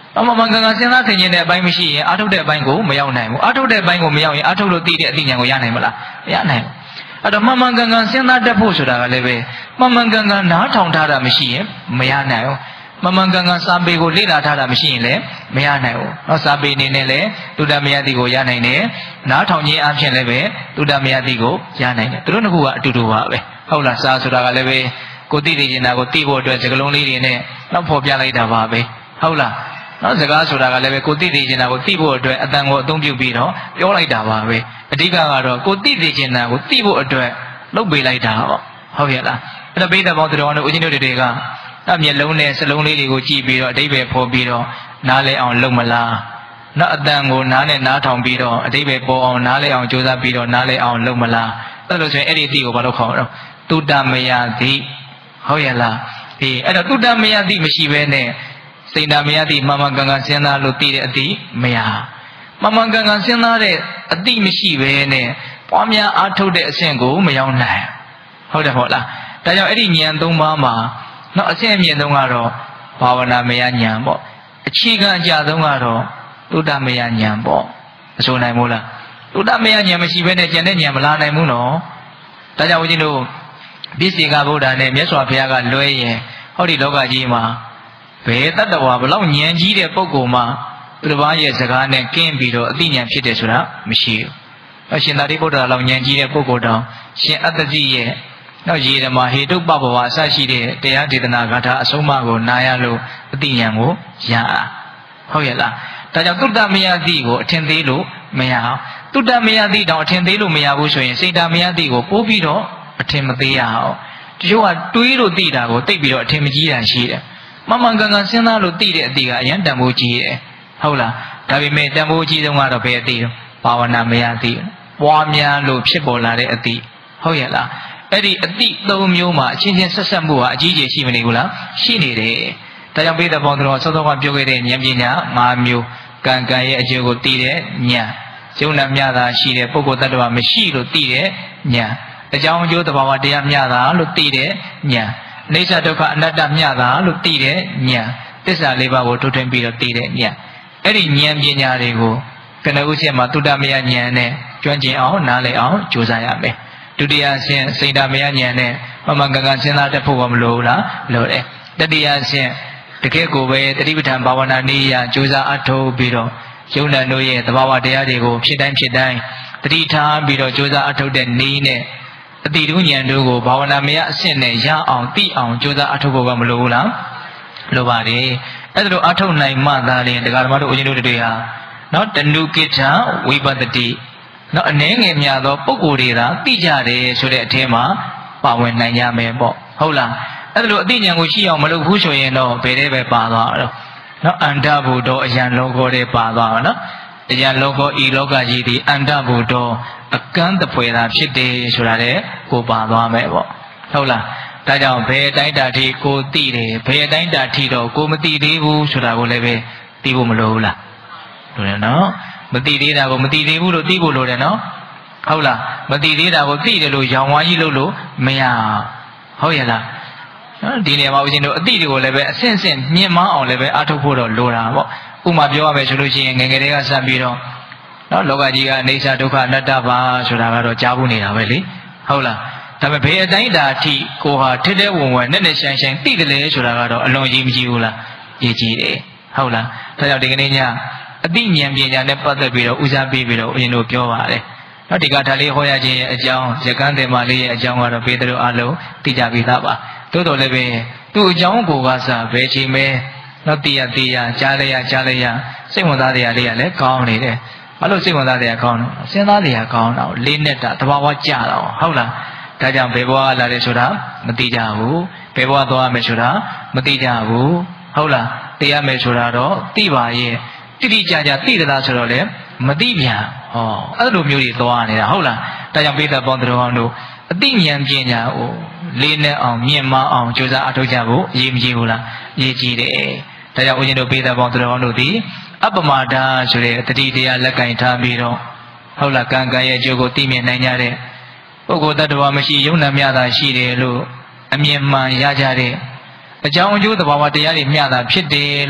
အမှန်မှန်ကန်ကန်စဉ်းစားထင်ခြင်းတဲ့အပိုင်းမရှိရင်အာထုတ်တဲ့အပိုင်းကိုမရောက်နိုင်ဘူးအာထုတ်တဲ့အပိုင်းကိုမရောက်ရင်အာထုတ်လို့သိတဲ့အသိဉာဏ်ကိုရနိုင်မလားမရနိုင်ဘူးအဲ့တော့မှန်မှန်ကန်ကန်စဉ်းစားတတ်ဖို့ဆိုတာကလည်းပဲမှန်မှန်ကန်ကန်နားထောင်ထားတာမရှိရင်မရနိုင်ဘူးမှန်မှန်ကန်ကန်စာပေကိုလေ့လာထားတာမရှိရင်လည်းမရနိုင်ဘူးเนาะစာပေအနေနဲ့လည်းသုဒ္ဓမယတိကိုရနိုင်တယ်နားထောင်ခြင်းအပြင်လည်းပဲသုဒ္ဓမယတိကိုရနိုင်တယ်သူတို့နှစ်ခုကအတူတူပါပဲဟုတ်လားစာဆိုတာကလည်းပဲကိုသိသိချင်တာကိုသိဖို့အတွက်စကားလုံးလေးတွေနဲ့နောက်ဖော်ပြလိုက်တာပါပဲဟုတ်လားနော်စကားဆိုတာကလည်းပဲကိုသိသိချင်တာကိုသိဖို့အတွက်အတန်ကိုအသုံးပြုပြီးတော့ပြောလိုက်တာပါပဲအဓိကကတော့ကိုသိသိချင်တာကိုသိဖို့အတွက်လုပ်ပေးလိုက်တာပေါ့ဟုတ်ရဲ့လားအဲ့တော့ပိဋကပေါင်းသူတော်တို့ဦးဇင်းတို့တွေကအမျက်လုံးနဲ့စလုံးလေးတွေကိုကြည့်ပြီးတော့အဓိပ္ပာယ်ဖော်ပြီးတော့နားလည်အောင်လုပ်မလားနော်အတန်ကိုနားနဲ့နားထောင်ပြီးတော့အဓိပ္ပာယ်ပေါ်အောင်နားလည်အောင်ကြိုးစားပြီးတော့နားလည်အောင်လုပ်မလားအဲ့လိုဆိုရင်အဲ့ဒီအသည့်ကိုဘာလို့ခေါ်တော့တုတ္တမယတိဟုတ်ရဲ့လားအေးအဲ့တော့တုတ္တမယတိမရှိဘဲနဲ့စိတ်ဓာမယတိမှန်မှန်ကန်ကန်စဉ်းစားလို့သိတဲ့အသည့်မရမှန်မှန်ကန်ကန်စဉ်းစားတဲ့အသည့်မရှိဘဲနဲ့ပွားများအားထုတ်တဲ့အဆင့်ကိုမရောက်နိုင်ဟုတ်တယ်ဟုတ်လားဒါကြောင့်အဲ့ဒီဉာဏ်သုံးပါးမှာနော်အဆင့်အမြင့်ဆုံးကတော့ဘာဝနာမယဉာဏ်ပေါ့အခြေခံအကျဆုံးကတော့တုတ္တမယဉာဏ်ပေါ့မဆိုနိုင်ဘူးလားတုတ္တမယဉာဏ်မရှိဘဲနဲ့ဉာဏ်နဲ့ဉာဏ်မလာနိုင်ဘူးနော်ဒါကြောင့်ဦးဇင်းတို့ပြည့်စေကဗုဒ္ဓနဲ့မြတ်စွာဘုရားကလွဲရင်ဟောဒီလောကကြီးမှာဘယ်တတ္တဝါဘလောက်ဉာဏ်ကြီးတဲ့ပုဂ္ဂိုလ်မှသူတစ်ပါးရဲ့စကားနဲ့ကင်းပြီးတော့အသိဉာဏ်ဖြစ်တယ်ဆိုတာမရှိဘူး။အရှင်သာရိပုတ္တရာလောက်ဉာဏ်ကြီးတဲ့ပုဂ္ဂိုလ်တောင်ရှင်အတ္တကြီးရဲ့နောက်ရေဓမ္မဟေတုပ္ပဘဝအစရှိတဲ့တရားဒေသနာဂါထာအဆုံးအမကိုနာရလို့အသိဉာဏ်ကိုရအောင်ဟုတ်ရဲ့လား။ဒါကြောင့်တုတ္တမယတိကိုအထင်သေးလို့မရအောင်။တုတ္တမယတိတောင်အထင်သေးလို့မရဘူးဆိုရင်စိတ်တမယတိကိုပို့ပြီးတော့အထင်မသေးရအောင်။တချို့ကတွေးလို့သိတာကိုသိပြီးတော့အထင်မကြီးတာရှိတယ်။မှန်မှန်ကန်ကန်စဉ်းစားလို့သိတဲ့အတိကအရင်တန်ဖိုးကြီးတယ်ဟုတ်လားဒါပေမဲ့တန်ဖိုးကြီးဆုံးကတော့ဘယ်အတိလဲဘာဝနာမယတိပွားများလို့ဖြစ်ပေါ်လာတဲ့အတိဟုတ်ရဲ့လားအဲ့ဒီအတိသုံးမျိုးမှာအချင်းချင်းဆက်ဆက်မှုဟာအကြီးကြီးရှိမနေဘူးလားရှိနေတယ်ဒါကြောင့်ပိဋကပေါင်းတော်ဆောစောကပြောခဲ့တဲ့ဉာဏ်ပညာ၅မျိုးကံကံရဲ့အကျိုးကိုသိတဲ့ဉာဏ်ယုံနာမြတာရှိတဲ့ပုဂ္ဂိုလ်တ attva မရှိလို့သိတဲ့ဉာဏ်အကြောင်းအကျိုးသဘာဝတရားမြတာလို့သိတဲ့ဉာဏ်အိဋ္ဌဒုက္ခအနတ္တမြတာလို့သိတဲ့ဉာဏ်သစ္စာလေးပါးကိုထုတ်ထွင်းပြီးတော့သိတဲ့ဉာဏ်အဲ့ဒီဉာဏ်ပညာတွေကိုကနဦးချက်မှာတုတ္တမယဉာဏ်နဲ့ကျွမ်းကျင်အောင်နားလည်အောင်ကြိုးစားရမယ်ဒုတိယအဆင့်စိတ်ဓာမယဉာဏ်နဲ့မမကန်ကန်စဉ်းစားတတ်ဖို့မလိုဘူးလားလိုတယ်တတိယအဆင့်တကယ်ကိုပဲတတိပဋ္ဌာန်ဘာဝနာနည်းရကြိုးစားအထောက်ပြီးတော့ယုံနာတို့ရဲ့သဘာဝတရားတွေကိုဖြစ်တိုင်းဖြစ်တိုင်းတတိထားပြီးတော့ကြိုးစားအထောက်တဲ့နည်းနဲ့အတိတုဉာဏ်တို့ကိုဘာဝနာမယအဆင့်နဲ့ရအောင်သိအောင်ကြိုးစားအထောက်ဖို့ကမလိုဘူးလားလိုပါတယ်အဲ့ဒါလိုအထောက်နိုင်မှသာလျှင်တရားဓမ္မတို့ဦးဇင်းတို့တွေဟာနော်တဏုကိဋ္ဌဝိပတ္တိနော်အနေငယ်များသောပုဂ္ဂိုလ်တွေသာသိကြတယ်ဆိုတဲ့အထင်းမှာပါဝင်နိုင်ကြမယ်ပေါ့ဟုတ်လားအဲ့ဒါလိုအသိဉာဏ်ကိုရှိအောင်မလုပ်ဘူးဆိုရင်တော့ဘယ်တဲ့ပဲပါသွားတော့နော်အန္တဘုဒ္ဓအယံလောကောတဲ့ပါသွားနော်အယံလောကောဤလောကကြီးဒီအန္တဘုဒ္ဓအကန့်တဖွယ်တာဖြစ်တယ်ဆိုတာလေကိုပါသွားမယ်ပေါ့ဟုတ်လားဒါကြောင့်ဘယ်တိုင်းတာထိကိုသိတယ်ဘယ်တိုင်းတာထိတော့ကိုမသိသေးဘူးဆိုတာကိုလည်းပဲသိဖို့မလိုဘူးလားလိုတယ်နော်မသိသေးတာကိုမသိသေးဘူးလို့သိဖို့လိုတယ်နော်ဟုတ်လားမသိသေးတာကိုသိတယ်လို့ရောင်ဝါးကြီးလို့လို့မရဟုတ်ရဲ့လားနော်ဒီနေရာမှာဦးဇင်းတို့အသိတွေကိုလည်းပဲအဆင့်ဆင့်မြင့်မအောင်လည်းပဲအားထုတ်ဖို့တော့လိုတာပေါ့ဥမာပြောရမယ်ဆိုလို့ရှိရင်ငယ်ငယ်လေးကစပြီးတော့နော်လောကကြီးကအိဋ္ဌဒုက္ခအနတ္တပါဆိုတာကတော့ကြားဖို့နေတာပဲလေဟုတ်လားဒါပေမဲ့ဘေးအတိုင်းတာအထိကိုဟာထစ်တဲ့ဝင်ဝင်နဲ့နဲ့ဆိုင်ဆိုင်သိတယ်လေဆိုတာကတော့အလွန်ကြီးမကြီးဘူးလားကြီးကြီးတယ်ဟုတ်လားဒါကြောင့်ဒီကနေ့ညအသိဉာဏ်ပညာနဲ့ပတ်သက်ပြီးတော့ဦးစားပေးပြီးတော့ဦးဇင်းတို့ပြောပါတယ်နော်ဒီကထာလေးဟောရခြင်းရဲ့အကြောင်းရကန်းတယ်မလေးရဲ့အကြောင်းကတော့ပေတရုအလုံးသိကြပြီးသားပါတိုးတော်လည်းပဲသူ့အကြောင်းကိုကစားဘယ်ချိန်မဲနော်သိရသိရကြားလိုက်ရကြားလိုက်ရစိတ်ဝင်စားတရားလေးကလည်းကောင်းနေတယ်ဘာလို့စိတ်ဝင်စားတရားကောင်းတော့စဉ်းစားတရားကောင်းတော့လေးနဲ့တာတဘာဝကြတော့ဟုတ်လားဒါကြောင့်ဘယ်ဘဝလာတယ်ဆိုတာမသိကြဘူးဘယ်ဘဝသွားမယ်ဆိုတာမသိကြဘူးဟုတ်လားသိရမယ်ဆိုတာတော့သိပါရဲ့တိတိကျကျသိသလားဆိုတော့လေမသိပြန်ဟောအဲ့လိုမျိုးတွေသွားနေတာဟုတ်လားဒါကြောင့်ပိဋကပေါင်းတော်အောင်တို့အသိဉာဏ်ပညာကိုလေးနဲ့အောင်မြင့်မအောင်ကြိုးစားအထောက်ကြဖို့အရေးမကြီးဘူးလားအရေးကြီးတယ်ဒါကြောင့်ဦးဇင်းတို့ပိဋကပေါင်းတော်အောင်တို့ဒီအပမဒါဆိုတဲ့တတိတရားလက်ကင်ထားပြီးတော့ဟုတ်လားကံကံရဲ့အကျိုးကိုသိမြင်နိုင်ကြတဲ့ပုဂ္ဂိုလ်တ attva မရှိယုံနာမြတာရှိတယ်လို့အမြင်မှန်ရကြတဲ့အကြောင်းအကျိုးသဘာဝတရားတွေမျှတာဖြစ်တယ်လို့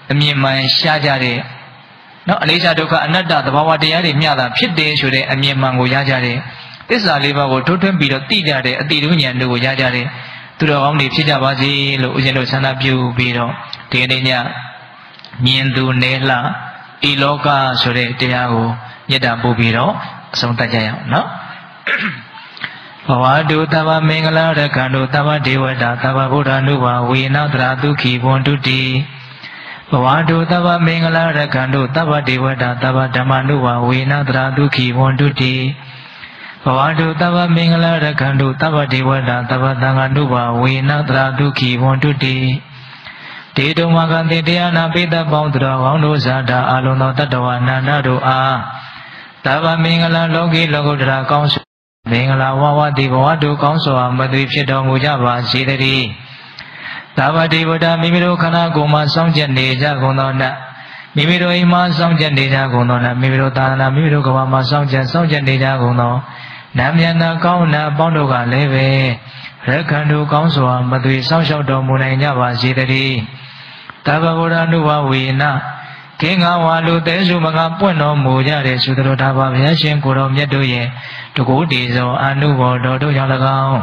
အမြင်မှန်ရှားကြတဲ့နော်အနိစ္စဒုက္ခအနတ္တသဘာဝတရားတွေမျှတာဖြစ်တယ်ဆိုတဲ့အမြင်မှန်ကိုရကြတဲ့သစ္စာလေးပါးကိုထိုးထွင်းပြီးတော့သိကြတဲ့အတိတုဉာဏ်တို့ကိုရကြတဲ့သူတော်ကောင်းတွေဖြစ်ကြပါစေလို့ဦးဇင်းတို့ဆန္ဒပြုပြီးတော့ဒီကနေ့ညမြင်သူနေလှဤလောကဆိုတဲ့တရားကိုမေတ္တာပို့ပြီးတော့အဆုံးသတ်ကြရအောင်နော်ဘဝတုသဗ္ဗမင်္ဂလာရခန္တုသဗ္ဗဒေဝတာသဗ္ဗဗုဒ္ဓ ानु ဘာဝေနတရာဒုက္ခိဘွန်တုတိဘဝတုသဗ္ဗမင်္ဂလာရခန္တုသဗ္ဗဒေဝတာသဗ္ဗဓမ္မ ानु ဘာဝေနတရာဒုက္ခိဘွန်တုတိဘဝတုသဗ္ဗမင်္ဂလာရခန္တုသဗ္ဗဒေဝတာသဗ္ဗသံဃာ ानु ဘာဝေနတရာဒုက္ခိဘွန်တုတိတေတုမကံတေတရားနာပိတ္တပေါင်းသူတော်ကောင်းတို့ဇာတာအလုံးသောတတ္တဝါနန္ဒတို့အားသဗ္ဗမင်္ဂလာလောကီလောကုတ္တရာကောင်းစွာမင်္ဂလာဝဝတိဘဝတုကောင်းစွာမသွေဖြစ်တော်မူကြပါစေတည်းသဗ္ဗတိဗုဒ္ဓမိမိတို့ခန္ဓာကိုယ်မှာစောင့်ကြနေကြကုန်သောနတ်မိမိတို့အိမ်မှာစောင့်ကြနေကြကုန်သောနတ်မိမိတို့သာသနာမိမိတို့ကဘာမှာစောင့်ကြစောင့်ကြနေကြကုန်သောနတ်မြတ်နာကောင်းနာပေါင်းတို့ကလည်းပဲရခန္တုကောင်းစွာမသွေစောင့်ရှောက်တော်မူနိုင်ကြပါစေတည်းသဗ္ဗဗုဒ္ဓ ानु ဘာဝေနကင်းငါဝါလူသေးစုမကပွင့်တော်မူကြတဲ့သုတတော်သာဘဘုရားရှင်ကိုတော်မြတ်တို့ရဲ့တကုတည်သောအနုဘောတော်တို့ကြောင့်၎င်း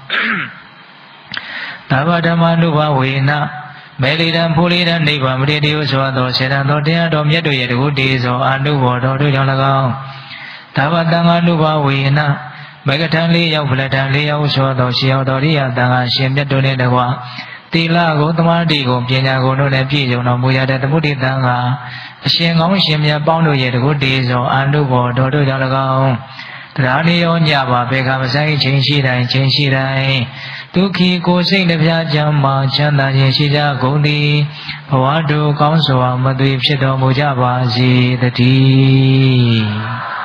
သဗ္ဗဓမ္မ ानु ဘာဝေနမေလီတံဖူလီတံနိဗ္ဗာန်မတိတယဆိုသောစေတံတော်တရားတော်မြတ်တို့ရဲ့တကုတည်သောအနုဘောတော်တို့ကြောင့်၎င်းသဗ္ဗတံဃာ ानु ဘာဝေနမေကထံလေးရောက်ဖလထံလေးရောက်ဆိုသောရှင်ရောက်တော်ရိယတန်ခါရှင်မြတ်တို့နဲ့တကွာသီလကိုသမာဓိကိုပညာကိုတို့နဲ့ပြည့်စုံတော်မူရတဲ့သမုဒိတံကအရှင်ကောင်းရှင်မြတ်ပေါင်းတို့ရဲ့တကုတည်သောအနုဘောတော်တို့ကြောင့်၎င်းတရားနေရောညပါဘေခမဆိုင်ချင်းရှိတိုင်းချင်းရှိတိုင်းဒုက္ခိကိုစိတ်နှပြချမ်းမှချမ်းသာခြင်းရှိကြကုန်သည်ဘဝတုကောင်းစွာမသွေဖြစ်တော်မူကြပါစေတည်း